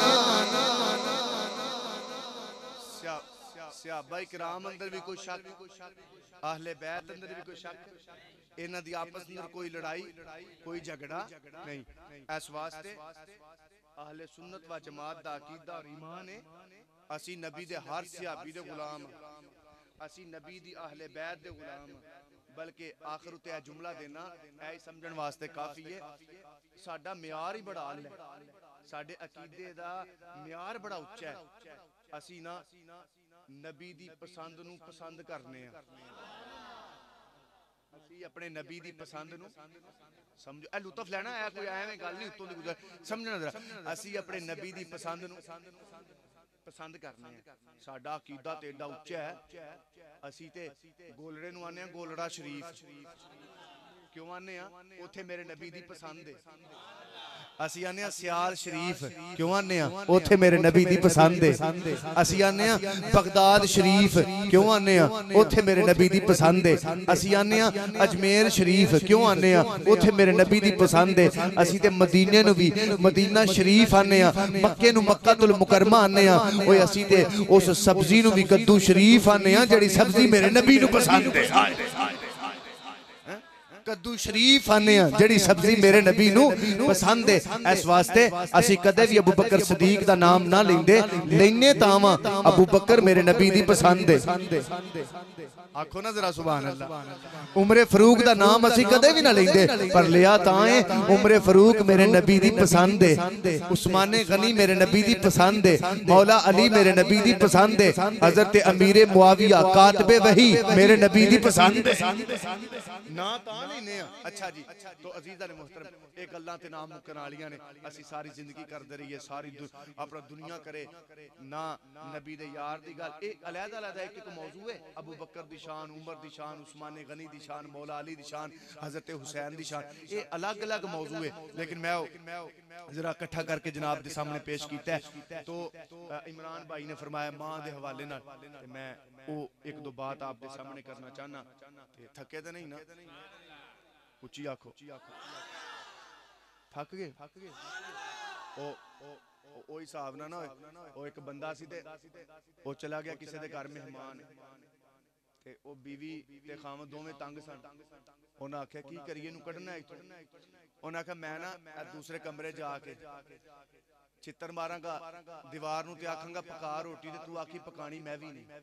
सहाबा किराम अंदर भी कोई शक, अहले बैत अंदर भी कोई शक, इन्हां दी आपस अंदर कोई लड़ाई कोई झगड़ा नहीं। इस वास्ते अहले सुन्नत व जमात दा अकीदा और ईमान है असी नबी दे हर सहाबी दे गुलाम, असी नबी दी अहले बैत दे गुलाम। बल्कि आखिर उत्ते ए जुमला देना ऐ समझण वास्ते काफी है साडा म्यार ही बड़ा आला है, साडे अकीदे दा म्यार बड़ा उच्चा है। असी ना नबी दी पसंद नू पसंद करने हैं, असी अपने नबी दी पसंद नू समझो ए लुत्फ लेना है, कोई एवें गल नहीं उत्तों दी गुजर समझना जरा। असी अपने नबी दी पसंद नू पसंद करने हैं, साडा अकीदा ते एडा उच्चा है। असी ते गोलड़े नू आने गोलड़ा शरीफ, क्यों आने उथे मेरे नबी दी पसंद है। असी आने सियाल शरीफ, क्यों आने उथे मेरे नबी दी पसंद है। असी आने बगदाद शरीफ, क्यों आने उथे मेरे नबी दी पसंद है। असी आने अजमेर शरीफ, क्यों आने उथे मेरे नबी दी पसंद है। असी ते मदीने नू भी मदीना शरीफ आने, मक्के नू मक्कातुल मुकरमा आने, ओए असी ते उस सब्जी नू भी कद्दू शरीफ आने जेड़ी सब्जी मेरे नबी नू पसंद है। कद्दू शरीफ आने जेड़ी सब्जी मेरे नबी नू पसंद है। इस वास्ते असी कदे भी अबू बकर सदीक दा नाम ना लेंदे, लेने तावा अबू बकर मेरे नबी दी पसंद है। आखो ना जरा सुभान अल्लाह। उमरे फरूक दा नाम असी कदे भी ना लेंदे, पर लिया ताए उमरे फरूक मेरे नबी दी पसंद है। उस्माने गनी मेरे नबी दी पसंद है। मौला अली मेरे नबी दी पसंद है। हजरत अमीरे मुआविया कातबे वही मेरे नबी दी पसंद है। ना ता लेने अच्छा जी। तो अजीज़ा ने मोहतरम एक अल्लाह ते नाम मुकन वालियां ने असी सारी जिंदगी करते रहिए, सारी अपना दुनिया करे ना नबी दे यार दी गल। ए अलहदा अलहदा एक एक मौजू है, अबू बकर दी शान, उमर दी शान, उस्माने गनी दी शान, मौला अली दी शान, हजरत हुसैन दी शान, ये अलग अलग मौजू है। लेकिन मैं जरा इकट्ठा करके जनाब के सामने पेश किया है। तो इमरान भाई ने फरमाया मां दे हवाले नाल मैं वो एक दो बात आपके सामने करना चाहना। थके तो नहीं ना, उच्ची आखो, थक गए ओ हिसाब ना ना ओ एक बंदा सी ते ओ चला गया किसी दे घर मेहमान ते ओ बीवी ते खामद दोवें तंग सन। उन्हें आख्या की करिए नू कढ़ना है इत्थों। उन्हें आख्या मैं ना दूसरे कमरे जाके चित्तर मारांगा दीवार नू ते आखांगा पका रोटी ते तू आखी पकानी मैं भी नहीं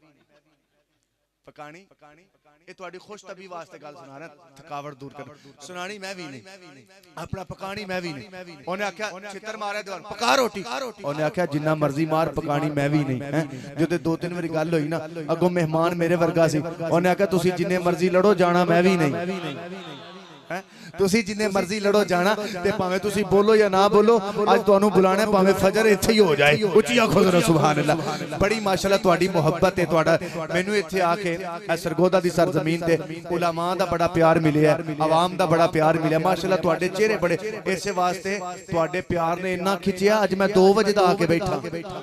पकानी। ये तुहाडी खुश तबी वास्ते गल सुना रहा, थकावट दूर कर सुनानी मैं भी नहीं, अपना पकानी मैं भी नहीं। उन्हें आख्या चित्तर मारे दीवार पका रोटी, उन्हें आख्या जिन्ना मर्जी मार पकानी मैं भी नहीं। जो ते दो तीन बारी गल होई ना अगों मेहमान मेरे वर्गा सी, उन्हें आख्या तुसी जिन्ने मर्जी लड़ो जाना मैं भी नहीं। तुसी जिन्ने मर्जी लड़ो जाना ते भावें तुसी बोलो या ना बोलो, अज तुहानू बुलाना भावें फजर इत्थे ही हो जाए। उच्ची आखो जरा सुभान अल्लाह। बड़ी माशाअल्लाह तुहाडी मोहब्बत है, तुहाडा मैनू इत्थे आके सरगोधा दी सरजमीन ते उलमा दा बड़ा प्यार मिलिया, आवाम दा बड़ा प्यार मिलिया। माशाअल्लाह तुहाडे चेहरे बड़े, इस वास्ते तुहाडे प्यार ने इन्ना खिंचिया अज मैं 2 बजे दा आके बैठा,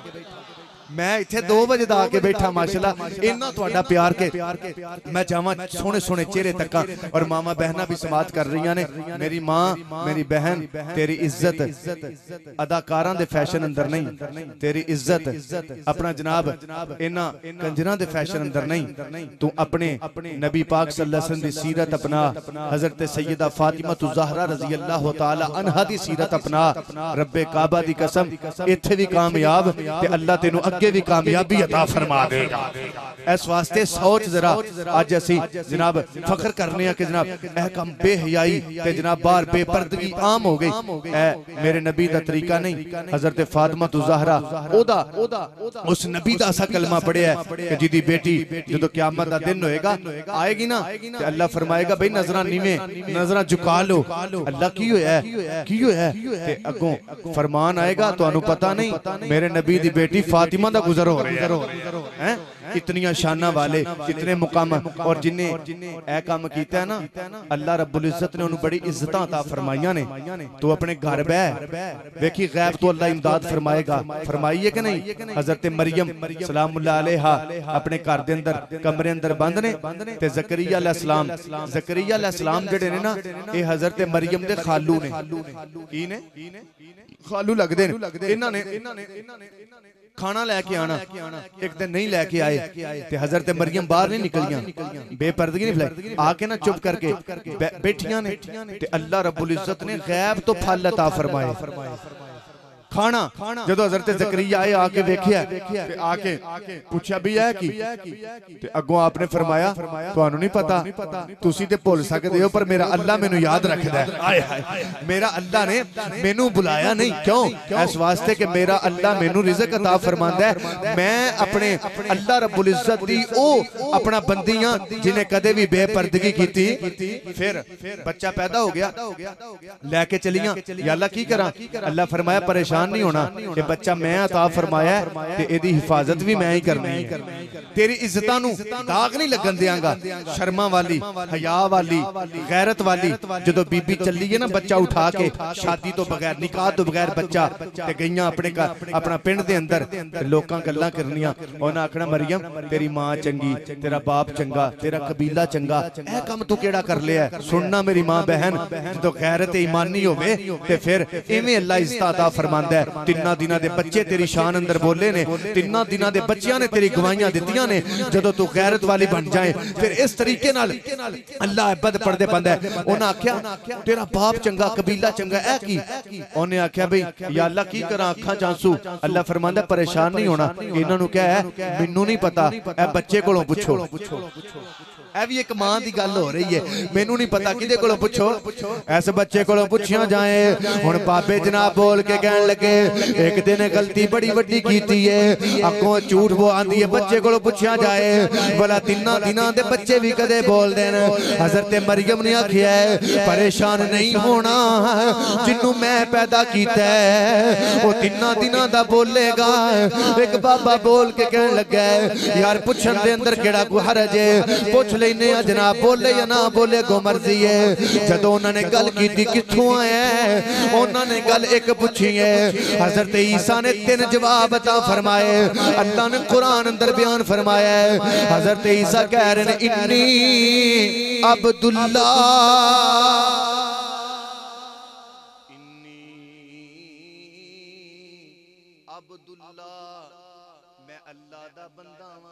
मैं इत्थे 2 बजे दा आके बैठा। माशाअल्लाह इन्ना तुहाडा प्यार के मैं जावां सोने सोने चेहरे तक्का। और मामा बहना भी समात कर रही ने। मेरी माँ मेरी बहन तेरी इज्जत अदाकारां दे फैशन अंदर नहीं, तेरी इज्जत अपना जनाब इन्ना कंजरां दे फैशन अंदर नहीं। तू अपने नबी पाक सल्लल्लाहु अलैहि वसल्लम दी सीरत अपना, हजरत सैयदा फातिमा ज़हरा रज़ी अल्लाह तआला अन्हा दी सीरत अपना। रब्बे काबा दी कसम इत्थे भी कामयाब ते अल्लाह तेनू अगे भी कामयाबी अता फरमा देगा। इस वास्ते सोच जरा अज असी जनाब फख्र करने कि जनाब यह कम बेहयाई ते जनाब बार बेपर्दगी आम हो गई। मेरे नबी दा तरीका नहीं। हजरत फातिमा ज़हरा ओदा उस नबी दा असा कलमा पढ़िया कि जिदी बेटी जदों क़यामत दा दिन होएगा आएगी ना ते अल्लाह फरमाएगा भाई नजरां नीवें नजरां झुका लो। अल्लाह की होया ते अगों फरमान आएगा तुहानू पता नहीं मेरे नबी दी बेटी फातिमा दा गुजर हो रहा है। इतनियां शाना वाले, इतने मुकाम, और जिन्हें ए काम कीता है ना अल्लाह रब्बुल इज्जत ने उन्हें बड़ी इज्जतां अता फरमाइयां ने। तो अपने घर बह वेखी गैब तो अल्लाह इमदाद फरमाएगा, फरमाइए कि नहीं। हजरत मरियम सलामुल्लाह अलैहा अपने घर दे अंदर कमरे अंदर बंद ने ते ज़करिया अलैहिस्सलाम जेड़े ने ना ये हजरत मरियम दे खालू ने। की ने खालू लगदे ने। इन्हां ने खाना लैके आना, एक दिन नहीं लैके आए ते हजरत मरियम बाहर नहीं निकलियां, बेपर्दगी नहीं फैलाई, आके ना चुप करके बैठियां ने ते अल्लाह रब्बुल इज्जत ने गैब तो फल अता फरमाए। खाना जदों हजरत ज़करिया आए आके वेखिया ते आके पूछा भी है की ते अगों आपने फरमाया तुहानू नहीं पता, तुसी ते भुल सकदे हो पर मेरा अल्लाह मैनू याद रखदा है। आए हाय मेरा अल्लाह ने मैनू बुलाया नहीं, क्यों? इस वास्ते कि मेरा अल्लाह मैनू रिज़्क अता फरमांदा है। मैं अपने अल्लाह रब्बुल इज्जत दी ओ अपना बंदियां जिन्हें कदे भी बेपर्दगी कीती, फिर बच्चा पैदा हो गया लैके चलियां, या अल्लाह की करा? अल्लाह फरमाया परेशान नहीं होना, ये बच्चा मैं अता फरमाया ते एदी हिफाजत भी मैं ही करनी है। तेरी इज्जतां नू दाग नहीं लगन देंगा। शर्मा वाली, हया वाली, गैरत वाली जदों बीबी चली है ना बच्चा उठा के शादी तो बगैर, निकाह तो बगैर बच्चा ते गईयां अपने अपना पिंड दे अंदर, लोकां गल्लां करनियां, उन्हां आखना मरियम तेरी मां चंगी, तेरा बाप चंगा, तेरा कबीला चंगा, ऐ काम तू केड़ा कर लिया? सुनना मेरी मां बहन, जदों गैरत ईमानी होवे ते फिर इवें अल्लाह इज्जत अता फरमांदा। तिन्ना दिना दे बच्चे तेरी शान अंदर बोले ने, तिन्ना दिना दे बच्चियां ने तेरी गवाहियां दित्तियां ने। जदों तू गैरत वाली बन जाए फिर इस तरीके नाल अल्लाह बद पढ़दे पांदा है। उन्हें आख्या तेरा बाप चंगा, कबीला चंगा, ऐ की? उन्हें आख्या भाई या अल्लाह की करा अखां च आंसू। अल्लाह फरमांदा परेशान नहीं होना, इन्हां नूं कह मैनू नहीं पता, ऐ बच्चे कोलों पुछो। ऐ भी एक मां दी गल हो रही है, मैनू नहीं पता किदे कोलों पुछो, इस बच्चे कोलों पुछिया जाए। हुण बाबे जनाब बोल के कहन लगे एक दिन गलती बड़ी वड्डी कीती है, अगों झूठ वो आंदी है, बच्चे कोलों पुछिया जाए भला तिन्ना दिनां दे बच्चे भी कदे बोल देन। हजरत मरियम ने आखिया परेशान नहीं होना, जिन्नू मैं पैदा कीता है वो तिन्ना दिनां दा बोलेगा। एक बाबा बोल के कहन लगा यार पुछन दे अंदर केड़ा कोई हरज है, पुछ लेने जनाब बोले या ना बोले गो मर्जी है। जदों उन्होंने गल की कित्थों आया, उन्होंने गल एक पूछी है, हजरत ईसा ने 3 जवाब अता फरमाए। अल्लाह ने कुरान अंदर बयान फरमाया है, हजरत ईसा कह रहे हैं इन्नी अब्दुल्लाह, मैं अल्लाह दा बंदा वां।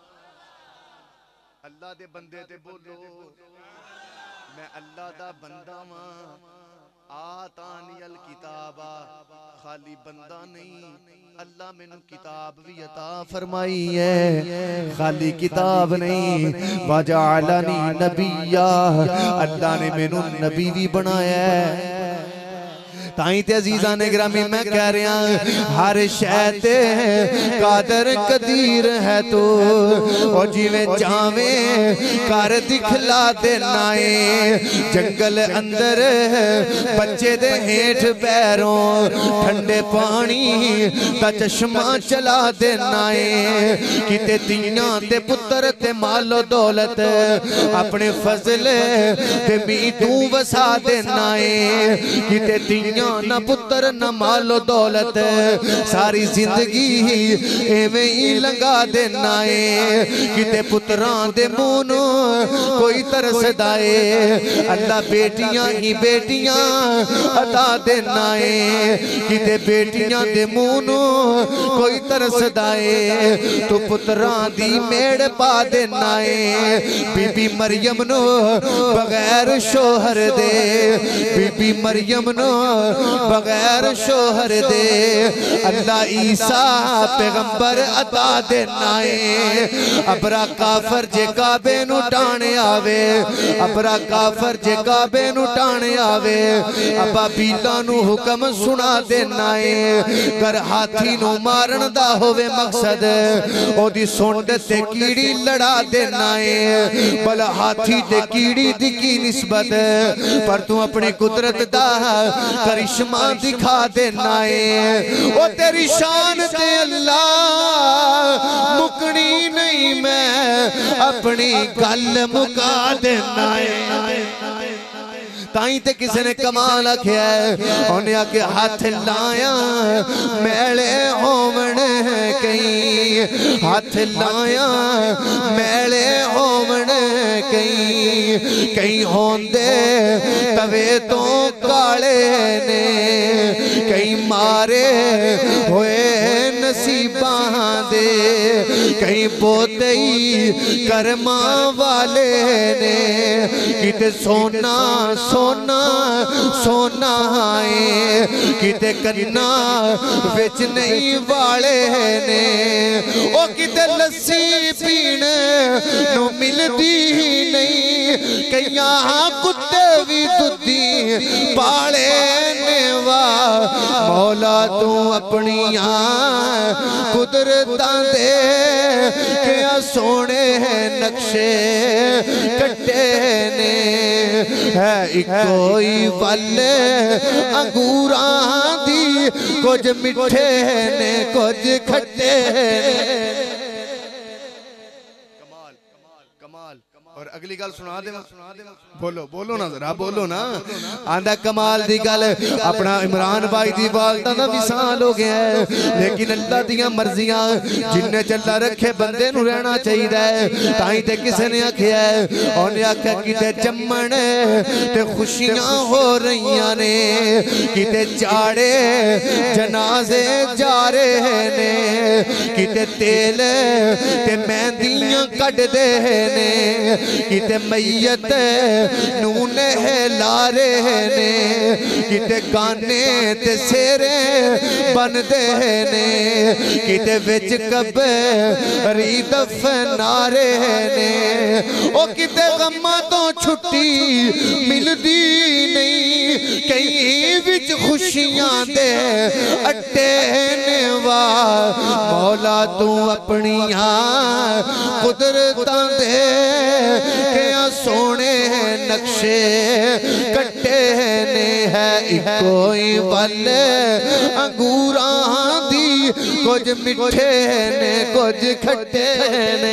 अल्लाह दे बंदे ते बोलो मैं अल्लाह दा बंदा वां। आतानियल किताबा, खाली बंदा नहीं अल्लाह मैनू किताब भी अता फरमाई है, खाली किताब नहीं वजअलनी नबिया, अल्लाह ने मैनू नबी भी बनाया है। ताई ते अजीज़ा ने ग्रामी मैं कह रहा हर शै ते कादर कदीर है तू, और जिवें चावे कर दिखला देना है। जंगल अंदर बच्चे दे हेठ पैरों ठंडे पानी दा चश्मा चला देना है। किते तियां ते पुत्र ते मालो दौलत अपने फजल ते मी तू वसा देना है। किते तियां ना पुत्र ना मालो दौलत, सारी जिंदगी एवें ही लंघा देना है। किते पुत्रां दे मुंह नूं कोई तरसदा है, अल्लाह बेटियां ही बेटियां अता देना है। किते बेटियां दे मुंह नूं कोई तरसदा है, तू पुत्रां दी मेड़ पा देना है। बीबी मरियम नूं बगैर शोहर दे, बीबी मरियम नूं बगैर शोहर दे अल्लाह ईसा पैगंबर अता देना है। अपरा काफर जे काबे नू टाणे आवे, अपरा काफर जे काबे नू टाणे आवे, अबा बीला नू हुक्म सुना देना है। कर हाथी नू नू मारन दा होवे मकसद ओदी सुंड ते कीड़ी लड़ा देना है भला हाथी ते कीड़ी दी की निस्बत पर तू अपनी कुदरत दा करिश्मा दिखा देना है ओ तेरी शान ते अल्लाह मुकनी नहीं मैं अपनी गल मुका देना है ताई ते किसी ने कमाल आख्या उन्हें आके हाथ लाया मैले होवन कई हाथ लाया मैले होवन कई कई होंदे तवे तो काले ने कई मारे होए नसीबां दे कई पोते ही कर्मा वाले ने किते सोना सोना सोना है किते कन्ना विच नहीं वाले ने ओ किते लस्सी पीण नू मिलदी ही नहीं कईयां कुत्ते भी दुधी पाले ने वाह मौला तू अपनियां कुदरतां दे क्या सोने नक्शे कट्टे ने है कोई वाले अंगूरां दी कुछ मिठे ने कुछ खट्टे कमाल कमाल और अगली गल सुना दे बोलो बोलो ना जरा बोलो ना आंदा कमाल दी गल अपना इमरान भाई दी वालदा दा विसाल हो गया है लेकिन अल्लाह दियां मर्जियां जिन्ने चल्ला रखे बंदे नू रहना चाहिदा है ताई ते किसे ने आख्या उन्हें आख्या किते जम्मण ते खुशियां हो रहियां ने किते चाड़े जनाजे जा रहे ने किते तेल ते मेहंदियां कढदे ने किते मैयत नू नहला रहे ने किते गाने ते सेरे बनदे ने किते विच कबरी दफना रहे ने ओ किते गम्मां तो छुट्टी मिलदी नहीं कई विच खुशियां दे अट्टे ने वाह मौला तू अपनियां कुदरतां दे क्या सोने नक्शे कट्टे ने है कोई वल अंगूरां दी कुछ मिठे ने कुछ खट्टे ने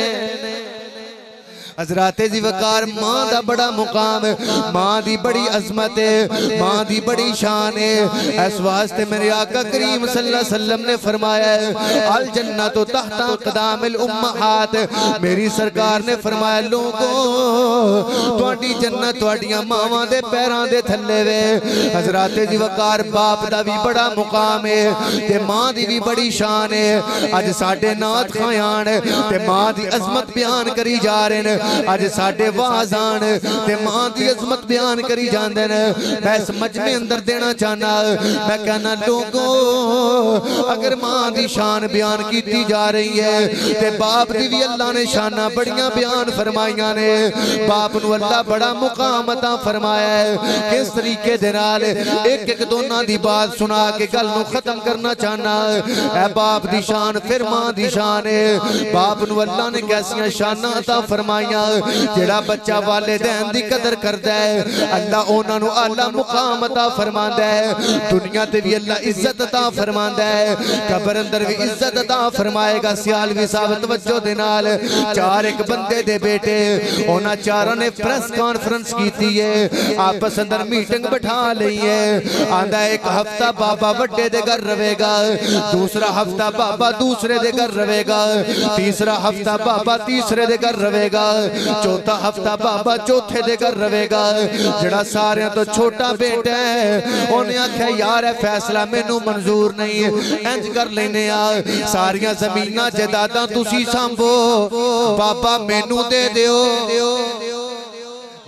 हजराते जी वकार मां दा बड़ा मुकाम मां दी बड़ी अजमत है मां दी बड़ी शान है इस वास्ते मेरे आका करीम सल्लल्लाहु अलैहि वसल्लम ने फरमाया है अल जन्नतु तहता क़दामिल उम्महात मेरी सरकार ने फरमाया लोगों तुहाडी जन्नत तुहाडियां मावां दे पैरां दे थल्ले वे हजराते जी वकार बाप दा भी बड़ा मुकाम है ते मां दी भी बड़ी शान है अज साडे नात खायान ते मां दी अजमत बयान करी जा रहे हैं अज साडे वाजान ते मां दी अजमत बयान करी जांदे ने मैं इस मजमे अंदर देना चाहना मैं कहना लोगों अगर मां दी शान बयान की जा रही है ते बाप दी भी अल्लाह ने शाना बड़ियां बयान फरमाइयां ने बाप नू अल्लाह बड़ा मुकाम अता फरमाया है किस तरीके दे नाल एक एक दोना दी बात सुना के गल नू खत्म करना चाहना है बाप दी शान फिर मां दी शान है बाप नू अल्लाह ने कैसियां शाना अता फरमाइयां जेड़ा बच्चा वालिदैन दी कदर करदा है अल्लाह उन्हां नू आला मुकाम अता फरमांदा है दुनिया ते भी अल्लाह इज्जत अता फरमांदा है कब्र अंदर भी इज्जत अता फरमाएगा सियालवी साहब तवज्जो दे नाल चार एक बंदे दे बेटे उन्हां चारां ने प्रेस कॉन्फ्रेंस कीती है आपस अंदर मीटिंग बिठा लई है आंदा एक हफ्ता बाबा वड्डे दे घर रवेगा दूसरा हफ्ता बाबा दूसरे दे घर रवेगा तीसरा हफ्ता बाबा तीसरे दे घर रवेगा चौथा हफ्ता बाबा चौथे दे घर रवेगा जड़ा सारे तो छोटा बेटा है उन्हें आख्या यार है फैसला मैनू मंजूर नहीं है इंज कर लेने आ सारियां जमीनां जायदादां तुसी सांभो बाबा मैनू दे दियो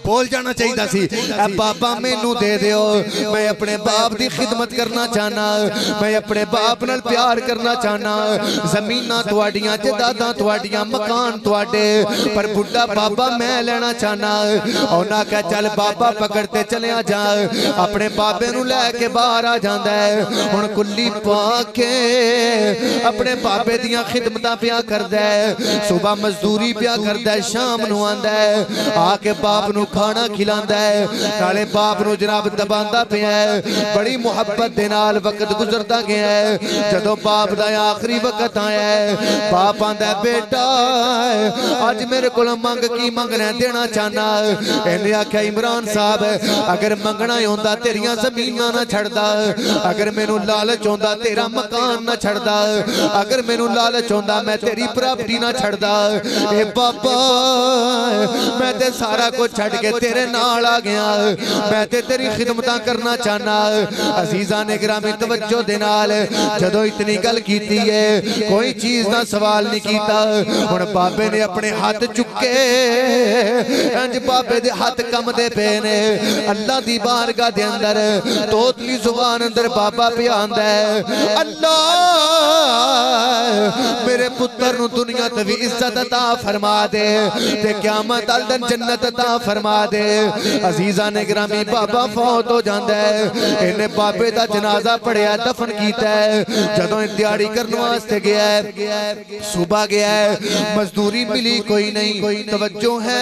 बोल जाना चाहिए सी बाबा मैनू दे दियो, मैं अपने बाप की खिदमत करना चाहना, मैं अपने बाप नाल प्यार करना चाहना, जमीनां तुहाडियां जायदादां तुहाडियां मकान तुहाडे, पर बुढ़ा बाबा मैं लेना चाहना। उन्हां कहा चल बाबा पकड़ते चलिया जा, अपने बाबे नू लैके बाहर आ जांदा है। हुण कुल्ली पा के अपने बाबे दियां खिदमतां पिया करदा है, सुबह मजदूरी पिया करदा है, शाम नू आंदा है आके बाप नू खाना खिलांदा है, नाले बाप नू जनाब दबांदा पिया है। बड़ी मुहब्बत दे नाल वक्त गुजरदा गया है। जदों बाप दा आखिरी वक्त आया है, बाप आंदा बेटा अज मेरे कोल मंग की मंगना देना चाहना। इन्हें आख्या इमरान साहब अगर मंगना होंदा तेरियां ज़मीनां ना छड़दा, अगर मैनू लालच होंदा तेरा मकान ना छड़दा, अगर मैनू लालच होंदा मैं तेरी प्रॉपर्टी ना छड़दा। ए बाबा मैं ते सारा कुछ छड़ के तेरे नाल आ गया, मैं ते तेरी खिदमतां करना चाहना। अजीज़ा ने गिरामी तवज्जो दे नाल जदों इतनी गल कीती है, कोई चीज का सवाल नहीं कीता। हुण बाबे ने अपने हाथ चुके, इंज बाबे दे हाथ कमदे पे ने। अल्लाह दी बारगाह दे अंदर तोतली जुबान अंदर बाबा पियांदा है, अल्लाह मेरे पुत्र नू दुनिया ते भी इज्जत अता फरमा दे ते क़यामत वाले दिन जन्नत अता फरमा दे। अजीज़ा ने गिरामी बाबा फौत हो जाता है, इन्हें बाबे दा जनाजा पढ़िया दफन किया है। जदों दिहाड़ी करने वास्ते गया है, सुबह गया है, मजदूरी मिली कोई नहीं, तवज्जो है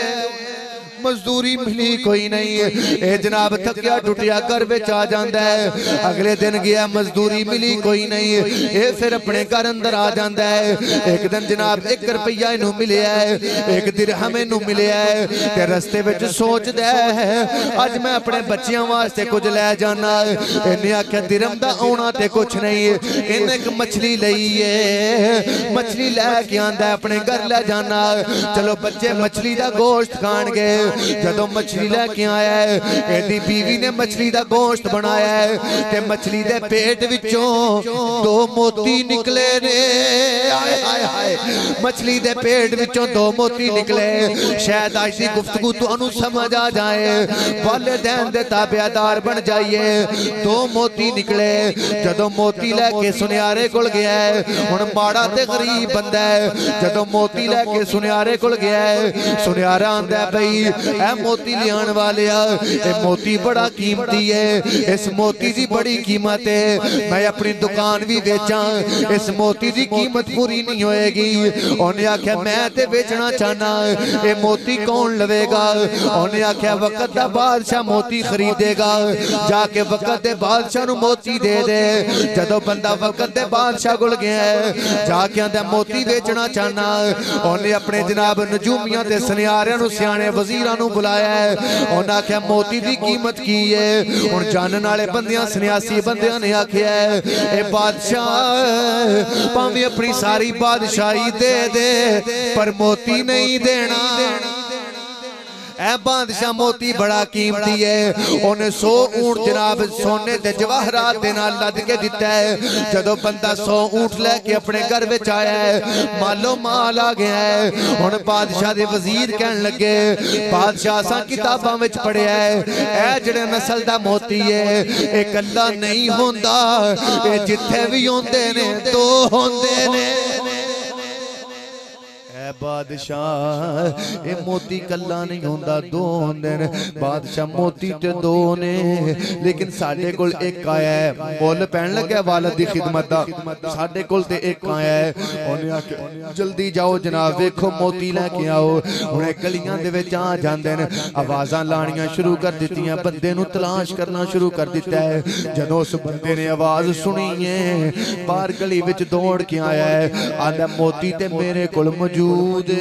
मजदूरी मिली कोई नहीं। ए जनाब थकिया टुटिया घर विच आ जाता है। अगले दिन गया मजदूरी मिली कोई नहीं, ये फिर अपने घर अंदर आ जाता है। एक दिन जनाब 1 रुपया इनू मिलिया है, 1 दिरहम इनू मिलिया है ते रस्ते विच सोचदा है अज मैं अपने बच्चियां वास्ते कुछ लै जाना। इन्हें आख्या दिरहम दा आउणा ते कुछ नहीं, इन्हें एक मछली लई है, मछली लैके आंदा अपने घर लै जाना। चलो बच्चे मछली दा गोश्त खाणगे। जदों मछली लैके आया है, एदी बीवी ने मछली दा गोश्त बनाया है ते मछली दे पेट विचों 2 मोती निकले ने। हाय हाय हाय, मछली दे पेट विचों 2 मोती निकले। शायद आज दी गुफ्तगू तुहानू समझ आ जाए, वालिदैन दे ताबेदार बन जाइए। 2 मोती निकले। जदों मोती लैके सुनियारे कोल गया है, हुण माड़ा ते गरीब बंदा है, जदों मोती लैके सुनियारे कोल गया है, सुनियारा आंदा बई ए मोती लियान वाले, ए मोती बड़ा कीमती है, इस मोती की बड़ी कीमत है, मैं अपनी दुकान भी बेचा, इस मोती की कीमत पूरी नहीं होएगी। उन्हें आख्या मैं ते बेचना चाहना, ये मोती कौन लवेगा? उन्हें आख्या वक्त दा बादशाह मोती खरीदेगा, जाके वक्त दे बादशाह नू मोती दे दे। जदों बंदा वक्त दे बादशाह कोल गया है, जाके आंदा मोती बेचना चाहना। उन्हें अपने जनाब नजूमियां ते सनियारियां नू सियाणे वजीरां नू बुलाया है। उन्हें आख्या मोती की कीमत की है? हुण जानन वाले बंदियां सन्यासी बंदियां ने आख्या है ए बादशाह भावें अपनी सारी बादशाही दे दे पर मोती नहीं देना। ए बादशाह मोती बड़ा कीमती है, उन्हें 100 ऊंट जनाब सोने के जवाहरात दे नाल लद के दिता है। जदों बंदा 100 ऊंट लैके अपने घर विच आया है, मालो माल आ गया है। हुण बादशाह दे वजीर कहन लगे बादशाह असां किताबां विच पढ़िया है ए जिहड़े नस्ल दा मोती है ए कल्ला नहीं होंदा, ए जिथे भी होंदे ने 2 होंदे ने। बादशाह ये मोती कल्ला नहीं होंदा 2 होंदे ने। बादशाह मोती ते 2 ने, लेकिन साडे कोल एक आया है। मुल पैण लग्या वालिद दी खिदमत दा, साडे कोल ते एक आया है। उन्हें आख्या जल्दी जाओ जनाब वेखो मोती लैके आओ। हुण गलियां दे विच आ जांदे ने, आवाज़ां लाणियां शुरू कर दित्तियां, बंदे नू तलाश करना शुरू कर दिता है। जदों उस बंदे ने आवाज़ सुनी है, बाहर गली विच दौड़ के आया है, आंदा मोती ते मेरे कोल मौजूद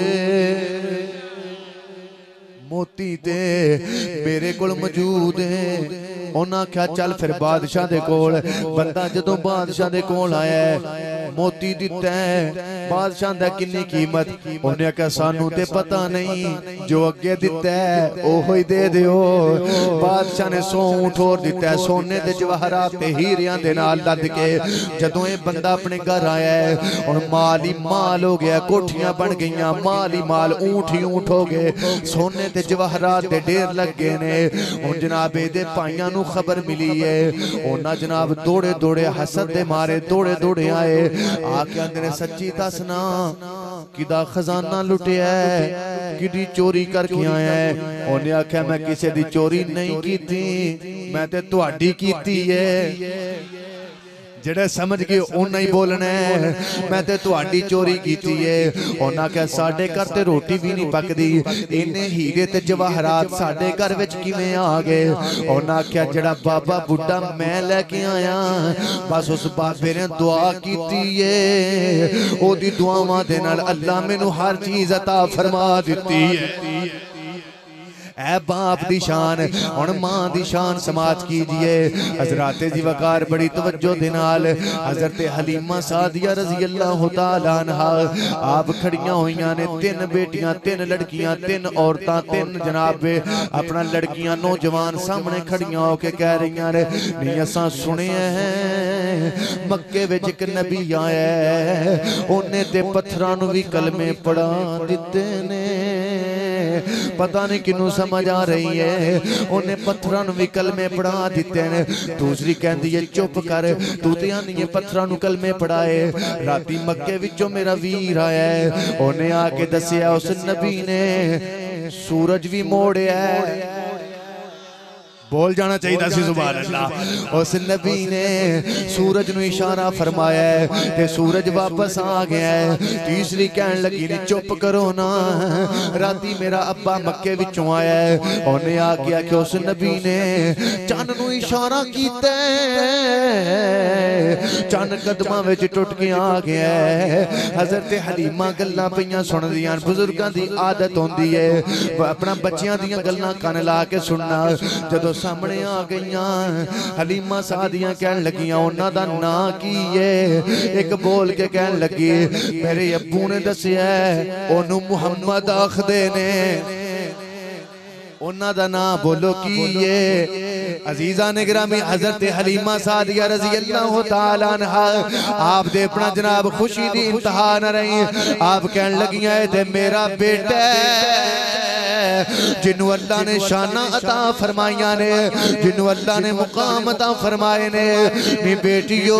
मोती ते मेरे कोल मौजूद है। उन्हें आख्या चल फिर बादशाह दे कोल। बंदा जदों बादशाह दे कोल आया है, मोती दिता है, बादशाह दा किन्नी कीमत? उन्हें आख्या सानू ते पता नहीं, जो अगे दिता है ओहो ही दे दियो। बादशाह ने 100 ऊंट होर दिता है, सोने दे जवाहरात ते हीरियां दे नाल लद के। जदों ये बंदा अपने घर आया है, हुण माल ही माल हो गया, कोठियां बन गईयां, माल ही माल, ऊंट ही ऊंट हो गए, सोने ते ते जवाहरात दे ढेर लगे ने। हुण जनाब इहदे भाइयां नूं खबर मिली है, उन्हां जनाब दौड़े दौड़े हसद दे मारे दौड़े दौड़े आए, आके आंदे ने सच्ची दसना किदा खजाना लुटिया है, किदी चोरी करके आया है। उन्हें आख्या मैं किसी दी चोरी नहीं कीती, मैं ते तुहाडी कीती है। जेड़े समझ गए उन्हें ही बोलना है, मैं ते तुहाडी चोरी कीती है। उन्हें आख्या साडे घर ते रोटी भी नहीं पकदी, इन्ने हीरे ते जवाहरात साडे घर विच किवें आ गए। उन्हें आख्या जेड़ा बाबा बुड्ढा मैं लेके आया, बस उस बाबे ने दुआ कीती है, ओदी दुआवां दे नाल अल्लाह मैनू हर चीज अता फरमा दित्ती है। ऐ बाप दी शान, हुण मां दी शान समाज कीजिए। हजराते जी वकार बड़ी तवज्जो दे नाल हजरत हलीमा सादिया रज़ी अल्लाह तआला अन्हा आप खड़ियां होइयां ने, तीन बेटियां, तीन लड़कियां, तीन औरतां, तीन जनाब अपना लड़कियां नौजवान सामने खड़ियां होके कह रही ने, नहीं असां सुनिया है मक्के विच एक नबी आया है, उन्हें ते पत्थरां नूं भी कलमे पढ़ा दिते ने। पता नहीं किनू समझ आ रही है, उन्हें पत्थरां नूं भी कलमे पढ़ा दिते ने। दूसरी कहंदी है चुप कर, तू ते आनी है पत्थरां नूं कलमे पढ़ाए। राती मक्के विचों मेरा वीर आया है, उन्हें आके दसिया उस नबी ने सूरज भी मोड़िया है। बोल जाना चाहिए सी सुभान अल्लाह। उस नबी ने सूरज नूं इशारा फरमाया है ते सूरज वापस आ गया है। तीसरी कहन लगी ने चुप करो ना, राती मेरा अब्बा मक्के विचों आया है, उन्हें आख्या कि उस नबी ने चन्न नूं इशारा कीता, चन्न कदमां विच टुट के आ गया है। हजरत हलीमा गल्लां पईयां सुणदियां, बुजुर्गां दी आदत होंदी है अपना बच्चियां दीयां गल्लां कन ला के सुनना। जदों सामने आ गईयां हलीमा सादियां कहन लगियां उन्हां दा नां की है। एक बोल के कहन लगी मेरे अब्बू ने दसिया ओनू मुहम्मद आखदे ने, उन्हां दा नां बोलो की है। अजीजा ने गिरामी हजरत हलीमा सादिया रज़ी अल्लाह तआला अन्हा आप दे अपना जनाब खुशी दी इंतहा न रही। आप कहन लगियां ते मेरा बेटा जिन्हों अल्लाह ने शाना अता फरमाइया ने, जिन्हों अल्लाह ने मुकाम अता फरमाए ने, नी बेटियो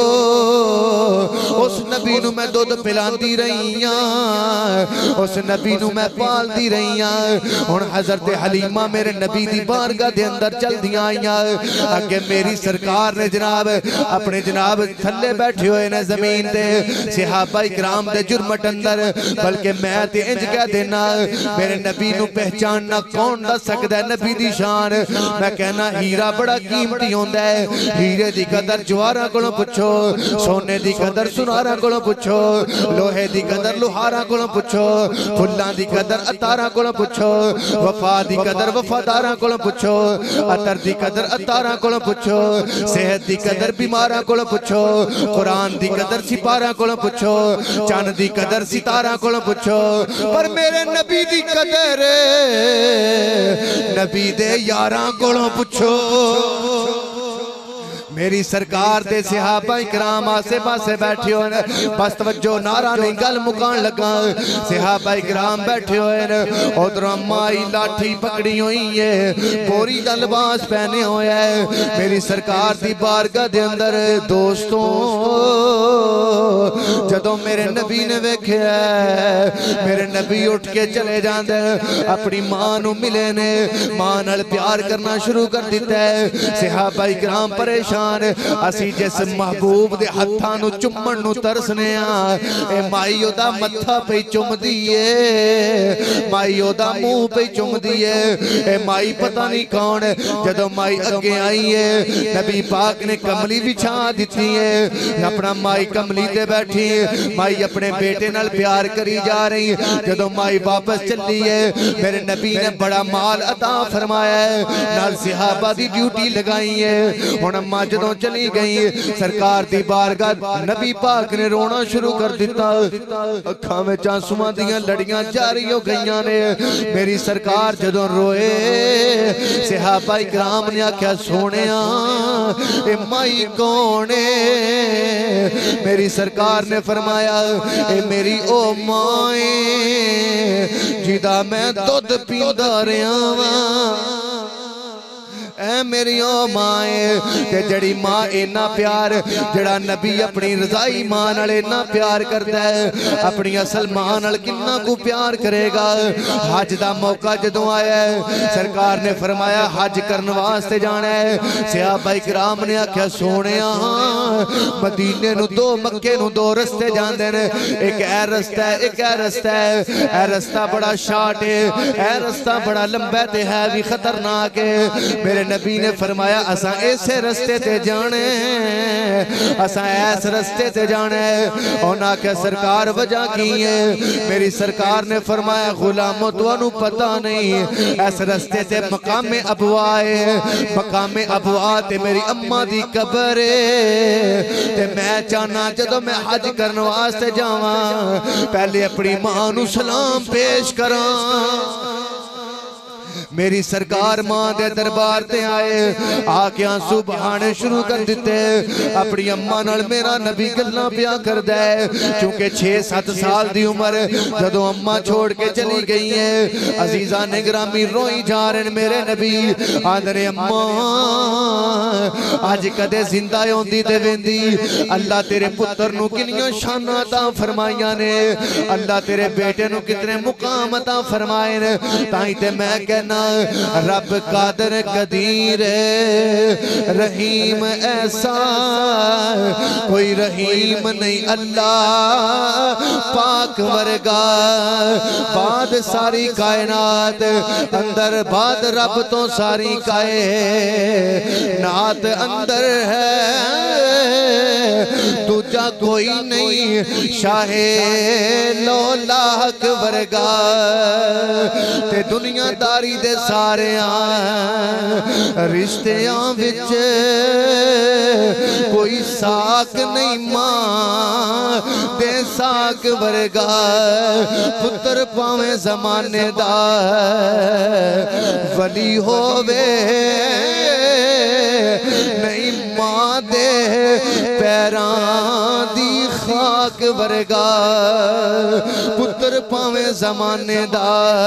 उस नबी नूं मैं दुध पिलांदी रही हां, उस नबी नूं मैं पालदी रही हां। हुण हजरत हलीमा मेरे नबी दी बारगाह दे अंदर चलदियां आईयां। अगे मेरी सरकार ने जनाब अपने जनाब थल्ले बैठे हुए ने जमीन ते, सहाबा इकराम दे जुर्मट अंदर, बल्कि मैं ते इंज कह देना मेरे नबी नूं पहचानना कौन दस सकदा है नबी दी शान। मैं कहना हीरा बड़ा कीमती होंदा है, हीरे दी कदर जवाहरां कोलों पुछो, सोने दी कदर सुनारां कोलों पुछो, लोहे दी कदर लोहारां कोलों पुछो, फुल्लां दी कदर अतारां कोलों पुछो, वफा दी कदर वफादारां कोलों पुछो, अतर दी कदर अतारां कोलों पुछो, सेहत दी कदर बीमारां कोलों पुछो, कुरान दी कदर सिपारां कोलों पुछो, चन्न दी कदर सितारां कोलों पुछो, पर मेरे नबी दी कदर नबी दे यारां कोलों पुछो। मेरी सरकार दे सहाबा इकराम आसे पासे बैठे हुए, बस तवज्जो नारा नहीं गल मुकान लगा। सहाबा इकराम बैठे हुए ने, उधर माई लाठी पकड़ी हुई है, बोरी दा लिबास पहने हुए है। मेरी सरकार दी बारगाह दे अंदर दोस्तों जदों मेरे नबी ने वेख्या, मेरे नबी उठ के चले जांदे, अपनी मां नूं मिले ने, मां नाल प्यार करना शुरू कर दिता है। सहाबा इकराम परेशान, असी जिस महबूब दे हत्थां नूं चुम्मण नूं तरसने आ, ए माई ओदा मत्था पे चुमदी है, माई ओदा मुंह पे चुमदी है, ए माई पता नहीं कौन। जदों माई अगे आई है, नबी पाक ने कमली बिछा दिती है, अपना माई कमली ते बैठी, माई अपने बेटे नाल प्यार करी जा रही। जदों माई वापस चली है, मेरे नबी ने बड़ा माल अता फरमाया है, नाल सहाबा दी ड्यूटी लगाई है। हुण अम्मा जदों चली गई सरकार दी बारगाह नबी पाक ने रोना शुरू कर दिता। अखां विच आंसुआं दियां लड़ियां जारी हो गईयां ने। मेरी सरकार जदों रोए सहाबा इकराम ने आख्या सोनिया ए माई कौन है? मेरी सरकार ने फरमाया ए मेरी ओ माए जिदा मैं दुध पींदा रहा वां। ऐ मेरी ओ माए ते जड़ी मां इन्ना प्यार जड़ा नबी अपनी रजाई मां नाल इन्ना प्यार करता है अपनी असल मां नाल किन्ना को प्यार करेगा। हज दा मौका जदों आया सरकार ने फरमाया हज करने वास्ते जाना है। सहाबा इकराम ने आख्या सोनिया मदीने नूं दो मक्के नूं दो रस्ते जांदे ने, एक ऐ रस्ता है एक ऐ रस्ता है। ऐ रस्ता बड़ा शार्ट है, ऐ रस्ता बड़ा लंबा ते है भी खतरनाक है। मेरे नबी ने फरमाया असा ऐसे रस्ते ते जाने, असा ऐस रस्ते ते जाने। उन्हें क्या सरकार वजह की है? मेरी सरकार ने फरमाया गुलामो तुहानू पता नहीं ऐस रस्ते ते मकामे अबवा है। मकामे अबवा ते मेरी अम्मा दी कब्र है ते मैं चाहना जदों मैं हज करने वास्ते जावां पहले अपनी मां नू सलाम पेश करां। मेरी सरकार मां दे दरबार ते आए आके आंसू बहाने शुरू कर दिते। अपनी अम्मा नाल मेरा नबी गल्लां पिया करदा है क्योंकि 6-7 साल दी उम्र जदों अम्मा छोड़ के चली गई है। अजीजा ने ग्रामी रोई जा रहे मेरे नबी आंदे अम्मा अज कदे जिंदा होंदी ते वेंदी। अल्लाह तेरे पुत्र नू किनियां शानां अता फरमाइयां ने, अल्लाह तेरे बेटे नू कितने मुकाम अता फरमाए ने। ताई ते मैं कहना रब कादर कदीर रहीम ऐसा कोई रहीम नहीं अल्लाह पाक वर्गा। बाद सारी कायनात अंदर बाद रब तो सारी कायनात अंदर है दूजा कोई नहीं शाहे लो लाख वर्गा। ते दुनियादारी दे सारे रिश्तियां विच कोई साक नहीं मां दे साक वर्गा। पुत्र पावे जमाने दा वली होवे नहीं मां दे पैरां दी खाक वर्गा। पुत्र पावे जमाने दा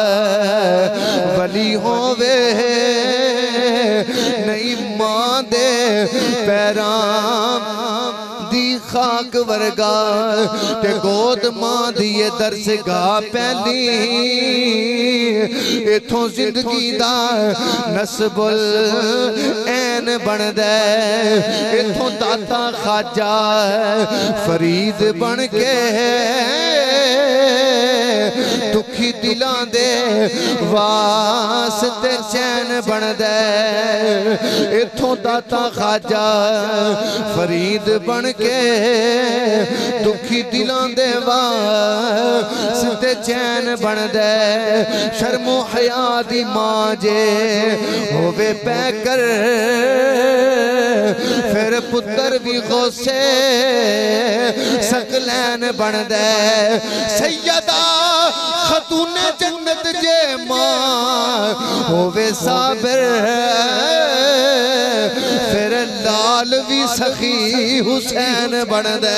वली होवे नहीं मां दे पैरां दी खाक वर्गा। ते गोद मां दी दरसगाह पहली इथों जिंदगी दा नस्बुल ऐन बनदा। इथों दाता खाजा फरीद बन के दुखी दिलां दे वास्ते चैन बनदा। इथों दाता खाजा फरीद बन के दुखी दिलां दे वास्ते चैन बनदा। शर्मो हया दी मां जे होवे पैकर फिर पुत्र भी गौसे सकलैन बनदा। सैयदा खतूने जन्नत जे मां होवे साबिर फिर लाल भी सखी हुसैन बनदा।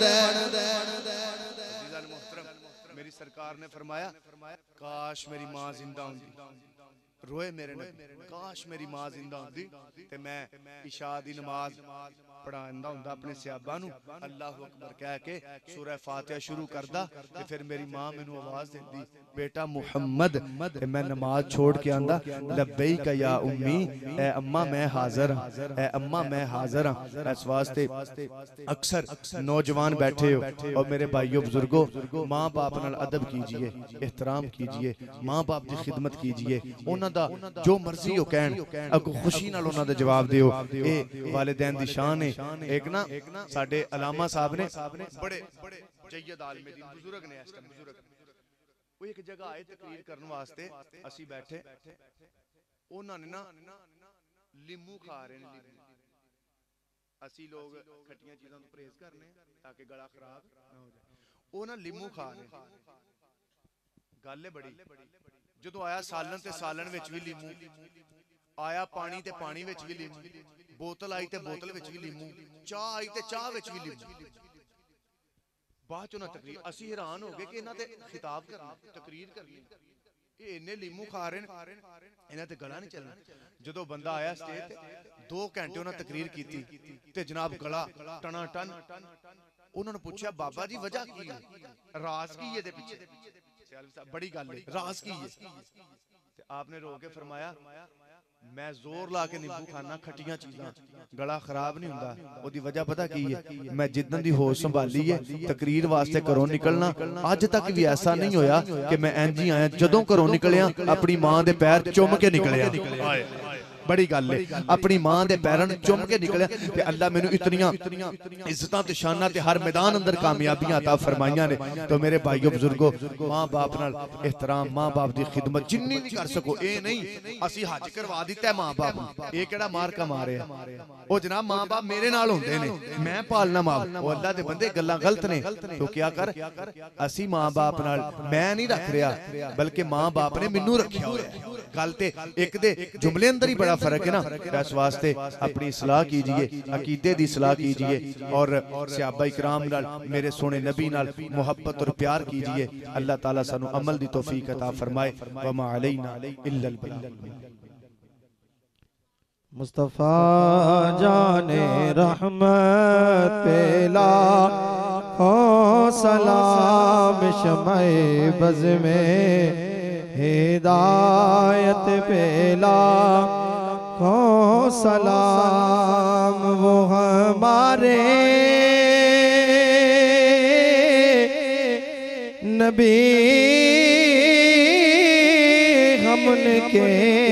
मेरी सरकार ने फरमाया काश मेरी मां जिंदा होंदी। रोए मेरे नबी काश मेरी मां जिंदा होंदी ते मैं इशा दी नमाज पढ़ांदा हुंदा अपने सहाबा नू अल्लाहु अकबर कह के सूरह फातिहा शुरू करदा ते फिर मेरी मां मैनू आवाज देंदी बेटा मुहम्मद ते मैं नमाज छोड़ के आंदा लब्बैक या उम्मी ए अम्मा मैं हाजिर हां ए अम्मा मैं हाजिर हां। इस वास्ते अक्सर नौजवान बैठे हो और मेरे भाइयों बुजुर्गों मां बाप नाल अदब कीजिए एहतराम कीजिए मां बाप की खिदमत कीजिए उन्हां दा जो मर्जी हो कहन अगो खुशी नाल उन्हां दा जवाब दिओ। ए वालिदैन दी शान है। एक ना साडे अलामा साहब ने बड़े जय्यद आलिम दीन बुजुर्ग ने इस टाइम बुजुर्ग वो एक जगह आए तकरीर करने वास्ते असी बैठे उन्होंने ना लीमू खा रहे हैं असी लोग खट्टियां चीज़ों तो परहेज करने ताकि गला खराब ना हो जाए। वो ना लीमू खा रहे, गल है बड़ी। जो आया सालन ते सालन विच भी लीमू, आया पानी ते पानी विच भी लीमू, बोतल आई ते बोतल विच भी लीमू, चाह आई ते चाह विच भी लीमू। बाद चो ना तकरीर, असी हैरान हो गए कि इन्हां ते खिताब करना, तकरीर करनी, ये इन्ने लीमू खा रहे हैं, इन्हां ते गला नहीं चलना। जो बंदा आया स्टेज ते 2 घंटे उन्हें तकरीर की ते जनाब गला टना टन। उन्होंने पूछा बाबा जी वजह की है, राज की है पीछे? बड़ी गल है, राज की है? आपने रो के फरमाया मैं जोर ला के नींबू खाना, खट्टियां चीज़ां, गला खराब नहीं हुंदा। ओदी वजह पता की है? मैं जिद्दन दी होश संभाली है तकरीर वास्ते घरों निकलना, अज तक भी ऐसा नहीं होया कि मैं इंज ही आया। जदों घरों निकलिया अपनी मां दे पैर चुम के निकलिया। बड़ी गल है, अपनी मां दे पैरां चुम के निकलिया ते अल्लाह मैनू इतनियां इज्जतां ते शानां ते हर मैदान अंदर कामयाबियां अता फरमाइयां ने। तो मेरे भाइयों बुजुर्गो, मां बाप नाल एहतराम, मां बाप दी खिदमत जिन्नी भी कर सको। ये नहीं असी हज करवा दिता है मां बाप, ये केड़ा मार का मारे ओ जनाब, मां बाप मेरे नाल होंदे ने, मैं पालना मां। ओ अल्लाह दे बंदे गल्लां गलत ने। तो क्या कर, असी मां बाप नाल मैं नहीं रख रहा बल्कि मां बाप ने मैनू रखिया होया। गल ते एक दे जुमले अंदर ही बड़ा फर्क है ना। इस वास्ते अपनी इस्लाह कीजिए, अकीदे दी इस्लाह कीजिए और सहाबा इकराम नाल, मेरे सोने नबी नाल मोहब्बत और प्यार कीजिए। अल्लाह ताला सानू अमल दी तौफीक अता फरमाए। व मा अलैना इल्लल बलाग। मुस्तफा जाने रहमत पेला हो सलाम शमए बज़ में हिदायत पेला हो सलाम। वो हमारे नबी हमने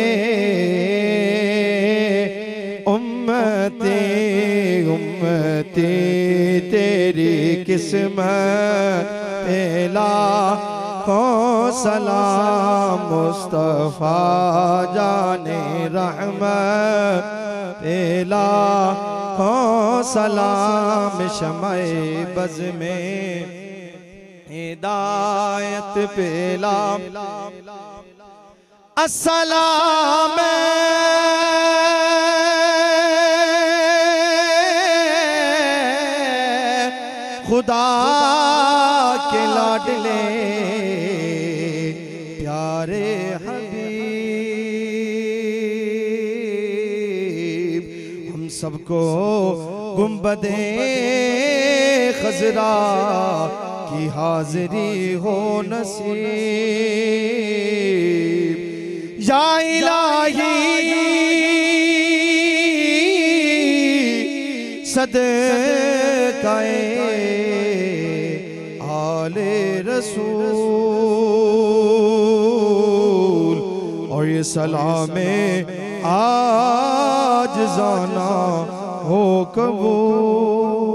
उम्मती उम्मती तेरी किस्मत पेला को सलाम। मुस्तफा जाने रहमत पेला को सलाम शमए बज़ में हिदायत पेला। अस्सलाम खुदा के लाडले प्यारे हबीब, हम सबको गुंबदे खजरा की हाजिरी हो नसीब। या इलाही सदकाए आले रसूल और ये सलामे आज जाना हो कबूल।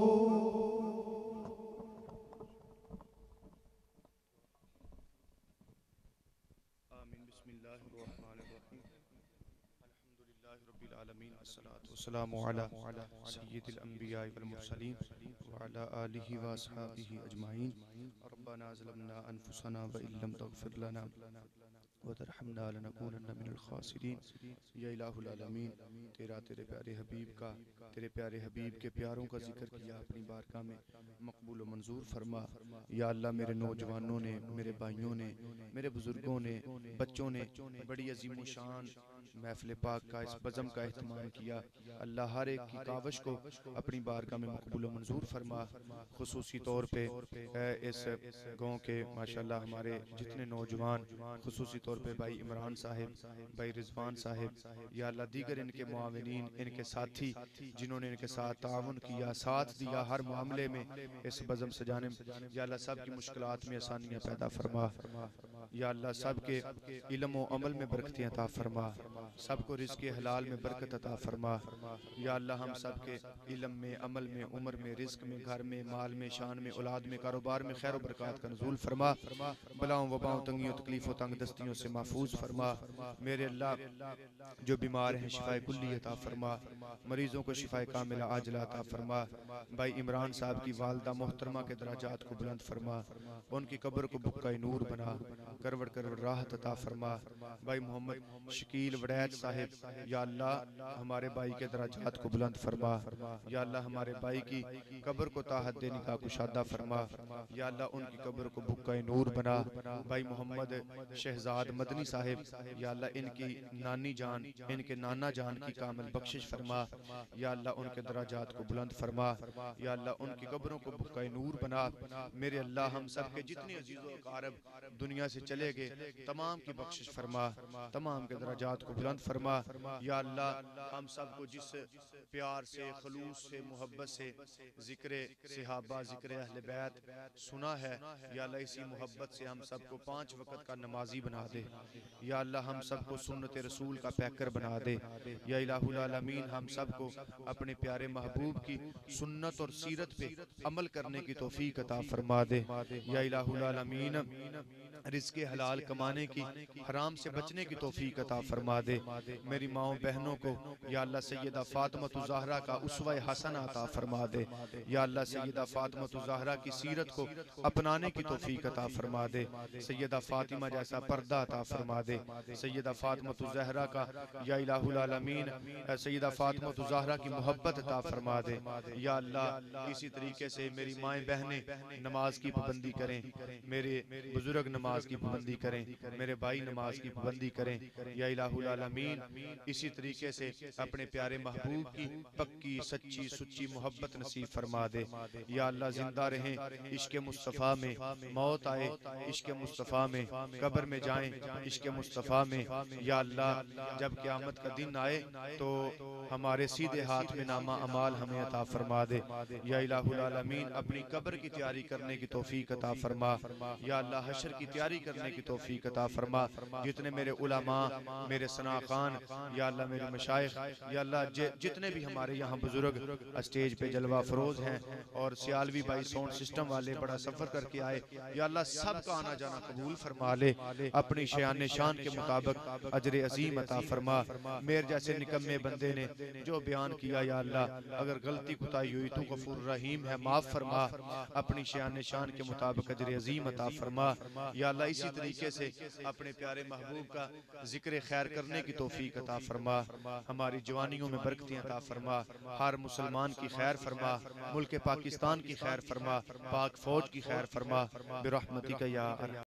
अस्सलामु अला सय्यिदिल अंबिया वल मुरसलीन व अला आलिहि व अस्हाबिहि अजमाइन। रब्बना ज़लमना अनफुसना व इल्लम तग़फिर लना व तरहमना लनकूनन्ना मिनल खासिरीन। या इलाहुल आलमीन, तेरे प्यारे हबीब का, तेरे प्यारे हबीब के प्यारों का जिक्र किया अपनी बारगाह में, मकबूल व मंजूर फरमा। या अल्लाह, मेरे नौजवानों ने, मेरे भाइयों ने, मेरे बुजुर्गों ने, बच्चों ने बड़ी अजीम शान महफिल पाक का इस बज़म का एहतमाम किया। अल्लाह हर एक की कावश को अपनी बारगाह में मकबूल व मंजूर फरमा। खुसूसी तौर पे इस गाँव के माशाल्लाह हमारे जितने नौजवान, खुसूसी तौर पे भाई इमरान साहिब, भाई रिजवान साहिब, या अल्लाह दीगर इनके मुआविनीन, इनके साथी जिन्होंने इनके साथ ताउन किया, साथ दिया हर मामले में इस बज़म सजाने में, या अल्लाह सब की मुश्किलात में आसानियाँ पैदा फरमा। या अल्लाह सबके इल्म व अमल में बरकतें अता फरमा, सबको रिज़्क़ हलाल में बरकत अता फरमा। या अल्लाह हम सबके इल्म में, अमल में, उम्र में, रिज़्क़ में, घर में, माल में, शान में, औलाद में, कारोबार में खैर बरकत का नज़ूल फरमा। बलाओं वबाओं तंगियों तकलीफ़ों तंग दस्तियों से महफूज फरमा। मेरे अल्लाह जो बीमार हैं शिफाए कुल्ली अता फरमा, मरीज़ों को शिफाए कामिला आजिला अता फरमा। भाई इमरान साहब की वालदा मोहतरमा के दराजात को बुलंद फरमा, उनकी कब्र को बुक्का नूर बना, करवट करवट राहत अता फरमा। भाई मोहम्मद शकील वड़ैत साहिब, या अल्लाह हमारे भाई के दराजात को बुलंद फरमा। या अल्लाह हमारे भाई की कब्र को ताहत देने का कुशादा फरमा। या अल्लाह उनकी कब्र को बुक्का नूर बना। भाई मोहम्मद शहजाद मदनी साहिब, या अल्लाह इनकी नानी जान, इनके नाना जान की कामिल बख्शिश फरमा। या अल्लाह उनके दराजात को बुलंद फरमा। या अल्लाह उनकी कब्रों को बुक्का नूर बना। मेरे अल्लाह हम सब के जितने अजीज़ो अकारब दुनिया से चले गए तमाम की बख्शिश फरमा, तमाम के दराजात को बुलंद फरमा। या अल्लाह हम सब को जिस प्यार से, खलूस से, मोहब्बत से ज़िक्र सहाबा, ज़िक्र अहले बैत सुना है, या अल्लाह इसी मोहब्बत से हम सबको 5 वक़्त का नमाजी बना दे। या अल्लाह हम सबको सुन्नत रसूल का पैकर बना दे। या इलाहुल आलमीन हम सबको अपने प्यारे महबूब की सुन्नत और सीरत पे अमल करने की तौफीक अता फरमा दे। या इलाहुल आलमीन रिज़्क़ हलाल कमाने की, हराम से बचने की तौफीक अता फरमा दे। मेरी माओ बहनों को या अल्लाह सैयदा फ़ातिमा ज़हरा का उसवा हसन अता फरमा दे। या अल्लाह सैयदा फ़ातिमा ज़हरा की सीरत को अपनाने की तौफीक अता फरमा दे। सैयदा फ़ातिमा जैसा पर्दा अता फरमा दे। सैयदा फ़ातिमा ज़हरा का या इलाहुल आलमीन सैयदा फ़ातिमा ज़हरा की मोहब्बत अता फरमा दे। या अल्लाह इसी तरीके से मेरी माएँ बहनें नमाज की पाबंदी करें, मेरे बुजुर्ग नमाज की पाबंदी करें, मेरे भाई नमाज की पाबंदी करें। या इलाहुल आलमीन इसी तरीके से अपने प्यारे महबूब की पक्की सच्ची सुच्ची मोहब्बत नसीब फरमा दे। या अल्लाह जिंदा रहें इश्क मुस्तफ़ा में, मौत आए इश्क मुस्तफ़ा में, कब्र में जाएं इश्क मुस्तफ़ा में। या अल्लाह जब क़यामत का दिन आए तो हमारे सीधे हाथ में नामा अमाल हमें अता फरमा दे। या इलाहुल आलमीन अपनी कब्र की तैयारी करने की तौफीक अता फरमा। या अल्लाह हशर की तैयारी करने की तौफीक अता फरमा। जितने मेरे उलमा, मेरे सना खान, या अल्लाह मेरे मशाइख, या अल्लाह जितने भी हमारे यहाँ बुजुर्ग स्टेज पे जलवा फरोज हैं और सियालवी भाई साउंड सिस्टम वाले बड़ा सफर करके आए, या अल्लाह सबका आना जाना कबूल फरमा ले। अपनी शान शान के मुताबिक अजर अजीम अता फरमा। मेरे जैसे निकम्मे बंदे ने जो बयान किया, या अल्लाह अगर गलती कुताही हुई तो गफूर रहीम है, माफ फरमा। अपनी शान शान के मुताबिक अजर अजीम अता फरमा। या अल्लाह इसी तरीके से अपने प्यारे महबूब का जिक्र खैर करने की तौफीक अता फरमा। हमारी जवानियों में बरकतें अता फरमा। हर मुसलमान की खैर फरमा, मुल्क पाकिस्तान की खैर फरमा, पाक फौज की खैर फरमा। बिरहमतिका या